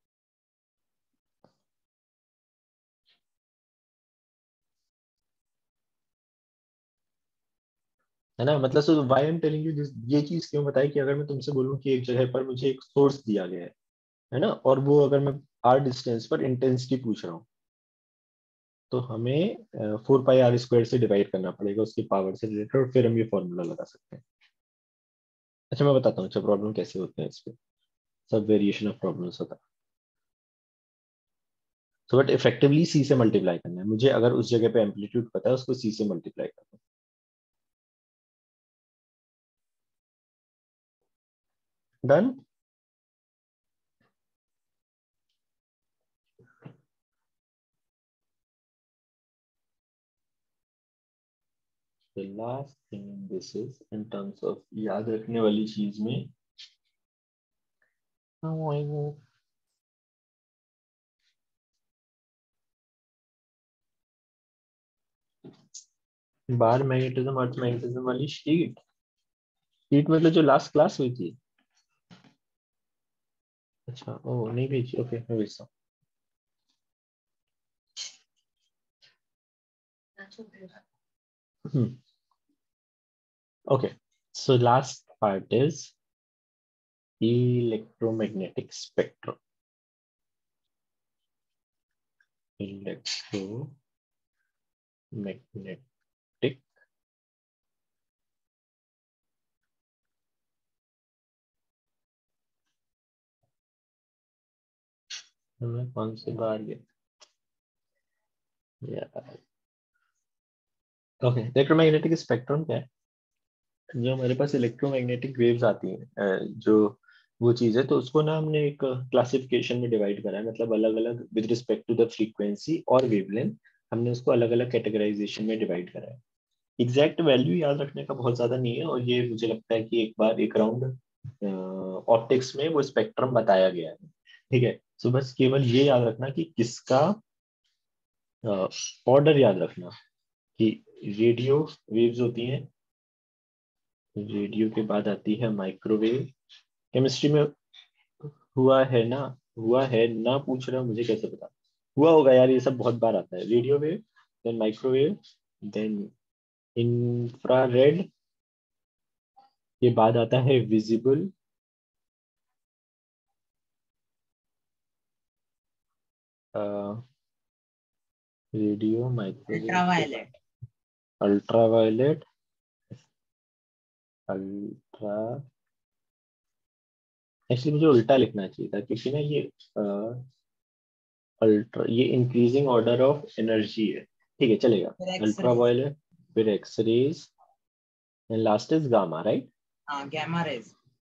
है ना, मतलब so why I am telling you this, ये चीज क्यों बताई, कि अगर मैं तुमसे बोलूं कि एक जगह पर मुझे एक सोर्स दिया गया है ना, और वो अगर मैं आर डिस्टेंस पर इंटेंसिटी पूछ रहा हूँ, तो हमें 4 पाई आर स्क्वायर से डिवाइड करना पड़ेगा उसकी पावर से रिलेटेड, और फिर हम ये फॉर्मूला लगा सकते हैं। अच्छा मैं बताता हूँ, अच्छा प्रॉब्लम कैसे होते हैं इस पे, सब वेरिएशन ऑफ प्रॉब्लम्स होता है। तो बट इफेक्टिवली सी से मल्टीप्लाई करना है मुझे, अगर उस जगह पे एम्पलीट्यूड पता है उसको सी से मल्टीप्लाई करना है, done. the last thing in this is in terms of याद रखने वाली चीज में बार मैग्नेटिज्म अर्थ मैग्नेटिज्म वाली शीट शीट मतलब जो लास्ट क्लास हुई थी। अच्छा ओ नहीं भेजी, ओके मैं भेजता हूँ। Okay so last part is electromagnetic spectrum. Electromagnetic हमें कौन से बार गए यार। ओके इलेक्ट्रोमैग्नेटिक स्पेक्ट्रम क्या है? जो हमारे पास इलेक्ट्रोमैग्नेटिक वेव्स आती हैं जो वो चीज है, तो उसको ना हमने एक क्लासिफिकेशन में डिवाइड करा है, मतलब अलग अलग with respect to the frequency और वेवलेंथ हमने उसको अलग अलग कैटेगराइजेशन में डिवाइड करा है। एग्जैक्ट वैल्यू याद रखने का बहुत ज्यादा नहीं है, और ये मुझे लगता है कि एक बार एक राउंड ऑप्टिक्स में वो स्पेक्ट्रम बताया गया है। ठीक है, सो बस केवल ये याद रखना कि किसका ऑर्डर याद रखना कि रेडियो वेव्स होती हैं, रेडियो के बाद आती है माइक्रोवेव। केमिस्ट्री में हुआ है ना पूछ रहा हूँ, मुझे कैसे पता हुआ होगा यार, ये सब बहुत बार आता है। Radio wave, then microwave, then infrared, ये बाद आता है विजिबल, रेडियो माइक्रोवेव के बाद अल्ट्रावायलेट। अल्ट्रावायलेट, अल्ट्रा एक्चुअली मुझे उल्टा लिखना चाहिए था क्योंकि ना ये अल्ट्रा ये इंक्रीजिंग ऑर्डर ऑफ एनर्जी है। ठीक है चलेगा। फिर एक्सरेज। अल्ट्रावायलेट, फिर x-rays, and last is gamma, right? हाँ, गैमा रेज।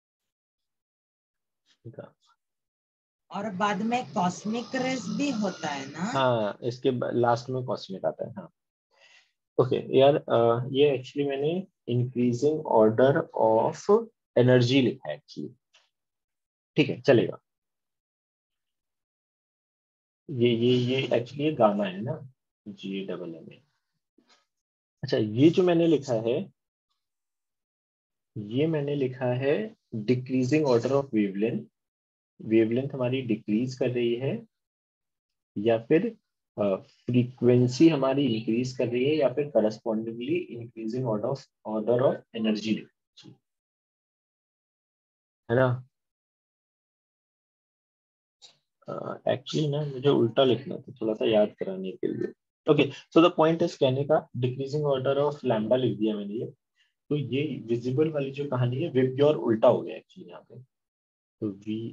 और बाद में कॉस्मिक रेज भी होता है ना? हाँ इसके लास्ट में कॉस्मिक आता है, हाँ। ओके यार ये एक्चुअली मैंने इंक्रीजिंग ऑर्डर ऑफ एनर्जी लिखा है एक्चुअली। ठीक है चलेगा। ये एक्चुअली ये गामा है ना, जी डबल एम ए। अच्छा ये जो मैंने लिखा है, ये मैंने लिखा है decreasing order of wavelength. Wavelength हमारी डिक्रीज कर रही है, या फिर फ्रीक्वेंसी हमारी इंक्रीज कर रही है, या फिर correspondingly increasing order of energy है ना। एक्चुअली ना मुझे उल्टा लिखना था थोड़ा सा याद कराने के लिए। Okay so the point is कहने का डिक्रीजिंग ऑर्डर ऑफ लैम्डा लिख दिया मैंने ये। तो ये विजिबल वाली जो कहानी है विबग्योर उल्टा हो गया एक्चुअली यहाँ पे। तो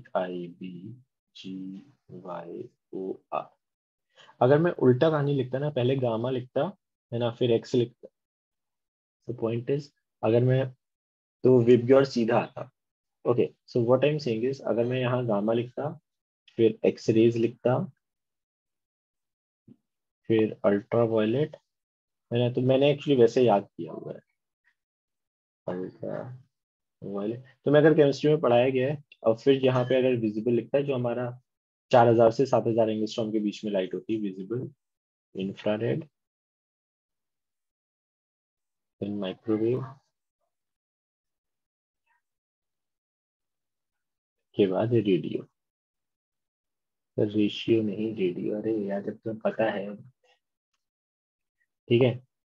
VIBGYOR, अगर मैं उल्टा कहानी लिखता ना, पहले गामा लिखता है ना, फिर एक्स लिखता। तो पॉइंट इज अगर मैं तो विबग्योर सीधा आता। Okay so what I am saying is अगर मैं यहाँ गामा लिखता, फिर एक्स रेज लिखता, फिर अल्ट्रा वायलेट है ना, तो मैंने एक्चुअली वैसे याद किया हुआ है अल्ट्रा वायलेट। तो मैं अगर केमिस्ट्री में पढ़ाया गया है, और फिर यहाँ पे अगर विजिबल लिखता है जो हमारा 4000 से 7000 एंगस्ट्रॉम के बीच में लाइट होती है, विजिबल, इंफ्रारेड, देन माइक्रोवेव के बाद रेडियो। रेशियो नहीं रेडियो, अरे यार जब तुम्हें पता है। ठीक है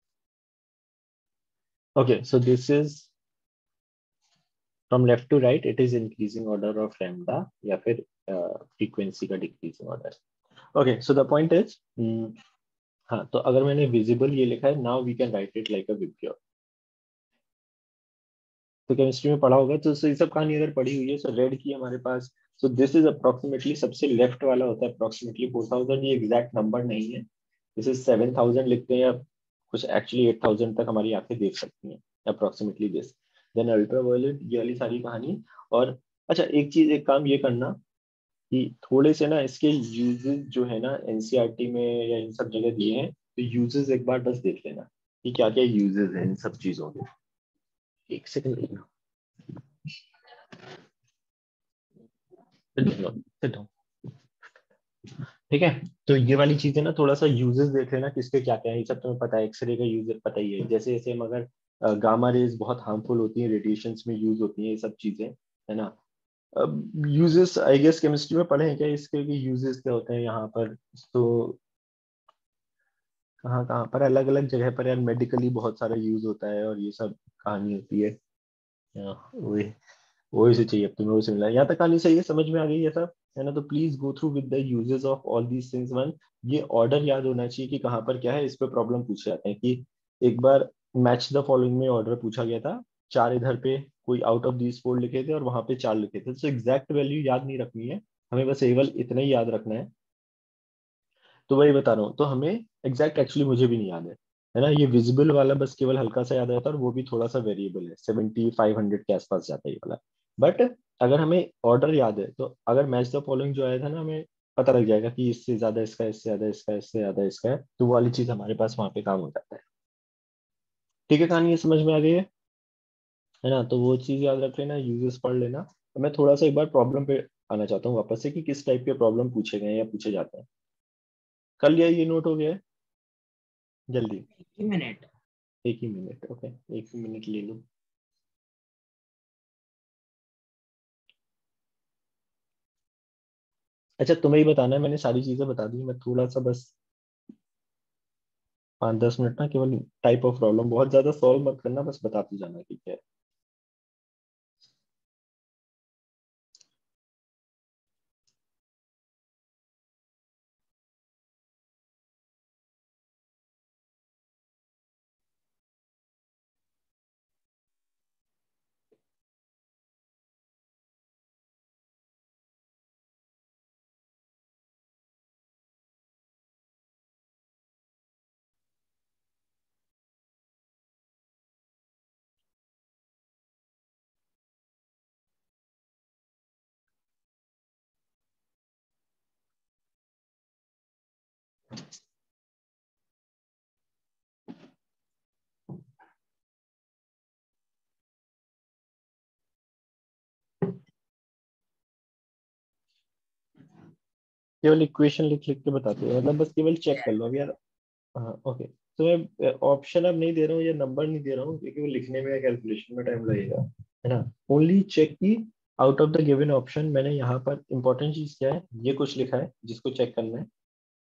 okay so this is from left to right, it is increasing order of lambda, या फिर फ्रीक्वेंसी का decreasing order. Okay so the point is हाँ, तो अगर मैंने विजिबल ये लिखा है, now we can write it like a VIBGYOR. तो केमिस्ट्री में पढ़ा होगा, तो ये सब कहानी अगर पढ़ी हुई है, सो रेड की हमारे पास, सो दिस इज अप्रोक्सीमेटली सबसे लेफ्ट वाला होता है अप्रोक्सीमेटली 4000, ये एग्जैक्ट नंबर नहीं है। दिस इज 7000 लिखते हैं, या कुछ एक्चुअली 8000 तक हमारी आंखें देख सकती हैं अप्रोक्सीमेटली दिस। देन अल्ट्रावायलेट, ये वाली सारी कहानी। और अच्छा एक चीज, एक काम ये करना कि थोड़े से ना इसके यूजेस जो है ना एनसीईआरटी में या इन सब जगह दिए हैं, तो यूजेस एक बार बस देख लेना। कि क्या क्या यूजेस हैं इन सब चीजों के। एक सेकंड लेना, sit down। ठीक है, तो ये वाली चीजें ना थोड़ा सा यूजेस देख लेना किसके क्या क्या है, ये सब तुम्हें पता है, एक्सरे का यूज पता ही है, जैसे जैसे हम अगर गामा रेज बहुत हार्मफुल होती हैं, रेडिएशंस में यूज होती हैं ये सब चीजें, है ना। अब यूजेस आई गेस केमिस्ट्री में पढ़े हैं क्या इसके यूजेस क्या होते हैं यहाँ पर, तो कहाँ कहाँ पर अलग अलग जगह पर यार मेडिकली बहुत सारा यूज होता है और ये सब कहानी होती है। वही वही से चाहिए, अब तुम्हें वही से मिला, यहाँ तक कहानी सही है, समझ में आ गई है सब, है ना। तो please go through with the uses of all these things one. ये ऑर्डर याद होना चाहिए कि कहाँ पर क्या है, इस पे प्रॉब्लम पूछे जाते हैं कि एक बार मैच द फॉलोइंग में ऑर्डर पूछा गया था, चार इधर पे कोई आउट ऑफ दीज फोर लिखे थे और वहां पे चार लिखे थे, तो एग्जैक्ट वैल्यू याद नहीं रखनी है, हमें बस केवल इतना ही याद रखना है। तो वही बता रहा हूँ, तो हमें एग्जैक्ट एक्चुअली मुझे भी नहीं याद है ना, ये विजिबल वाला बस केवल हल्का सा याद रहता है और वो भी थोड़ा सा वेरिएबल है, 7500 के आसपास जाता है ये वाला। बट अगर हमें ऑर्डर याद है तो अगर मैच द फॉलोइंग जो आया था ना, हमें पता लग जाएगा कि इससे ज्यादा इसका, इससे ज्यादा इसका, इससे ज्यादा इसका है, तो वो वाली चीज हमारे पास वहां पे काम हो जाता है। ठीक है, कहानी ये समझ में आ गई है ना। तो वो चीज याद रख लेना, यूजेस पढ़ लेना। तो मैं थोड़ा सा एक बार प्रॉब्लम पे आना चाहता हूँ वापस से कि किस टाइप के प्रॉब्लम पूछे गए हैं या पूछे जाते हैं। कर लिया, ये नोट हो गया है? जल्दी। 1 मिनट। एक ही मिनट, ओके, एक ही मिनट ले लो। अच्छा, तुम्हें ही बताना है, मैंने सारी चीजें बता दी, मैं थोड़ा सा बस 5-10 मिनट ना केवल टाइप ऑफ प्रॉब्लम, बहुत ज्यादा सॉल्व मत करना, बस बताते जाना कि क्या है। केवल इक्वेशन लिख लिख के बताते हो, मतलब बस केवल चेक कर लो अब यार। हाँ ओके, तो मैं ऑप्शन अब नहीं दे रहा हूँ या नंबर नहीं दे रहा हूँ क्योंकि वो लिखने में या कैलकुलेशन में टाइम लगेगा, है ना। ओनली चेक की out of the given option मैंने यहाँ पर इंपॉर्टेंट चीज क्या है, ये कुछ लिखा है जिसको चेक करना है।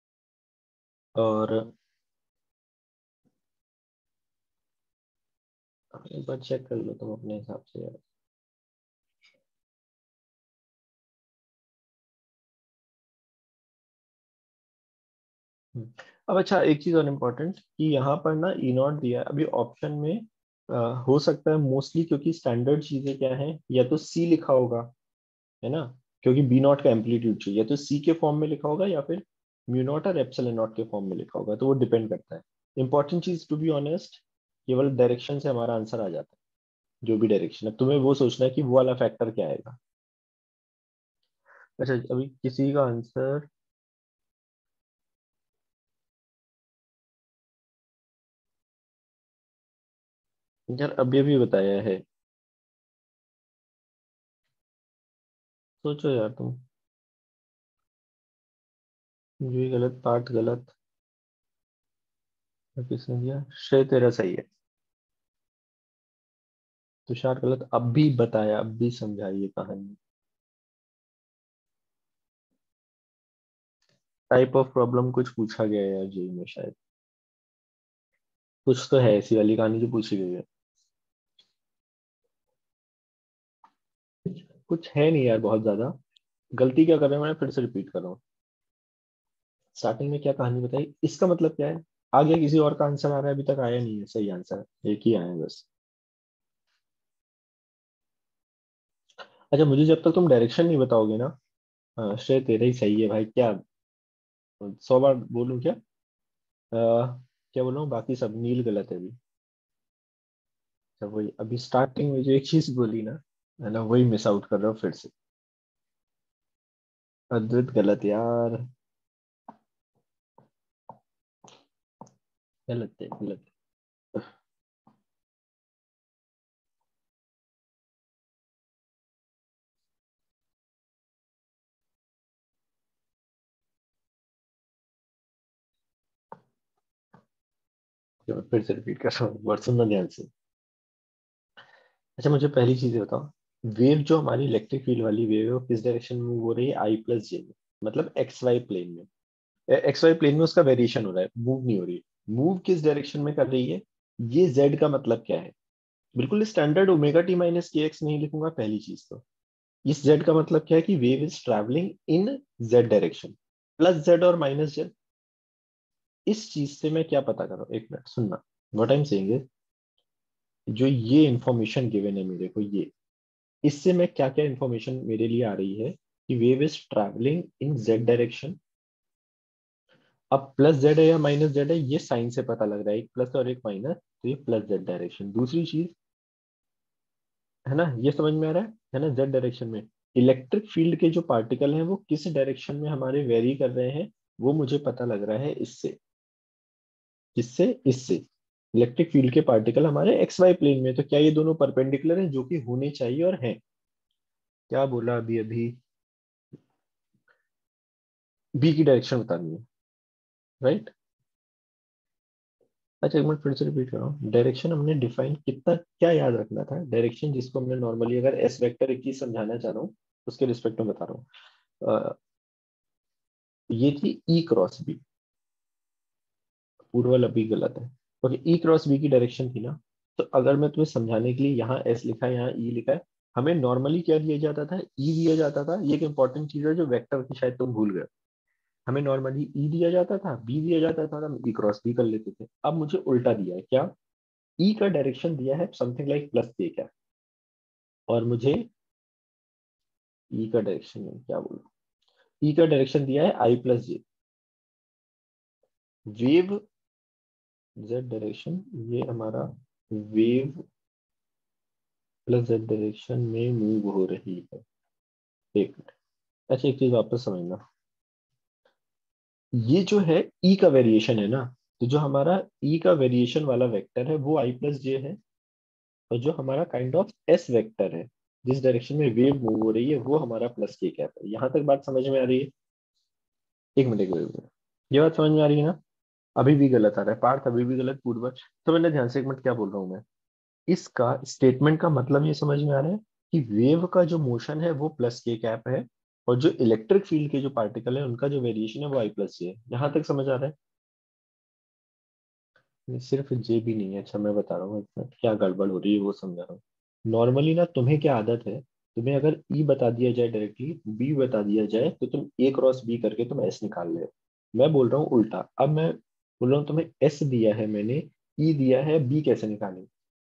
और एक बार चेक कर लो तुम अपने हिसाब से यार। अब अच्छा, एक चीज और इम्पोर्टेंट कि यहाँ पर ना ई नॉट दिया है अभी ऑप्शन में, हो सकता है मोस्टली क्योंकि स्टैंडर्ड चीजें क्या है, या तो सी लिखा होगा, है ना, क्योंकि बी नॉट का एम्पलीट्यूड चाहिए, या तो सी के फॉर्म में लिखा होगा या फिर म्यू नॉट और एप्सिलॉन नॉट के फॉर्म में लिखा होगा, तो वो डिपेंड करता है। इंपॉर्टेंट चीज टू बी ऑनेस्ट, केवल डायरेक्शन से हमारा आंसर आ जाता है, जो भी डायरेक्शन है तुम्हें वो सोचना है कि वो वाला फैक्टर क्या आएगा। अच्छा, अभी किसी का आंसर, यार अभी अभी बताया है, सोचो यार तुम। ये गलत, पार्ट गलत, और किसने दिया, श्रेय तेरा सही है, तुषार गलत, अब भी बताया, अब भी समझाइए कहानी। टाइप ऑफ प्रॉब्लम कुछ पूछा गया है यार जी में शायद, कुछ तो है ऐसी वाली कहानी जो पूछी गई है। कुछ है नहीं यार बहुत ज्यादा। गलती क्या कर रहे हैं, मैं फिर से रिपीट कर रहा हूँ। स्टार्टिंग में क्या कहानी बताई, इसका मतलब क्या है, आगे किसी और का आंसर आ रहा है, अभी तक आया नहीं है सही आंसर, एक ही आया है बस। अच्छा, मुझे जब तक तुम डायरेक्शन नहीं बताओगे ना, हाँ श्रेय तेरा ही सही है भाई, क्या 100 बार बोलूं क्या, क्या बोलूं, बाकी सब नील गलत है अभी। अच्छा, वही अभी स्टार्टिंग में जो एक चीज बोली ना, है ना, वही मिस आउट कर रहा हूँ फिर से। अद्वैत गलत यार, गलत है गलत है। मैं फिर से रिपीट कर रहा हूँ, वर्ड सुनना ध्यान से। अच्छा मुझे पहली चीज ये बताओ, वेव जो हमारी इलेक्ट्रिक फील्ड वाली वेव है वो किस डायरेक्शन में मूव हो रही है, आई प्लस जे में, मतलब एक्स वाई प्लेन में। एक्स वाई प्लेन में उसका वेरिएशन हो रहा है, मूव नहीं हो रही। मूव किस डायरेक्शन में कर रही है, ये जेड का मतलब क्या है। बिल्कुल स्टैंडर्ड ओमेगा टी माइनस के एक्स नहीं लिखूंगा पहली चीज तो। इस जेड का मतलब क्या है कि wave is travelling in Z direction, plus Z और माइनस जेड। इस चीज से मैं क्या पता कर रहा हूँ, एक मिनट सुनना। What I am saying is, जो ये इंफॉर्मेशन गिवन है मेरे को, ये इससे मैं क्या क्या इंफॉर्मेशन मेरे लिए आ रही है कि wave is travelling in Z direction. अब प्लस जेड है या माइनस जेड है ये साइन से पता लग रहा है, एक प्लस और एक माइनस, तो ये प्लस जेड डायरेक्शन। दूसरी चीज है ना, ये समझ में आ रहा है ना, जेड डायरेक्शन में इलेक्ट्रिक फील्ड के जो पार्टिकल हैं वो किस डायरेक्शन में हमारे वेरी कर रहे हैं, वो मुझे पता लग रहा है इससे। किससे, इससे। इलेक्ट्रिक फील्ड के पार्टिकल हमारे एक्स वाई प्लेन में, तो क्या ये दोनों परपेंडिकुलर हैं, जो कि होने चाहिए और हैं। क्या बोला अभी अभी, बी की डायरेक्शन बतानी है, राइट। अच्छा एक मिनट फिर से रिपीट कर रहा हूँ, डायरेक्शन हमने डिफाइन कितना क्या याद रखना था, डायरेक्शन जिसको हमने नॉर्मली अगर एस वेक्टर एक चीज समझाना चाह रहा हूँ उसके रिस्पेक्ट में बता रहा हूँ। ये थी ई क्रॉस बी, पूर्वल अभी गलत है। ओके, ई क्रॉस बी की डायरेक्शन थी ना, तो अगर मैं तुम्हें समझाने के लिए यहाँ एस लिखा है यहाँ ई लिखा है, हमें नॉर्मली क्या दिया जाता था, ई दिया जाता था। ये एक इंपॉर्टेंट चीज है जो वेक्टर की शायद तुम भूल गए। हमें नॉर्मली ई दिया जाता था, बी दिया जाता था, हम ई क्रॉस बी कर लेते थे। अब मुझे उल्टा दिया है क्या, ई का डायरेक्शन दिया है समथिंग लाइक प्लस के क्या, और मुझे ई का डायरेक्शन में क्या बोलूं, ई का डायरेक्शन दिया है I plus J. Wave Z direction, ये हमारा वेव प्लस जेड डायरेक्शन में मूव हो रही है। एक मिनट, अच्छा एक चीज वापस समझना, ये जो है ई का वेरिएशन है ना, तो जो हमारा ई का वेरिएशन वाला वेक्टर है वो आई प्लस जे है, और जो हमारा काइंड ऑफ एस वेक्टर है जिस डायरेक्शन में वेव मूव हो रही है वो हमारा प्लस के कैप है। यहां तक बात समझ में आ रही है। एक मिनट, एक मिनट, ये बात समझ में आ रही है ना। अभी भी गलत आ रहा है पार्थ, अभी भी गलत पूर्वज। तो मैंने ध्यान से, एक मिनट क्या बोल रहा हूँ मैं, इसका स्टेटमेंट का मतलब ये समझ में आ रहा है कि वेव का जो मोशन है वो प्लस के कैप है, और जो इलेक्ट्रिक फील्ड के जो पार्टिकल है उनका जो वेरिएशन है वो आई प्लस जे है। यहाँ तक समझ आ रहा है। ये सिर्फ जे भी नहीं है, अच्छा मैं बता रहा हूँ एक मिनट क्या गड़बड़ हो रही है वो समझा रहा हूँ। नॉर्मली ना तुम्हें क्या आदत है, तुम्हें अगर ई बता दिया जाए डायरेक्टली, बी बता दिया जाए, तो तुम ए क्रॉस बी करके तुम एस निकाल ले। मैं बोल रहा हूँ उल्टा, अब मैं बोल रहा हूँ तुम्हें एस दिया है मैंने, ई दिया है, बी कैसे निकालें।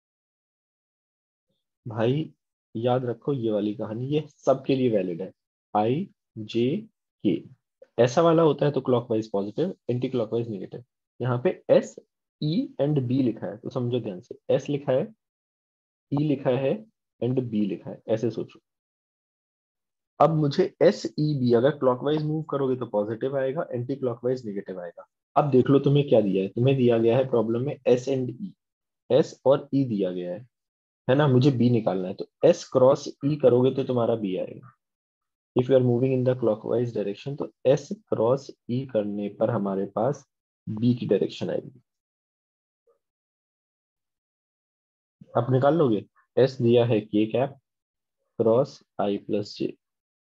भाई याद रखो ये वाली कहानी, ये सबके लिए वैलिड है। आई जे के ऐसा वाला होता है तो clockwise positive, anti clockwise negative. यहाँ पे एस ई एंड बी लिखा है तो समझो ध्यान से, एस लिखा है, ई लिखा है, एंड बी लिखा है, ऐसे सोचो। अब मुझे एस ई बी अगर क्लॉकवाइज मूव करोगे तो पॉजिटिव आएगा, एंटी क्लॉकवाइज नेगेटिव आएगा। अब देख लो तुम्हें क्या दिया है, तुम्हें दिया गया है प्रॉब्लम में एस एंड ई, एस और ई दिया गया है ना, मुझे बी निकालना है, तो एस क्रॉस ई करोगे तो तुम्हारा बी आएगा। If you are moving in the clockwise direction तो एस क्रॉस ई करने पर हमारे पास बी की डायरेक्शन आएगी। आप निकाल लोगे, एस दिया है K cap cross I plus J,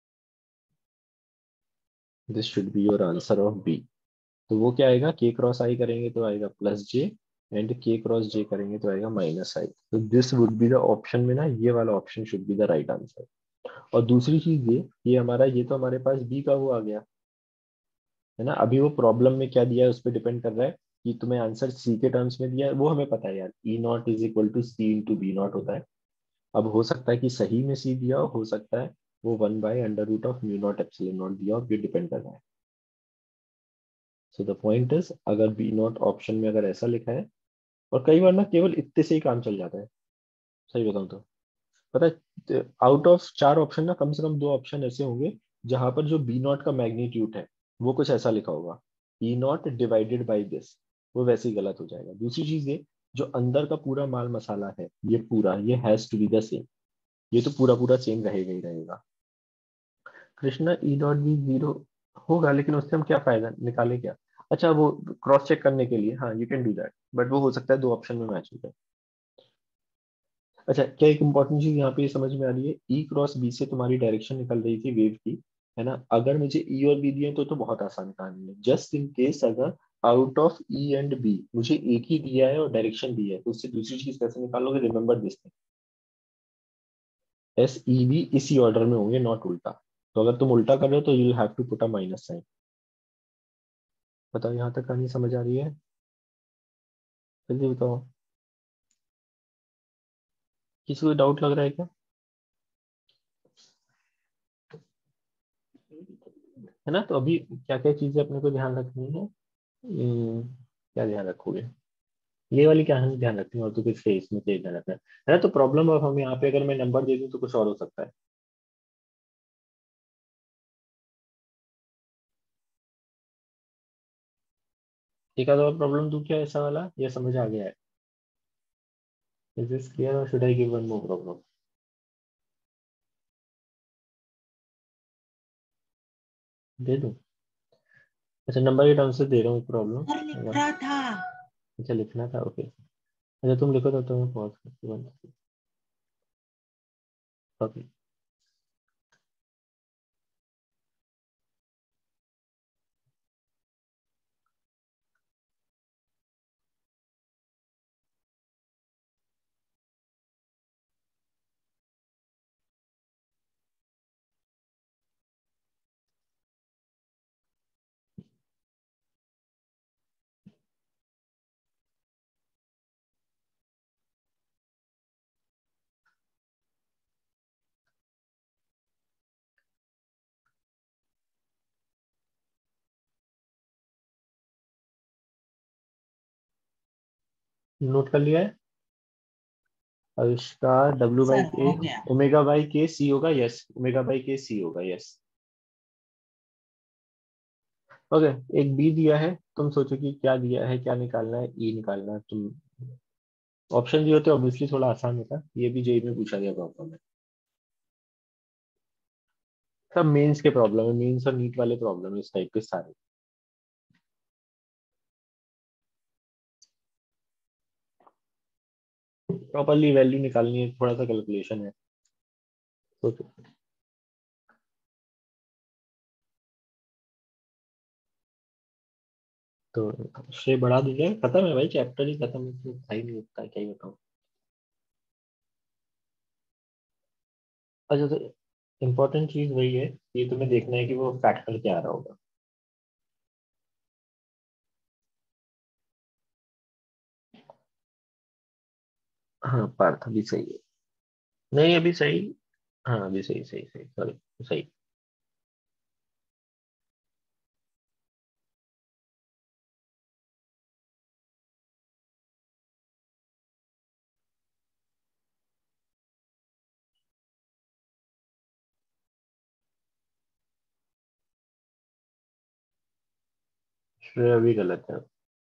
this should be your answer of B. तो वो क्या आएगा, के क्रॉस आई करेंगे तो आएगा plus J, and K cross J करेंगे तो आएगा माइनस आई। तो this would be the option में ना, ये वाला ऑप्शन should be the right answer. और दूसरी चीज ये हमारा, ये तो हमारे पास बी का वो आ गया है ना। अभी वो प्रॉब्लम में क्या दिया है उस पर डिपेंड कर रहा है कि तुम्हें आंसर सी के टर्म्स में दिया है, वो हमें पता है यार, E not is equal to C into B naught होता है। अब हो सकता है कि सही में सी दिया हो सकता है वो 1/√ऑफ म्यू नॉट एप्सिलॉन नॉट दिया हो, ये डिपेंड कर रहा है। सो द पॉइंट इज, अगर बी नॉट ऑप्शन में अगर ऐसा लिखा है, और कई बार ना केवल इतने से ही काम चल जाता है, सही बताऊं तो। पता है, आउट ऑफ 4 ऑप्शन ना कम से कम 2 ऑप्शन ऐसे होंगे जहां पर जो बी नॉट का मैग्नीट्यूड है वो कुछ ऐसा लिखा होगा, E naught divided by this, वो वैसे ही गलत हो जाएगा। दूसरी चीज ये, जो अंदर का पूरा माल मसाला है ये पूरा, ये has to be the same, ये तो पूरा पूरा सेम रहेगा ही रहेगा। Krishna E dot B zero होगा, लेकिन उससे हम क्या फायदा निकाले क्या। अच्छा वो क्रॉस चेक करने के लिए, हाँ you can do that. But वो हो सकता है दो ऑप्शन में मैच हो जाए। अच्छा, क्या एक इंपॉर्टेंट चीज यहाँ पे ये समझ में आ रही है, ई क्रॉस बी से तुम्हारी डायरेक्शन निकल रही थी वेव की, है ना? अगर मुझे ई और बी दिए तो बहुत आसान कहानी है। जस्ट इन केस अगर out of E and B मुझे एक ही दिया है और डायरेक्शन दी है, तो उससे दूसरी चीज कैसे निकालोगे? Remember this thing, S E B इसी ऑर्डर में होंगे, नॉट उल्टा। तो अगर तुम उल्टा कर रहे हो तो you have to put a minus sign. बताओ, यहाँ तक कहानी समझ आ रही है? जल्दी बताओ, किसी को डाउट लग रहा है क्या? है ना? तो अभी क्या क्या चीजें अपने को ध्यान रखनी है? क्या ध्यान रखोगे? ये वाली कहानी ध्यान रखनी है, और तो कुछ फेस में तेज ध्यान रखना है ना? तो प्रॉब्लम अब हम यहाँ पे अगर मैं नंबर दे दूं तो कुछ और हो सकता है। एक आधा और प्रॉब्लम दूं क्या ऐसा वाला, ये समझ आ गया है? इज दिस क्लियर और should I give one more problem? दे दूं? अच्छा, नंबर के टर्म से दे रहा हूँ और लिख प्रॉब्लम। रहा था। अच्छा, लिखना था, ओके। अच्छा, तुम लिखो तो मैं पॉज करती हूँ। ओके। नोट कर लिया है? और इसका डब्ल्यू बाई सर के, हो गया। ओमेगा बाई के सी होगा, यस, ओमेगा बाई के सी होगा, यस। ओके। एक बी दिया है, तुम सोचो कि क्या दिया है, क्या निकालना है? ई निकालना है। तुम ऑप्शन दिए होते ऑब्वियसली थोड़ा आसान होता, ये भी जेई में पूछा गया प्रॉब्लम है। सब मेंस के प्रॉब्लम है, मेंस और नीट वाले प्रॉब्लम है इस टाइप के सारे। प्रॉपरली वैल्यू निकालनी है, थोड़ा सा कैलकुलेशन है। सोचो। तो श्रेय बढ़ा दीजिए, खत्म है भाई, चैप्टर ही खत्म है, तो था ही नहीं उतना, क्या ही बताऊं। अच्छा, तो इम्पोर्टेंट चीज वही है, ये तुम्हें देखना है कि वो फैक्टर क्या आ रहा होगा। हाँ, पार्थ अभी सही है। नहीं, अभी सही। हाँ, अभी सही सही सही, सॉरी। सही। श्रेय अभी गलत है।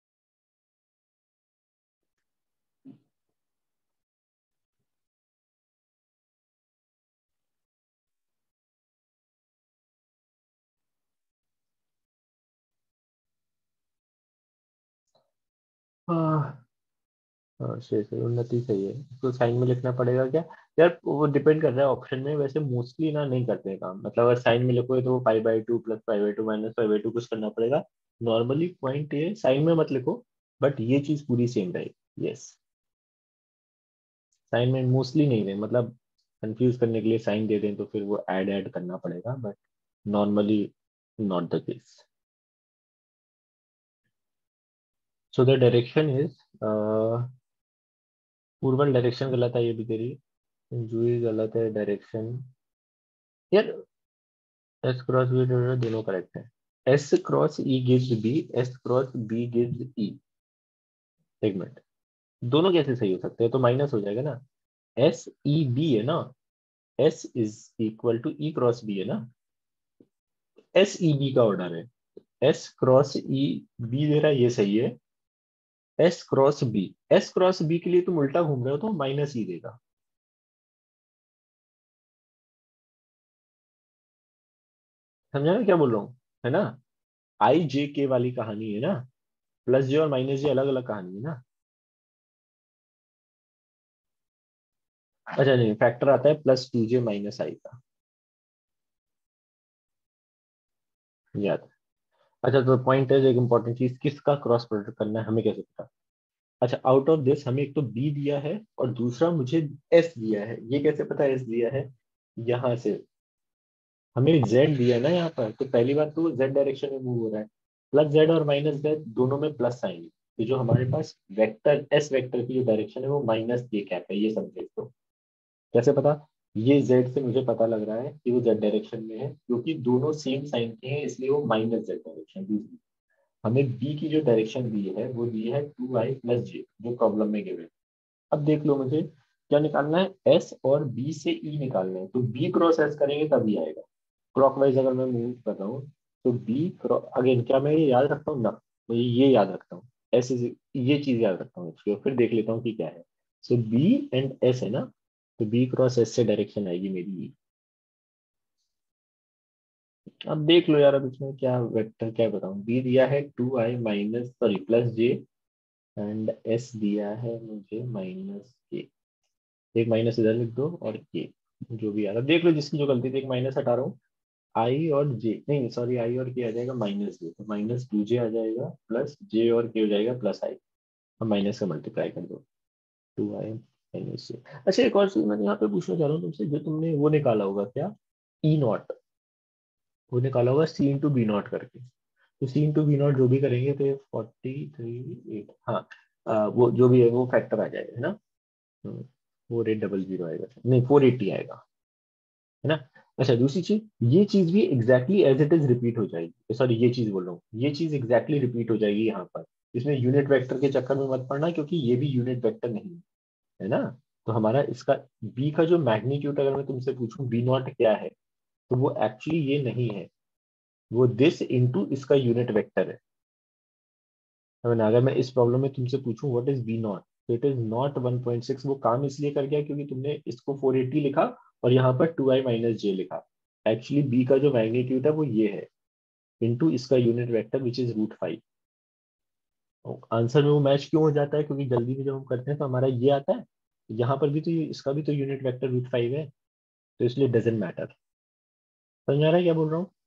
हाँ। हाँ, सही सही, उन्नति सही है, इसको साइन में लिखना पड़ेगा क्या? यार वो डिपेंड कर रहा है ऑप्शन में, वैसे मोस्टली ना नहीं करते हैं काम, मतलब अगर साइन में लिखोगे तो वो pi by two plus pi by two minus pi by two कुछ करना पड़ेगा। नॉर्मली पॉइंट ये साइन में मत लिखो, बट ये चीज पूरी सेम रहेगी, यस। साइन में मोस्टली नहीं दें, मतलब कंफ्यूज करने के लिए साइन दे दें तो फिर वो ऐड ऐड करना पड़ेगा, but normally not the case. So the direction is, पूर्वल डायरेक्शन गलत है ये भी तेरी, जूही गलत है डायरेक्शन। यार, एस क्रॉस बी दोनों करेक्ट है। S cross E gives B, S cross B gives E. एक मिनट, दोनों कैसे सही हो सकते हैं? तो माइनस हो जाएगा ना। एस ई बी है ना, S is equal to E cross B है ना। एस ई बी का ऑर्डर है, एस क्रॉस ई बी दे रहा है, ये सही है। S cross B, S cross B के लिए तुम उल्टा घूम रहे हो तो माइनस ई देगा। समझा ना क्या बोल रहा हूँ? है ना? आई जे के वाली कहानी है ना, प्लस जे और माइनस जे अलग अलग कहानी है ना। अच्छा नहीं, फैक्टर आता है प्लस 2j माइनस आई का, याद है। अच्छा तो पॉइंट है, एक इंपॉर्टेंट चीज, किसका क्रॉस प्रोडक्ट करना है हमें कैसे पता। अच्छा आउट ऑफ दिस हमें एक तो बी दिया है और दूसरा मुझे एस दिया है। ये कैसे पता एस दिया है, यहाँ से हमें जेड दिया है ना यहाँ पर, तो पहली बात तो जेड डायरेक्शन में मूव हो रहा है, प्लस जेड और माइनस जेड दोनों में प्लस साइन है। तो जो हमारे पास वेक्टर एस वेक्टर की जो डायरेक्शन है वो माइनस जे कैप है, ये समझे तो। कैसे पता, ये जेड से मुझे पता लग रहा है कि वो जेड डायरेक्शन में है, क्योंकि दोनों सेम साइन के हैं, इसलिए वो माइनस जेड डायरेक्शन। दूसरी, हमें बी की जो डायरेक्शन दी है वो दी है 2i+j, जो प्रॉब्लम में गिवन है। अब देख लो मुझे क्या निकालना है, एस और बी से ई निकालना है, तो बी क्रॉस एस करेंगे तभी आएगा। क्लॉकवाइज अगर मैं मूव कर रहा हूँ तो बी क्रॉस, अगेन क्या मैं ये याद रखता हूँ ना, मैं ये याद रखता हूँ, एस इज, ये चीज याद रखता हूँ इसकी, और फिर देख लेता हूँ कि क्या है। सो बी एंड एस है ना, तो बी क्रॉस एस से डायरेक्शन आएगी मेरी। अब देख लो यार, अब इसमें क्या वेक्टर क्या बताऊं, बी दिया है 2i sorry plus J, and S दिया है मुझे माइनस के। एक माइनस इधर लिख दो और के, जो भी आ रहा है देख लो, जिसकी जो गलती थी एक माइनस हटा रहा हूँ। आई और जे, नहीं सॉरी, आई और के आ जाएगा माइनस जे, तो -2j आ जाएगा, प्लस जे और के हो जाएगा प्लस आई। अब माइनस का मल्टीप्लाई कर दो, 2i-जे। अच्छा एक और चीज मैं यहाँ पे पूछना चाह रहा हूँ तुमसे, जो तुमने वो निकाला होगा क्या, ई नॉट, वो निकाला होगा सी इंटू बी नॉट करके। तो सी इंटू बी नॉट जो भी करेंगे तो 43 8, हाँ वो जो भी है वो फैक्टर आ जाएगा है ना। 4800 आएगा, नहीं 480 आएगा, है ना। अच्छा दूसरी चीज, ये चीज भी exactly as it is repeat हो जाएगी, सॉरी ये चीज बोल रहा हूँ, ये चीज एग्जैक्टली रिपीट हो जाएगी यहाँ पर। इसमें यूनिट वेक्टर के चक्कर में मत पड़ना, क्योंकि ये भी यूनिट वेक्टर नहीं है, है ना। तो हमारा इसका बी का जो मैग्नीट्यूड अगर मैं तुमसे पूछूं बी नॉट क्या है, तो वो एक्चुअली ये नहीं है, वो दिस इंटू इसका यूनिट वेक्टर है। अगर मैं इस प्रॉब्लम में तुमसे पूछूं व्हाट इज बी नॉट, तो इट इज नॉट 1.6। वो काम इसलिए कर गया क्योंकि तुमने इसको 480 लिखा और यहाँ पर 2i-j लिखा। एक्चुअली बी का जो मैग्नीट्यूड है वो ये है, इंटू इसका unit vector which is √5। Answer में वो मैच क्यों हो जाता है, क्योंकि जल्दी में जब हम करते हैं तो हमारा ये आता है, यहाँ पर भी तो इसका भी तो यूनिट वेक्टर √5 है, तो इसलिए डजेंट मैटर। समझ आ रहा है क्या बोल रहा हूँ,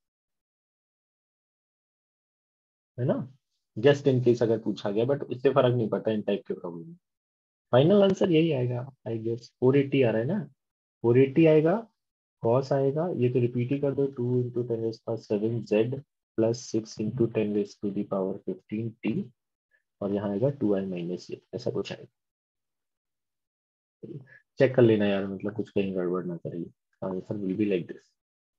है ना। जस्ट इन केस अगर पूछा गया, बट इससे फर्क नहीं पड़ता इन टाइप के प्रॉब्लम में। फाइनल आंसर यही आएगा आई गेस, 480 आ रहा है ना, 480 आएगा। कॉस आएगा, ये तो रिपीट ही कर दो, 2 × 10⁻7 z प्लस 6 × 10⁻15 t, और यहाँ आएगा 2i-j, ऐसा कुछ आएगा। चेक कर लेना यार, मतलब कुछ कहीं गड़बड़ ना करिए, answer will be like this.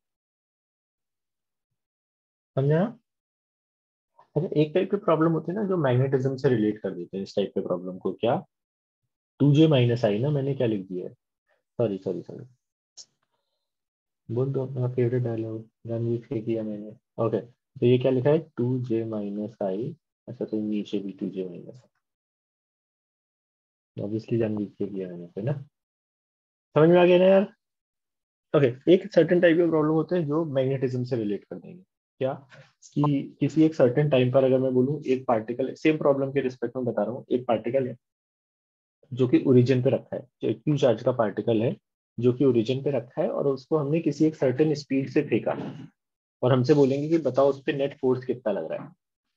समझा। अच्छा एक टाइप की प्रॉब्लम होती है ना जो मैग्नेटिज्म से रिलेट कर देते हैं, इस टाइप के प्रॉब्लम को क्या, 2j-i ना, मैंने क्या लिख दिया है, सॉरी सॉरी सॉरी, बोल दो अपना फेवरेट डायलॉग, जानबूझ के किया मैंने। ओके तो ये क्या लिखा है, 2j-i। अच्छा तो नीचे भी 2j-, ऑब्वियसली जानबूझ के किया मैंने, है ना। समझ में आ गया ना यार। ओके एक सर्टेन टाइप के प्रॉब्लम होते हैं जो मैग्नेटिज्म से रिलेट कर देंगे, क्या कि किसी एक सर्टेन टाइम पर अगर मैं बोलूँ एक पार्टिकल, सेम प्रॉब्लम के रिस्पेक्ट में बता रहा हूँ, एक पार्टिकल है जो कि ओरिजिन पे रखा है, जो क्यू चार्ज का पार्टिकल है जो कि ओरिजिन पे रखा है, और उसको हमने किसी एक सर्टेन स्पीड से फेंका, और हमसे बोलेंगे कि बताओ उस पर नेट फोर्स कितना लग रहा है।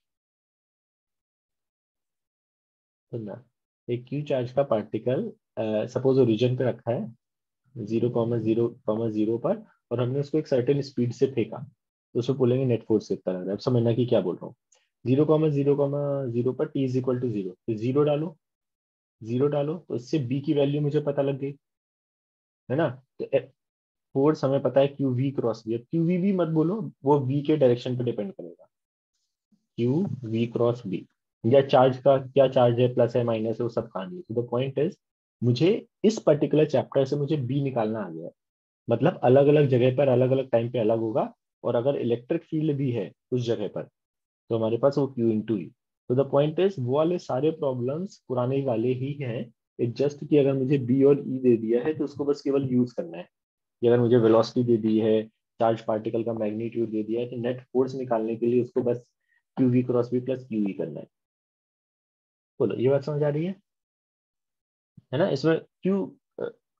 तो ना, एक क्यू चार्ज का पार्टिकल सपोज ओरिजिन पे रखा है 0,0,0 पर, और हमने उसको एक सर्टेन स्पीड से फेंका, तो उसको बोलेंगे नेट फोर्स कितना लग रहा है। अब समझना कि क्या बोल रहा हूँ, 0,0,0 पर t=0, तो जीरो डालो तो इससे बी की वैल्यू मुझे पता लग गई, है ना। तो फोर्स हमें पता है Q V cross B, Q V भी मत बोलो, वो बी के डायरेक्शन पे डिपेंड करेगा, क्यू वी क्रॉस बी, या चार्ज का क्या चार्ज है, प्लस है माइनस है, वो सब कहानी है। तो द पॉइंट इज, मुझे इस पर्टिकुलर चैप्टर से मुझे बी निकालना आ गया है, मतलब अलग अलग जगह पर अलग अलग टाइम पे अलग होगा, और अगर इलेक्ट्रिक फील्ड भी है उस जगह पर, तो हमारे पास वो क्यू इंटू ई। तो द पॉइंट इज वो वाले सारे प्रॉब्लम्स पुराने वाले ही हैं, इट जस्ट कि अगर मुझे बी और ई दे दिया है तो उसको बस केवल यूज करना है, कि अगर मुझे वेलोसिटी दे दी है, चार्ज पार्टिकल का मैग्नीट्यूड दे दिया है, तो नेट फोर्स निकालने के लिए उसको बस Q V cross B plus Q E करना है। बोलो ये बात समझ आ रही है ना। इसमें क्यू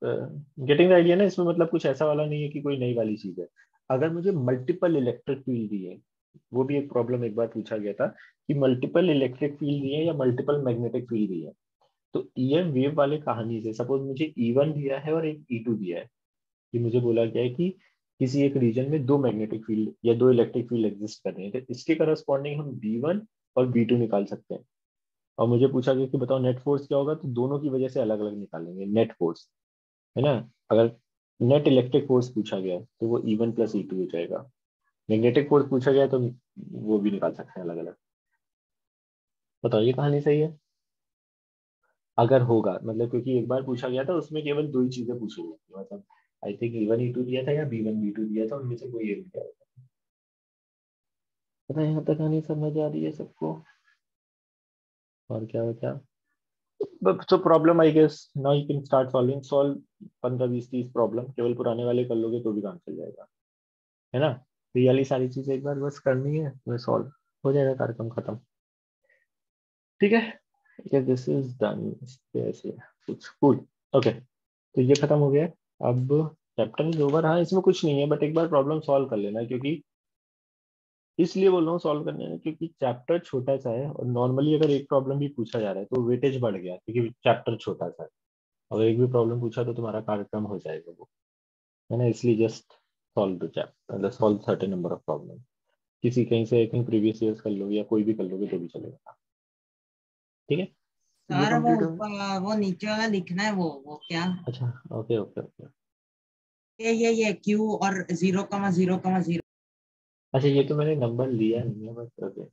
गेटिंग द आइडिया ना, इसमें मतलब कुछ ऐसा वाला नहीं है कि कोई नई वाली चीज है। अगर मुझे मल्टीपल इलेक्ट्रिक फील्ड दिए, वो भी एक प्रॉब्लम एक बार पूछा गया था कि मल्टीपल इलेक्ट्रिक फील्ड दिए या मल्टीपल मैग्नेटिक फील्ड दिए, तो ईएम वेव वाले कहानी से सपोज मुझे E1 दिया है और एक E2 दिया है, कि मुझे बोला गया है कि किसी एक रीजन में दो मैग्नेटिक फील्ड या दो इलेक्ट्रिक फील्ड एग्जिस्ट कर रहे हैं, तो इसके करस्पॉन्डिंग हम B1 और B2 निकाल सकते हैं। और मुझे पूछा गया कि बताओ नेट फोर्स क्या होगा, तो दोनों की वजह से अलग अलग निकालेंगे नेट फोर्स, है ना। अगर नेट इलेक्ट्रिक फोर्स पूछा गया तो वो E1 प्लस E2 हो जाएगा। मैग्नेटिक फोर्स पूछा गया तो वो भी निकाल सकते हैं अलग अलग। बताओ ये कहानी सही है? अगर होगा मतलब, क्योंकि एक बार पूछा गया था उसमें केवल दो ही चीजें पूछी गई थी, मतलब आई थिंक E1 E2 दिया था या B1 B2 दिया था, उनमें से कोई एक दिया था। पता है यहाँ तक कहानी समझ आ रही है सबको? और क्या बचा? तो problem I guess now you can start solving, solve 15 20 30 problem, केवल पुराने वाले कर लोगे तो भी काम चल जाएगा, है ना। तो ये वाली सारी चीजें एक बार बस करनी है, वो सॉल्व हो जाएगा, कार्यक्रम खत्म। ठीक है, दिस इज डन। ऐसे कुछ कूल। ओके, तो ये खत्म हो गया। अब चैप्टर इज ओवर। हाँ इसमें कुछ नहीं है, बट एक बार प्रॉब्लम सॉल्व कर लेना, क्योंकि इसलिए बोल रहा हूँ सॉल्व करने में, क्योंकि चैप्टर छोटा सा है और नॉर्मली अगर एक प्रॉब्लम भी पूछा जा रहा है तो वेटेज बढ़ गया, क्योंकि चैप्टर छोटा सा है। अगर एक भी प्रॉब्लम पूछा तो तुम्हारा कार्यक्रम हो जाएगा वो, है ना। इसलिए जस्ट सॉल्व द चैप्टर, मतलब solve certain number of problem. किसी कहीं से आई थिंक प्रीवियस ईयर्स कर लोगे या कोई भी कर लोगे तो भी चलेगा। ठीक है, तो ये सर वो कंप्लीट हो। ऊपर वो नीचे वाला लिखना है, वो क्या? अच्छा, ओके ओके ओके। ये क्यू और 0,0,0। अच्छा ये तो मैंने नंबर लिया नहीं है, बस ओके,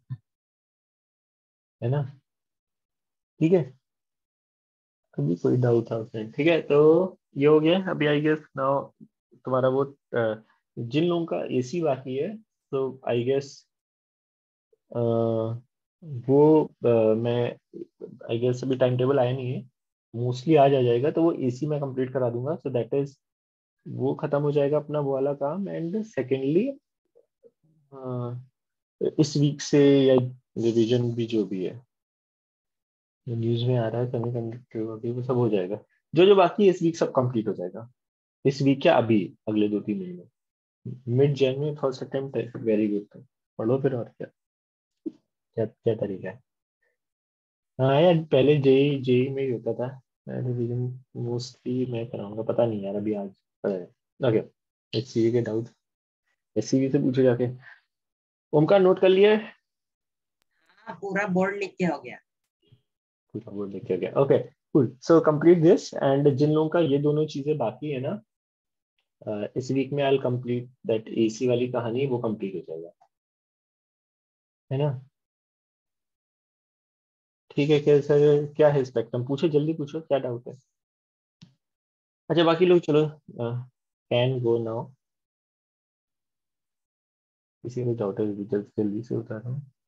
है ना। ठीक है, अभी कोई डाउट था उसमें? ठीक है, तो ये हो गया। अभी आई गेस नाउ तुम्हारा वो जिन लोगों का एसी बाकी है, तो आई गेस वो मैं आई गेस अभी टाइम टेबल आया नहीं है, मोस्टली आज आ जाएगा, तो वो एसी मैं कंप्लीट करा दूंगा, सो दैट इज वो खत्म हो जाएगा अपना वो वाला काम। एंड सेकेंडली इस वीक से या रिवीजन भी जो भी है, जो न्यूज में आ रहा है सेमीकंडक्टर अभी वो सब हो जाएगा। जो जो बाकी है इस वीक सब कंप्लीट हो जाएगा। इस वीक क्या, अभी अगले 2 3 महीने, मिड जैन में फर्स्ट अटेम्प्ट है, वेरी गुड। पढ़ो फिर, और क्या क्या क्या तरीका है। हाँ यार, पहले जेई जेई में ही होता था रिवीजन, मोस्टली मैं कराऊंगा, पता नहीं यार अभी आज ओके। एचसीवी के डाउट एचसीवी से पूछो जाके। ओमकार नोट कर लिया है? हाँ, पूरा बोर्ड लिख के हो गया। पूरा बोर्ड लिख के गया, okay cool. So complete this, and जिन लोगों का ये दोनों चीजें बाकी है ना, इस वीक में आई कंप्लीट दैट एसी वाली कहानी, वो कंप्लीट हो जाएगा, है ना। ठीक है, क्या सर क्या है स्पेक्ट्रम, पूछो जल्दी पूछो, क्या डाउट है। अच्छा बाकी लोग चलो कैन गो नाउ, किसी को डाउट है जल्दी जल्दी से उतारो।